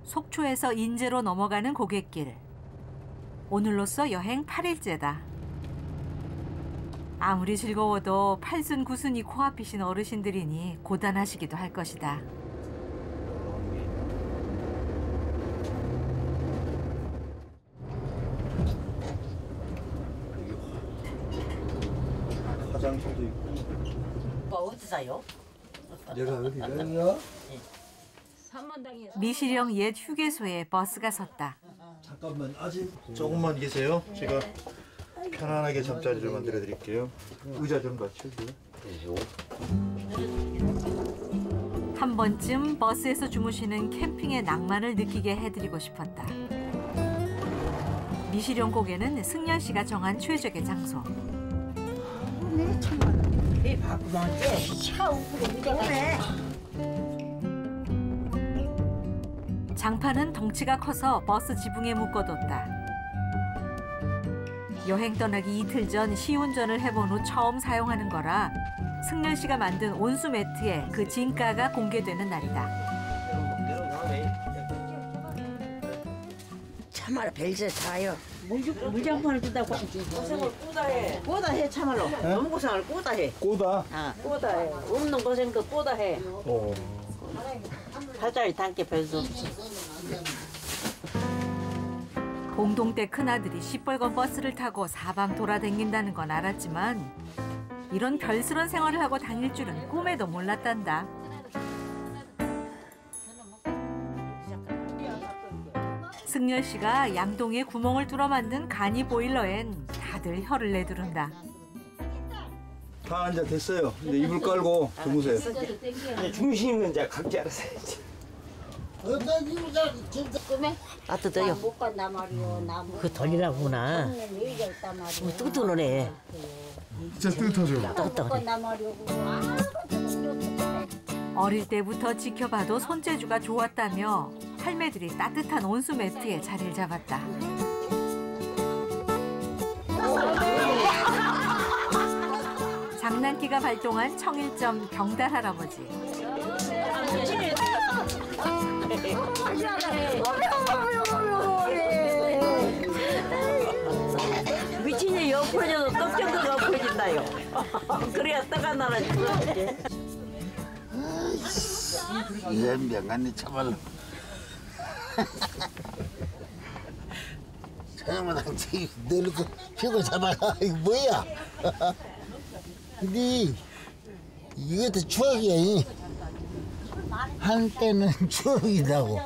속초에서 인제로 넘어가는 고갯길. 오늘로써 여행 팔 일째다. 아무리 즐거워도 팔순 구순이 코앞이신 어르신들이니 고단하시기도 할 것이다. 화장실도 있고. 오빠 어디 사요? 내가 어디 가요? 미시령 옛 휴게소에 버스가 섰다. 잠깐만 아직 조금만 계세요. 제가 편안하게 잠자리를 만들어 드릴게요. 의자 좀 갖춰줘요. 한 번쯤 버스에서 주무시는 캠핑의 낭만을 느끼게 해드리고 싶었다. 미시령 고개는 승열 씨가 정한 최적의 장소. 이 바꾸면 차 우프로 오네. 장판은 덩치가 커서 버스 지붕에 묶어뒀다. 여행 떠나기 이틀 전 시운전을 해본 후 처음 사용하는 거라 승열 씨가 만든 온수 매트에 그 진가가 공개되는 날이다. 참말로 별세 자요. 물장판을 뜯다고 고생을 꼬다 해. 꼬다 해 참말로. 너무 고생을 꼬다 해. 꼬다? 아, 꼬다 해. 없는 고생도 꼬다 해. 어. 팔자리 담게 별수 없어. 공동대 큰아들이 시뻘건 버스를 타고 사방 돌아다닌다는 건 알았지만 이런 별스런 생활을 하고 다닐 줄은 꿈에도 몰랐단다. 승열 씨가 양동이에 구멍을 뚫어 만든 간이 보일러엔 다들 혀를 내두른다. 다 앉아 됐어요. 이제 이불 깔고 주무세요. 주무시는 이제 각자 알아서 해야지. 어떤 이유가 진짜 꿈에 따뜻해요. 못 간다 말이오. 나무. 그 돌리라구나. 여기가 있단 말이오. 뜨뜻하네. 진짜 뜨뜻하죠? 못 간다 말이오. 어릴 때부터 지켜봐도 손재주가 좋았다며 할매들이 따뜻한 온수 매트에 자리를 잡았다. 장난기가 발동한 청일점 경달 할아버지. 미친이 옆으로져도 떡 정도가 엎어진다요. 그래야 떡 하나는 주워야지. 이런 명간이 참말로. 사람마다 내놓고 피고 잡아라. 이거 뭐야? 근데 이것도 추억이야. 한때는 추억이라고.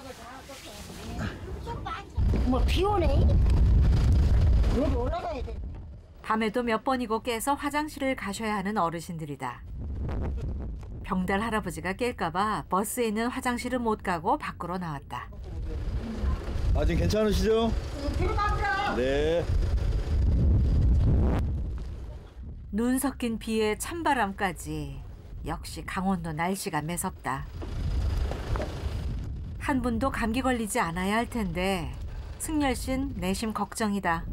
뭐 비오네. 여기 올라가야 돼. 밤에도 몇 번이고 깨서 화장실을 가셔야 하는 어르신들이다. 병달 할아버지가 깰까봐 버스에 있는 화장실은 못 가고 밖으로 나왔다. 아직 괜찮으시죠? 네. 눈 섞인 비에 찬바람까지 역시 강원도 날씨가 매섭다. 한 분도 감기 걸리지 않아야 할 텐데 승열 씨는 내심 걱정이다.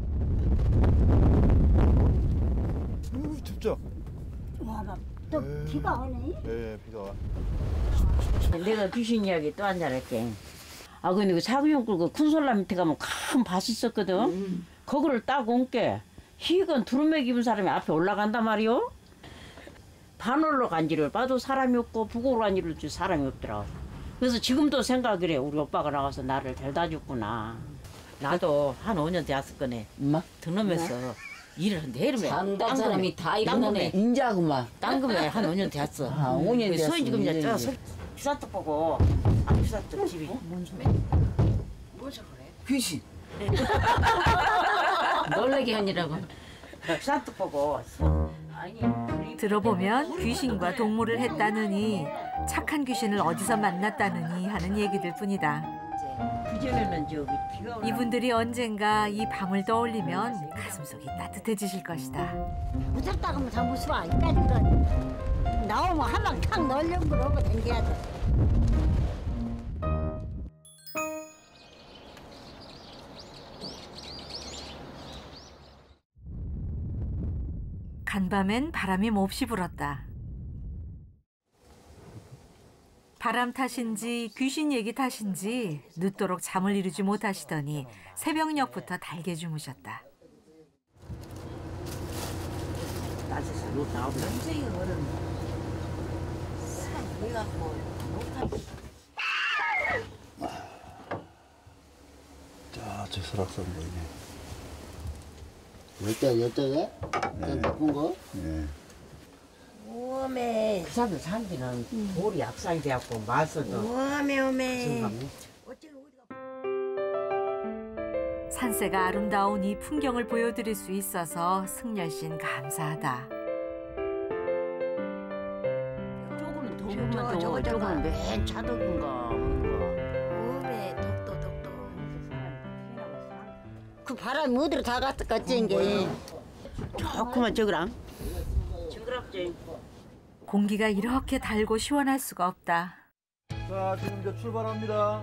우, 춥죠? 와, 또 비가 오네. 네, 비가 와. 내가 귀신 이야기 또 한잔 할게. 아 근데 그 차구용 끌고 큰솔라 밑에 가면 큰 밭이 있었거든. 음. 거기를 따고 온게 희건 두루맥 입은 사람이 앞에 올라간단 말이오. 반월로 간지를 봐도 사람이 없고 북으로 간지를 줄 사람이 없더라. 그래서 지금도 생각을 해. 우리 오빠가 나가서 나를 데려다 줬구나. 나도 한 오 년 되었을 거네. 엄마? 드놈에서 일을 하는데 해름에 장단 사람이 다 일어나네. 인자구만. 땅금에 한 오 년 되었어. 아, 오 년 됐어. 서희 지금 이제 저 피사떡 보고 아 피사떡 집이 뭔 소리? 뭐죠 그래? 귀신. 놀래게 하니라고. 피사떡 보고 아니 들어보면 귀신과 동무를 했다느니 착한 귀신을 어디서 만났다느니 하는 얘기들 뿐이다. 그전에는 저기 비가 오나 이분들이 언젠가 이 밤을 떠올리면 가슴속이 따뜻해지실 것이다. 무섭다 그러면 다 무서워. 이까지는 나오면 한 방 탁 넣으려고 그러고 댕겨야 돼. 간밤엔 바람이 몹시 불었다. 바람 탓인지 귀신 얘기 탓인지 늦도록 잠을 이루지 못하시더니 새벽녘부터 달게 주무셨다. 자, 저 설악산 보이네. 이때 이때에 네. 높은 거. 네. 오메 그 사람들 산지는 돌이 약살이 돼갖고 마서도 오메 오메 산세가 아름다운 이 풍경을 보여드릴 수 있어서 승열씨는 감사하다. 조금은 더우면 저거 조금은 맨 차덕인가 오메 독도 독도 그 바람이 어디로 다 갔다 갔지 이게 조금만 저거랑 징그럽지. 공기가 이렇게 달고 시원할 수가 없다. 자, 지금 이제 출발합니다.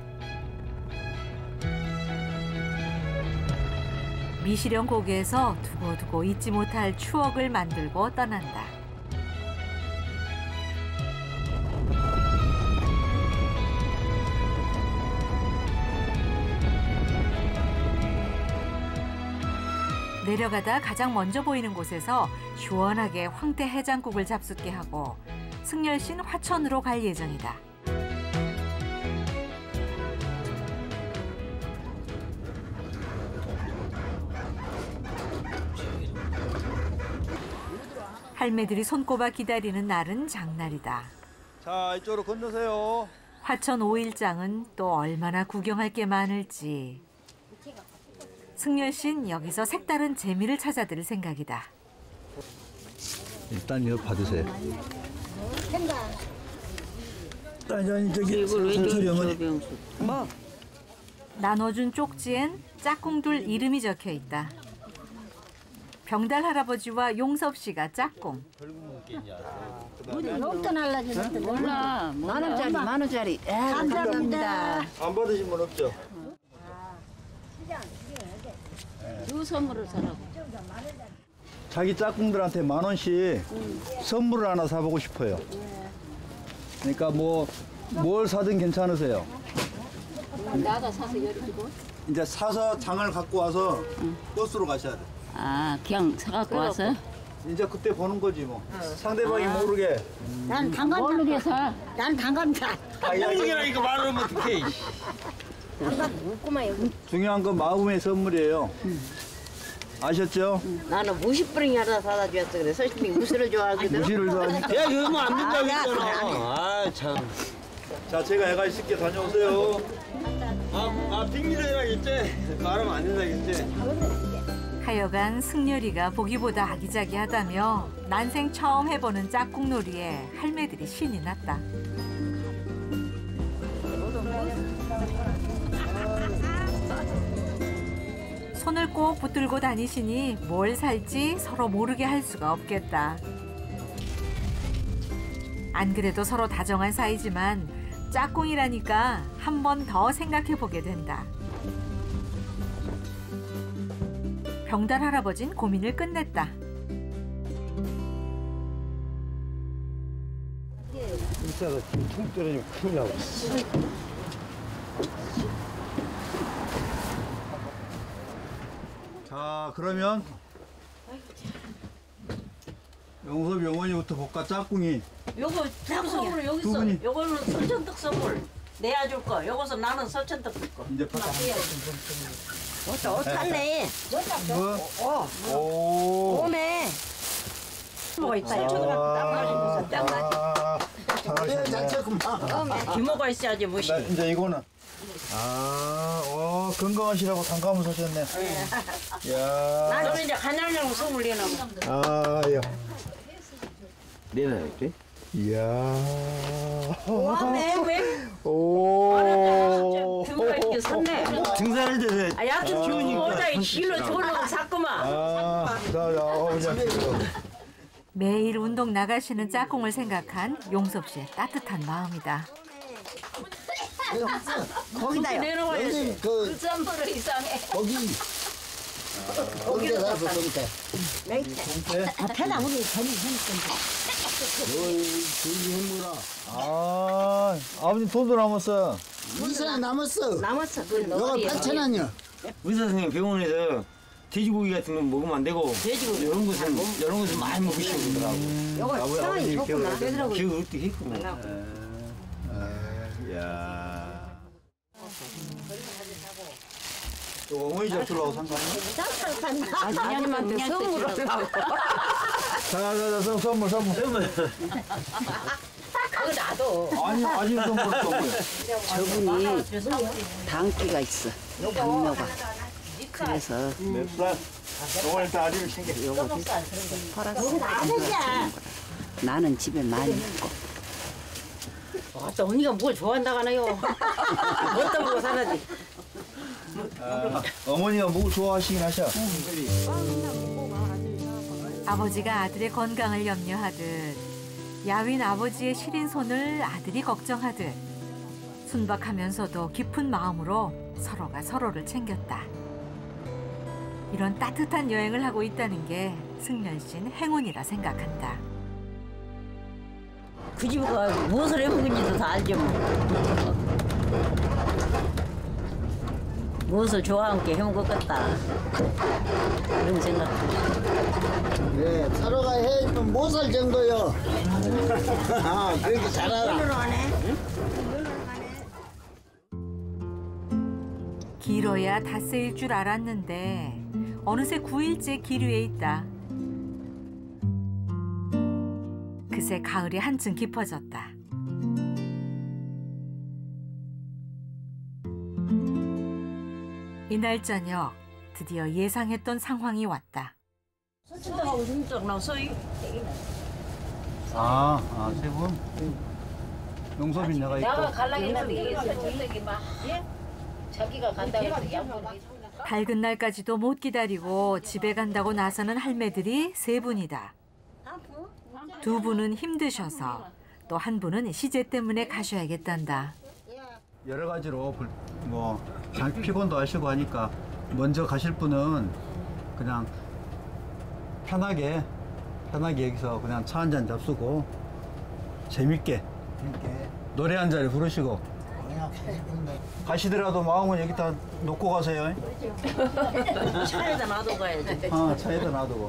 미시령 고개에서 두고두고 잊지 못할 추억을 만들고 떠난다. 내려가다 가장 먼저 보이는 곳에서 시원하게 황태 해장국을 잡숫게 하고 승열씨는 화천으로 갈 예정이다. 할매들이 손꼽아 기다리는 날은 장날이다. 자, 이쪽으로 건너세요. 화천 오일장은 또 얼마나 구경할 게 많을지. 승열씨는 여기서 색다른 재미를 찾아들 생각이다. 일단 이거 받으세요. 된다. 아니, 저기 천천히 어머니. 뭐? 나눠준 쪽지엔 짝꿍들 이름이 적혀 있다. 병달 할아버지와 용섭 씨가 짝꿍. 용돈 할라지 몰라. 만 원짜리, 만 원짜리. 에, 감사합니다. 안 받으신 분 없죠? 요 선물을 사라고. 자기 짝꿍들한테 만 원씩 선물을 하나 사보고 싶어요. 그러니까 뭐 뭘 사든 괜찮으세요. 나가 사서 열어주고. 이제 사서 장을 갖고 와서 버스로 가셔야 돼. 아, 그냥 사갖고 와서? 이제 그때 보는 거지 뭐. 상대방이 아. 모르게. 난 당감 모르게 사. 난 당감 사. 모르게라니까 말을 하면 어떡해. 중요한 건 마음의 선물이에요. 아셨죠? 나는 무시뿌링 하나 사다 주었어. 그래 서식이 무시를 좋아하거든. 무시를 좋아하니까. 야, 그러면 안 된다고 했잖아. 아, 참. 자, 제가 애가 있을게 다녀오세요. 아, 아 빙밀어야겠지. 말하면 안 된다겠지. 하여간 승열이가 보기보다 아기자기하다며 난생 처음 해보는 짝꿍놀이에 할매들이 신이 났다. 손을 꼭 붙들고 다니시니 뭘 살지 서로 모르게 할 수가 없겠다. 안 그래도 서로 다정한 사이지만 짝꿍이라니까 한 번 더 생각해보게 된다. 병달 할아버진 고민을 끝냈다. 이따가 퉁 떨어지면 큰일 나고. 자, 그러면 영섭 영원이부터 볼까? 짝꿍이. 요거 짝꿍으로 여기 두 있어. 분이. 요거는 설천떡 선물. 내야 줄 거. 요것은 나는 설천떡 줄 거. 이제 받아. 옷, 옷 샀네. 뭐? 오. 오메. 뭐가 있다. 초등학교 딱 잘하셨네. 기모가 있어야지 무시. 나 이제 이거는. 아, 어, 건강하시라고 단감을 사셨네. 야. 나는 이제 한양양 선물 내놔. 아, 야. 내놔야지. 이야. 와네 왜? 오. 등가 있게 샀네. 등산을 돼서. 아, 약좀 주니까. 모자에 실로 졸라 샀구만. 아, 자, 자, 어, 그냥. 매일 운동 나가시는 짝꿍을 생각한 용섭 씨의 따뜻한 마음이다. 거기다요. 내려와야지. 그 선물을 이상해. 거기. 거기다 놨어, 거기다. 맹태. 맹태? 아, 편하 우리 편히 편히 저기 해물아. 아, 아버님 돈도 남았어. 이사 남았어. 남았어. 너가 팔천 원이야. 의사 선생님 병원에서 돼지고기 같은 건 먹으면 안 되고 돼지고기 이런 것은 이런 것은 많이 먹으시고 그러더라고. 요거 시간이 좋구나. 기억 어떻게 했구나. 야. 또 어머니 잡수려고 산 거 아니야? 아니, 아줌마한테 선물을 하려고. 자자자 선물 선물 선물. 그거 나도. 아니 아직 선물 선물. 저분이 당기가 있어. 당뇨가. 그래서 몇 살? 요거 일단 아직은 챙겨. 요거 팔았어. 나는 집에 많이 있고. 아따 언니가 뭘 좋아한다고 하나요? 뭣도 보고 살아지. 아, 어머니가 뭐 좋아하시긴 하셔. 아버지가 아들의 건강을 염려하듯 야윈 아버지의 시린 손을 아들이 걱정하듯 순박하면서도 깊은 마음으로 서로가 서로를 챙겼다. 이런 따뜻한 여행을 하고 있다는 게 승열 씨는 행운이라 생각한다. 그 집에 가 무엇을 해먹은지도 다 알죠. 뭐. 무엇을 좋아하는 게 해먹을 것 같다. 그런 생각도. 그래, 서로가 해주면 못 살 정도요. 아, 그렇게 잘하라. 길어야 닷새일 줄 알았는데 어느새 구 일째 기류에 있다. 그새 가을이 한층 깊어졌다. 이날 저녁 드디어 예상했던 상황이 왔다. 아, 아, 세 분? 용섭이 내가 있고. 내가 갈라 했는데 저기 막 예? 자기가 간다고 해서 양보를 밝은 날까지도 못 기다리고 집에 간다고 나서는 할매들이 세 분이다. 두 분은 힘드셔서 또 한 분은 시제 때문에 가셔야겠단다. 여러 가지로 불- 뭐 장- 피곤도 하시고 하니까 먼저 가실 분은 그냥 편하게 편하게 여기서 그냥 차 한 잔 잡수고 재밌게 노래 한 자리 부르시고 가시더라도 마음은 여기다 놓고 가세요. 차에다 놔두고 가야지. 아, 차에다 놔두고.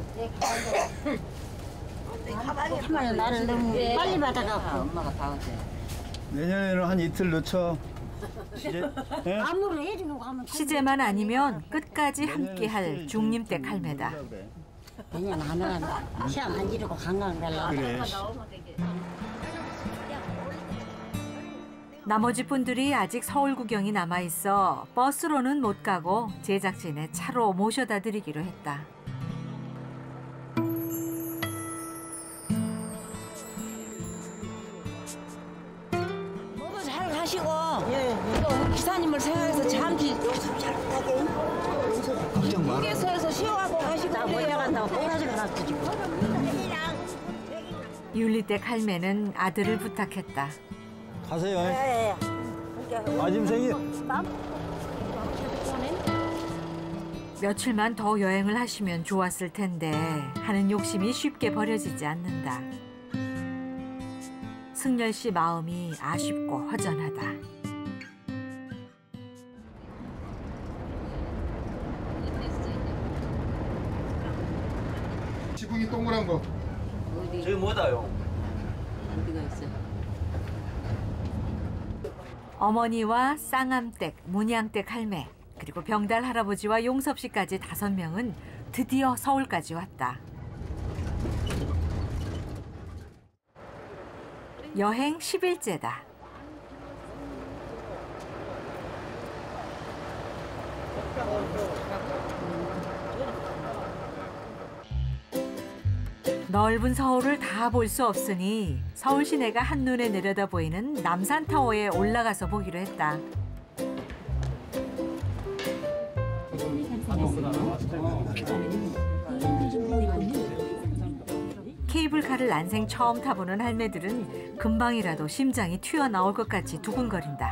가만히 나를 너무 빨리 받아갖고. 엄마가 다 오지. 내년에는 한 이틀 늦춰. 시제? 예? 아무리 해주는 거 하면 시제만 아니면 끝까지 함께할 중림댁 할매다. 내년 안 한다. 시험 안 지르고 관광 갈라. 그래. 나머지 분들이 아직 서울 구경이 남아있어 버스로는 못 가고 제작진의 차로 모셔다 드리기로 했다. 모두 잘 가시고 또 기사님을 생각해서 잠시 걱정 마라. 휴게소에서 쉬어가고 가시고 나 먼저 간다고 뽕하지가 놨지. 율리댁 할매는 아들을 부탁했다. 가세요. 아짐 생일. 며칠만 더 여행을 하시면 좋았을 텐데 하는 욕심이 쉽게 버려지지 않는다. 승열 씨 마음이 아쉽고 허전하다. 지붕이 동그란 거. 저기 뭐다요? 어디가 있어? 어머니와 쌍암댁, 문양댁 할매, 그리고 병달 할아버지와 용섭 씨까지 다섯 명은 드디어 서울까지 왔다. 여행 십 일째다. 넓은 서울을 다 볼 수 없으니 서울 시내가 한눈에 내려다 보이는 남산타워에 올라가서 보기로 했다. 케이블카를 난생 처음 타보는 할매들은 금방이라도 심장이 튀어나올 것 같이 두근거린다.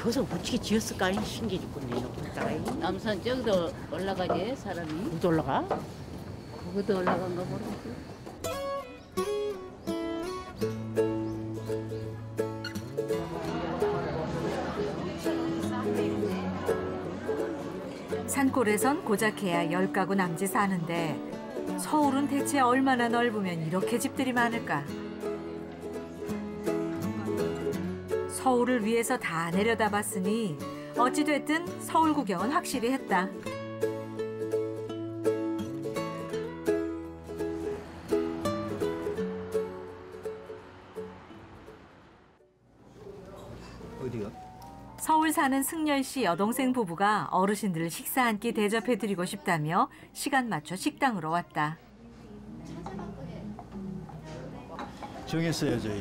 저서 붙이게 지었을 거 아니야? 신기해 죽겠네. 남산 저기도 올라가지 사람이. 어디 올라가? 거기도 올라간가 모르겠어. 산골에선 고작해야 열 가구 남짓 사는데 서울은 대체 얼마나 넓으면 이렇게 집들이 많을까? 서울을 위해서 다 내려다봤으니 어찌됐든 서울 구경은 확실히 했다. 어디가? 서울 사는 승열 씨 여동생 부부가 어르신들을 식사 한 끼 대접해드리고 싶다며 시간 맞춰 식당으로 왔다. 정했어요, 저희.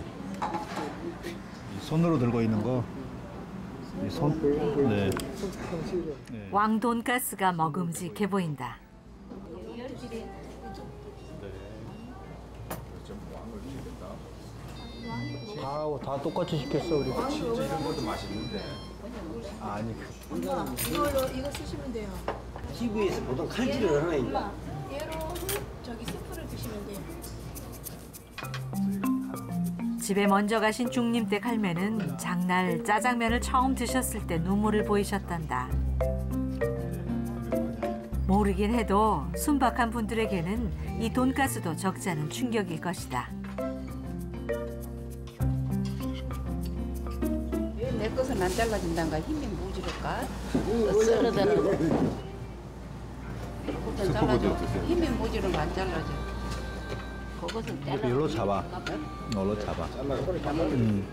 손으로 들고 있는 거. 이 손. 네. 네. 왕 돈가스가 먹음직해 보인다. 다, 다 똑같이 시켰어, 우리. 진짜 이런 것도 맛있는데. 아니. 이거 이거 이거 쓰시면 돼요. 티비에서 보통 칼질을 하나 있는. 얘로 저기 스프를 드시면 돼요. 집에 먼저 가신 중림댁 할매는 장날 짜장면을 처음 드셨을 때 눈물을 보이셨단다. 모르긴 해도 순박한 분들에게는 이 돈가스도 적지 않은 충격일 것이다. 왜 내 것은 안 잘라진단가? 힘이 모자랄까? 썰어달라고. 그것은 잘라줘. 힘이 모자라면 안 잘라져. 그것은 잘라. 이걸로 잡아. 이걸로 잡아. 음.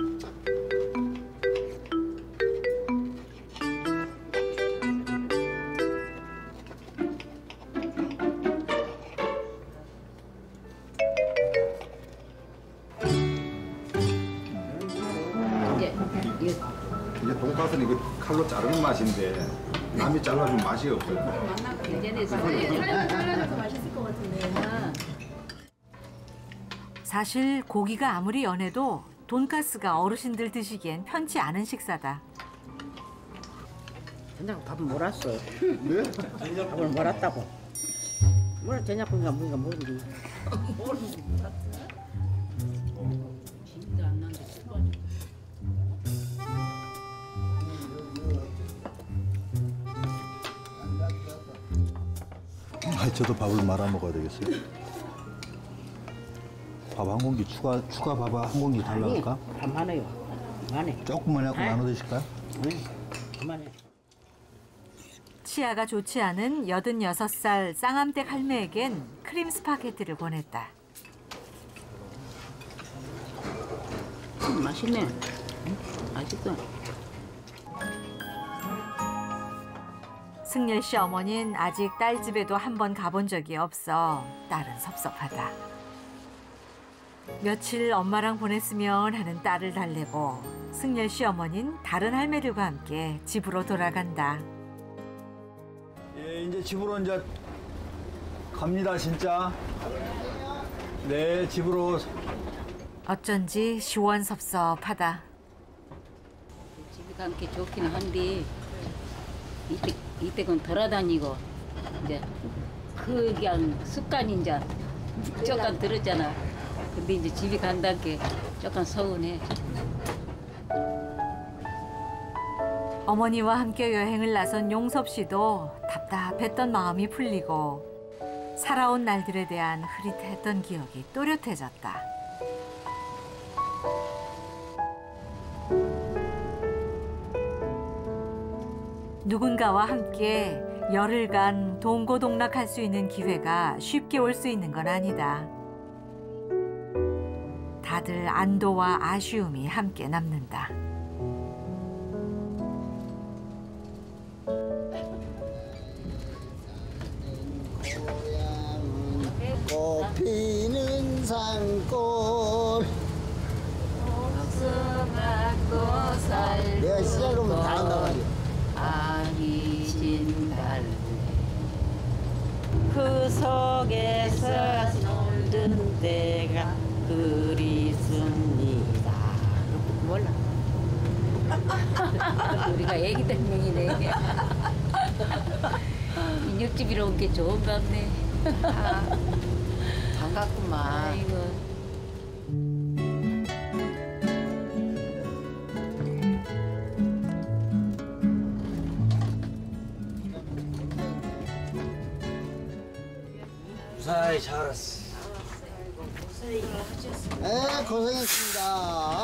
이제 이게 돈가스는 이거 칼로 자르는 맛인데 남이 잘라주면 맛이 없어요. 예전에 잘라줘서 맛있을 것 같은데. 사실 고기가 아무리 연해도 돈가스가 어르신들 드시기엔 편치 않은 식사다. 된장 밥은 몰았어. 네? 밥을 몰았다고. 몰라 된장국인가 뭔가 모르지. 진짜 안 나는데. 아, 저도 밥을 말아 먹어야 되겠어요. 밥 한 공기 추가 추가 밥 한 공기 달라할까? 밥 많아요. 많아. 조금만 해갖고 아이. 나눠 드실까요? 응. 그만해. 치아가 좋지 않은 여든여섯 살 쌍암댁 할매에겐 크림 스파게티를 권했다. 음, 맛있네. 응? 맛있어. 승열 씨 어머니는 아직 딸 집에도 한 번 가본 적이 없어 딸은 섭섭하다. 며칠 엄마랑 보냈으면 하는 딸을 달래고 승열 씨 어머니는 다른 할매들과 함께 집으로 돌아간다. 예, 이제 집으로 이제 갑니다, 진짜. 네, 집으로. 어쩐지 시원섭섭하다. 집에 가는 게 좋긴 한데 이때 이때는 돌아다니고 이제 그 그냥 습관이 이제 조금 들었잖아. 근데 이제 집에 간다는 게 조금 서운해. 어머니와 함께 여행을 나선 용섭 씨도 답답했던 마음이 풀리고 살아온 날들에 대한 흐릿했던 기억이 또렷해졌다. 누군가와 함께 열흘간 동고동락할 수 있는 기회가 쉽게 올 수 있는 건 아니다. 다들 안도와 아쉬움이 함께 남는다. 꽃피는 산골 내가 시작하면 다 한단 말이야. 아기진 달래 그 속에서 놀던 때가 그리습니다. 몰라. 우리가 애기 때문이네. 인육집이로 온 게 좋은가 보네. 아, 반갑구만. 아이고. 무사히 잘 왔어. 네, 고생했습니다.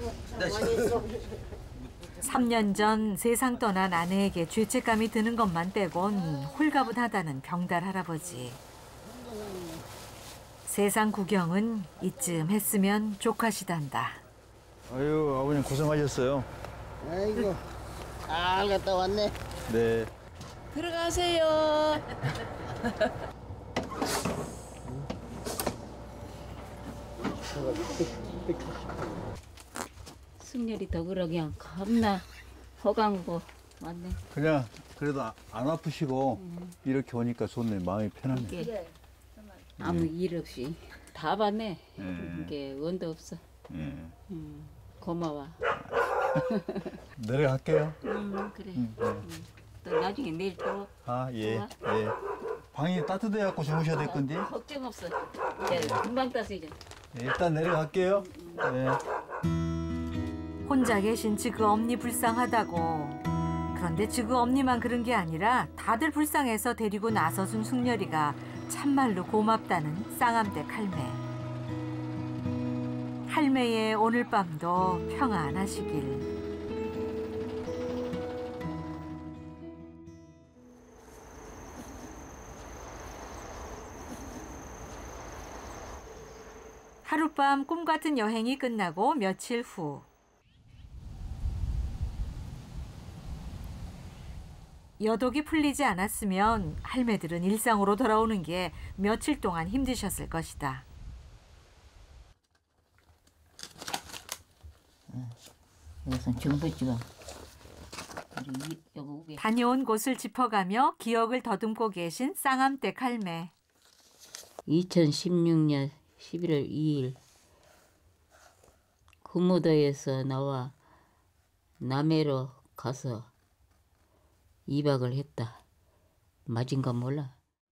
삼 년 전 세상 떠난 아내에게 죄책감이 드는 것만 빼곤 홀가분하다는 병달 할아버지. 세상 구경은 이쯤 했으면 족하시단다. 아유, 아버님 고생하셨어요. 아이고, 잘 갔다 왔네. 네. 들어가세요. 승열이 덕으로 그냥 겁나 허강고 맞네. 그냥 그래도 아- 안 아프시고 이렇게 오니까 좋네. 마음이 편하네. 이게 아무 일 없이 다 봤네. 네. 이게 원도 없어. 예. 음, 고마워. 내려갈게요. 음, 그래. 음, 네. 음. 또 나중에 내일 또 아, 예. 좋아? 예. 방이 따뜻해갖고 주무셔야 될 건데. 걱정 없어. 이제 금방 따서 이제. 예, 일단 내려갈게요. 네. 혼자 계신 지그 엄니 불쌍하다고. 그런데 지그 엄니만 그런 게 아니라 다들 불쌍해서 데리고 나서준 승열이가 참말로 고맙다는 쌍암댁 할매. 할매의 오늘 밤도 평안하시길. 하룻밤 꿈 같은 여행이 끝나고 며칠 후. 여독이 풀리지 않았으면 할매들은 일상으로 돌아오는 게 며칠 동안 힘드셨을 것이다. 이것은 정부지가 다녀온 곳을 짚어가며 기억을 더듬고 계신 쌍암댁 할매. 이천십육 년 십일월 이일 구무도에서 나와 남해로 가서 이 박을 했다. 맞은가 몰라.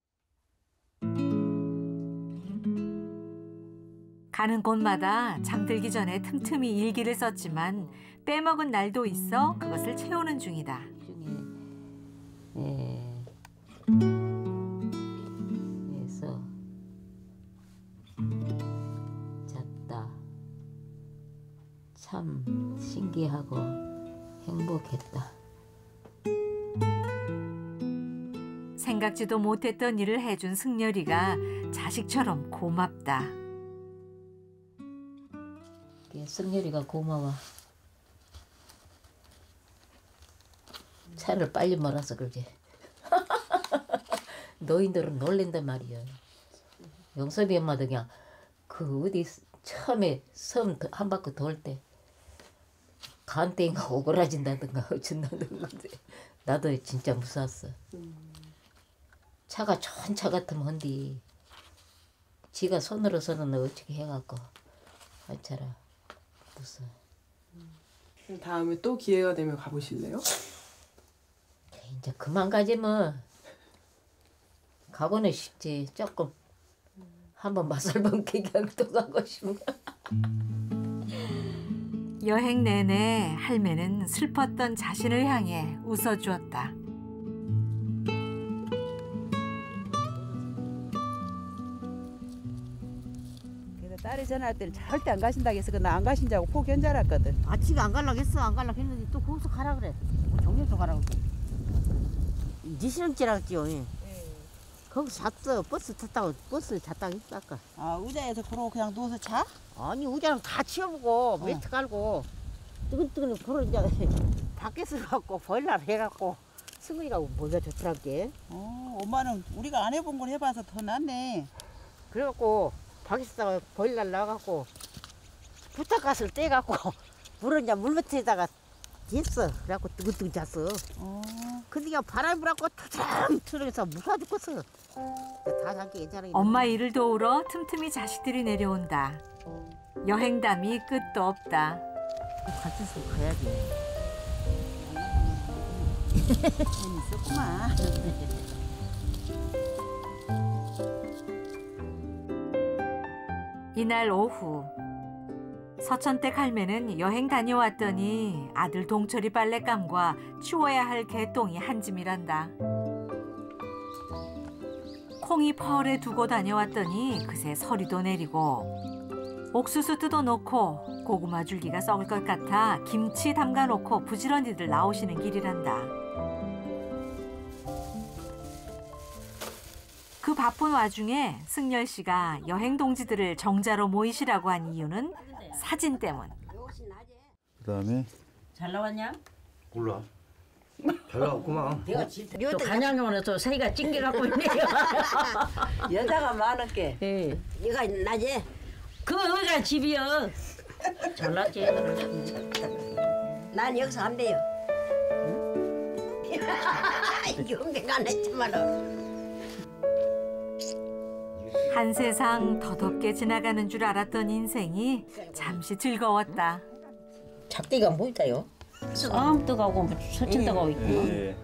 가는 곳마다 잠들기 전에 틈틈이 일기를 썼지만 빼먹은 날도 있어 그것을 채우는 중이다. 예. 그래서 잤다. 참 신기하고 행복했다. 생각지도 못했던 일을 해준 승열이가 자식처럼 고맙다. 승열이가 고마워. 차를 빨리 몰아서 그러지. 노인들은 놀랜단 말이야. 영섭이 엄마도 그냥 그 어디 처음에 섬 한 바퀴 돌 때 간땡이가 오그라진다든가 어쩐다든가 나도 진짜 무서웠어. 차가 좋은 차 같으면 한디 지가 손으로서는 어떻게 해갖고 한차라 무서워. 다음에 또 기회가 되면 가보실래요? 이제 그만 가지 뭐. 가고는 싶지. 조금 한번 맛살본 그냥 또 가고 싶네. 여행 내내 할매는 슬펐던 자신을 향해 웃어주었다. 그래서 딸이 전화할 때는 절대 안 가신다고 해서 나 안 가신다고 포기 한 줄 알았거든. 아, 지가 안 가려고 했어. 안 가려고 했는데 또 거기서 가라 그래. 뭐 정년도 가라고. 니 시름지라지요. 예. 거기서 잤어. 버스 탔다고 버스 잤다고 했어 아까. 아, 의자에서 그러고 그냥 누워서 자? 아니 의자랑 다 치워보고 매트 깔고 뜨끈뜨끈 그러 이제 밖에서 갖고 보일러를 해갖고 승근이가 뭐가 좋더라게. 어, 엄마는 우리가 안 해본 걸 해봐서 더 낫네. 그래갖고 밖에서 보일러를 나가갖고 부탁가스를 떼갖고 물은 이제 물밑에다가 됐어. 그래갖고 뜨끈뜨끈 잤어. 어. 근데 그냥 바람이 불어갖고 투정투정해서 무사 죽겠어. 다 자기 괜찮아. 엄마 일을 도우러 틈틈이 자식들이 내려온다. 여행담이 끝도 없다. 같이서 가야지. 재밌었구만. 이날 오후 서천댁 할매는 여행 다녀왔더니 아들 동철이 빨랫감과 치워야 할 개똥이 한 짐이란다. 콩이 펄에 두고 다녀왔더니 그새 서리도 내리고 옥수수 뜯어놓고 고구마 줄기가 썩을 것 같아 김치 담가놓고 부지런히들 나오시는 길이란다. 그 바쁜 와중에 승열 씨가 여행 동지들을 정자로 모이시라고 한 이유는 사진 때문. 그다음에 잘 나왔냐? 몰라. 잘 나왔구만. 내가 또 간양용으로 또 새가 찡겨갖고 있네요. 여자가 많은 게. 예. 얘가 나지? 그 어디가 집이여? 잘났지. 난 여기서 안 돼요. 용맹 안 했지만은. 한 세상 더덥게 지나가는 줄 알았던 인생이 잠시 즐거웠다. 작대가 뭐 있다요? 싸움떡하고 서천떡하고 있고. 예.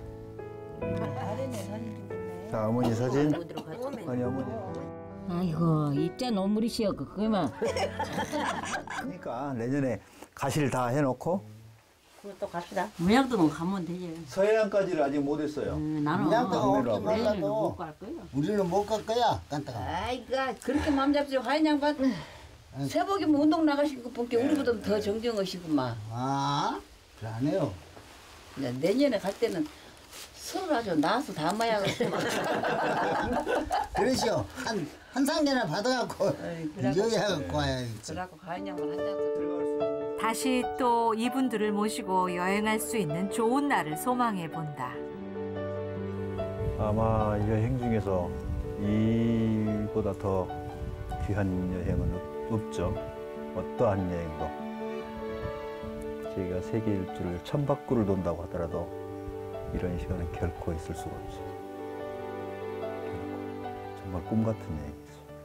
자, 어머니 사진. 아니 어머니. 아이고 이때 노물이시여 그거만. 그러니까 내년에 가실 다 해놓고 그것도 갑시다. 무양도 가면 되지. 서해안까지를 아직 못했어요. 음, 나는 내년에 못 갈 거야. 우리는 못 갈 거야, 깐따가. 아이가 그렇게 마음 잡지 화인 양반. 새벽이면 운동 나가신 거 본게 우리보다 더 정정하시구만. 아, 그래 안 해요. 내년에 갈 때는 서로 아주 나와서 다 마야겠구만. 그러시오. 한, 한 상자나 받아갖고 여기하고 와야지. 그래갖고 화인 양반 한 잔 더 들어갈 수. 다시 또 이분들을 모시고 여행할 수 있는 좋은 날을 소망해 본다. 아마 여행 중에서 이보다 더 귀한 여행은 없, 없죠. 어떠한 여행도. 저희가 세계 일주를 천박구를 돈다고 하더라도 이런 시간은 결코 있을 수가 없죠. 결코. 정말 꿈 같은 여행이죠.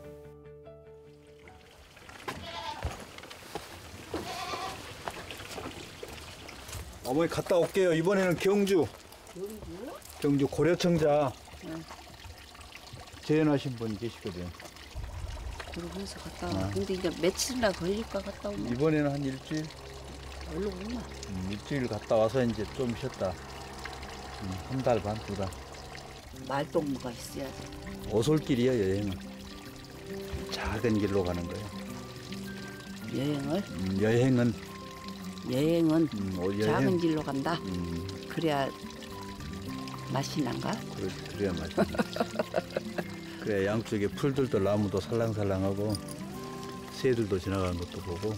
어머니 갔다 올게요. 이번에는 경주. 경주? 경주 고려청자 응. 재현하신 분이 계시거든. 그러고 해서 갔다 와. 아. 근데 이제 며칠이나 걸릴까 갔다 오면? 이번에는 한 일주일? 얼른 오나? 음, 일주일 갔다 와서 이제 좀 쉬었다. 음, 한 달 반, 두 달. 말동무가 있어야 돼. 오솔길이야 여행은. 작은 길로 가는 거예요. 여행을? 음, 여행은 여행은 음, 어, 여행. 작은 길로 간다? 음. 그래야 맛이 난가? 그래, 그래야 맛이 나. 그래 양쪽에 풀들도 나무도 살랑살랑하고 새들도 지나가는 것도 보고.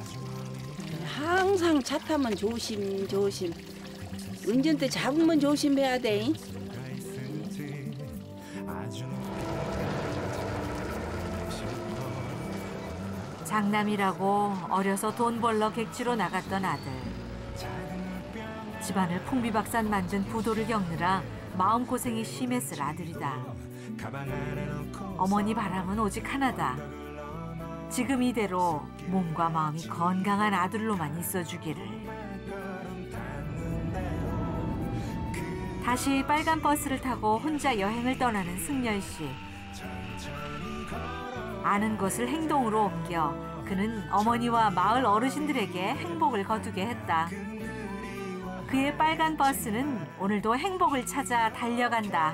항상 차 타면 조심 조심. 운전대 잡으면 조심해야 돼. 장남이라고 어려서 돈 벌러 객지로 나갔던 아들. 집안을 풍비박산 만든 부도를 겪느라 마음고생이 심했을 아들이다. 어머니 바람은 오직 하나다. 지금 이대로 몸과 마음이 건강한 아들로만 있어주기를. 다시 빨간 버스를 타고 혼자 여행을 떠나는 승열 씨. 아는 것을 행동으로 옮겨 그는 어머니와 마을 어르신들에게 행복을 거두게 했다. 그의 빨간 버스는 오늘도 행복을 찾아 달려간다.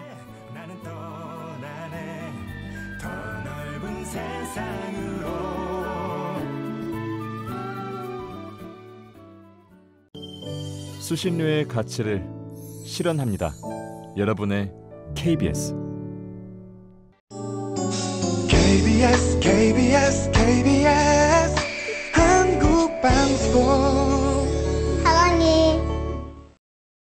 수신료의 가치를 실현합니다. 여러분의 케이비에스. 케이비에스 케이비에스 케이비에스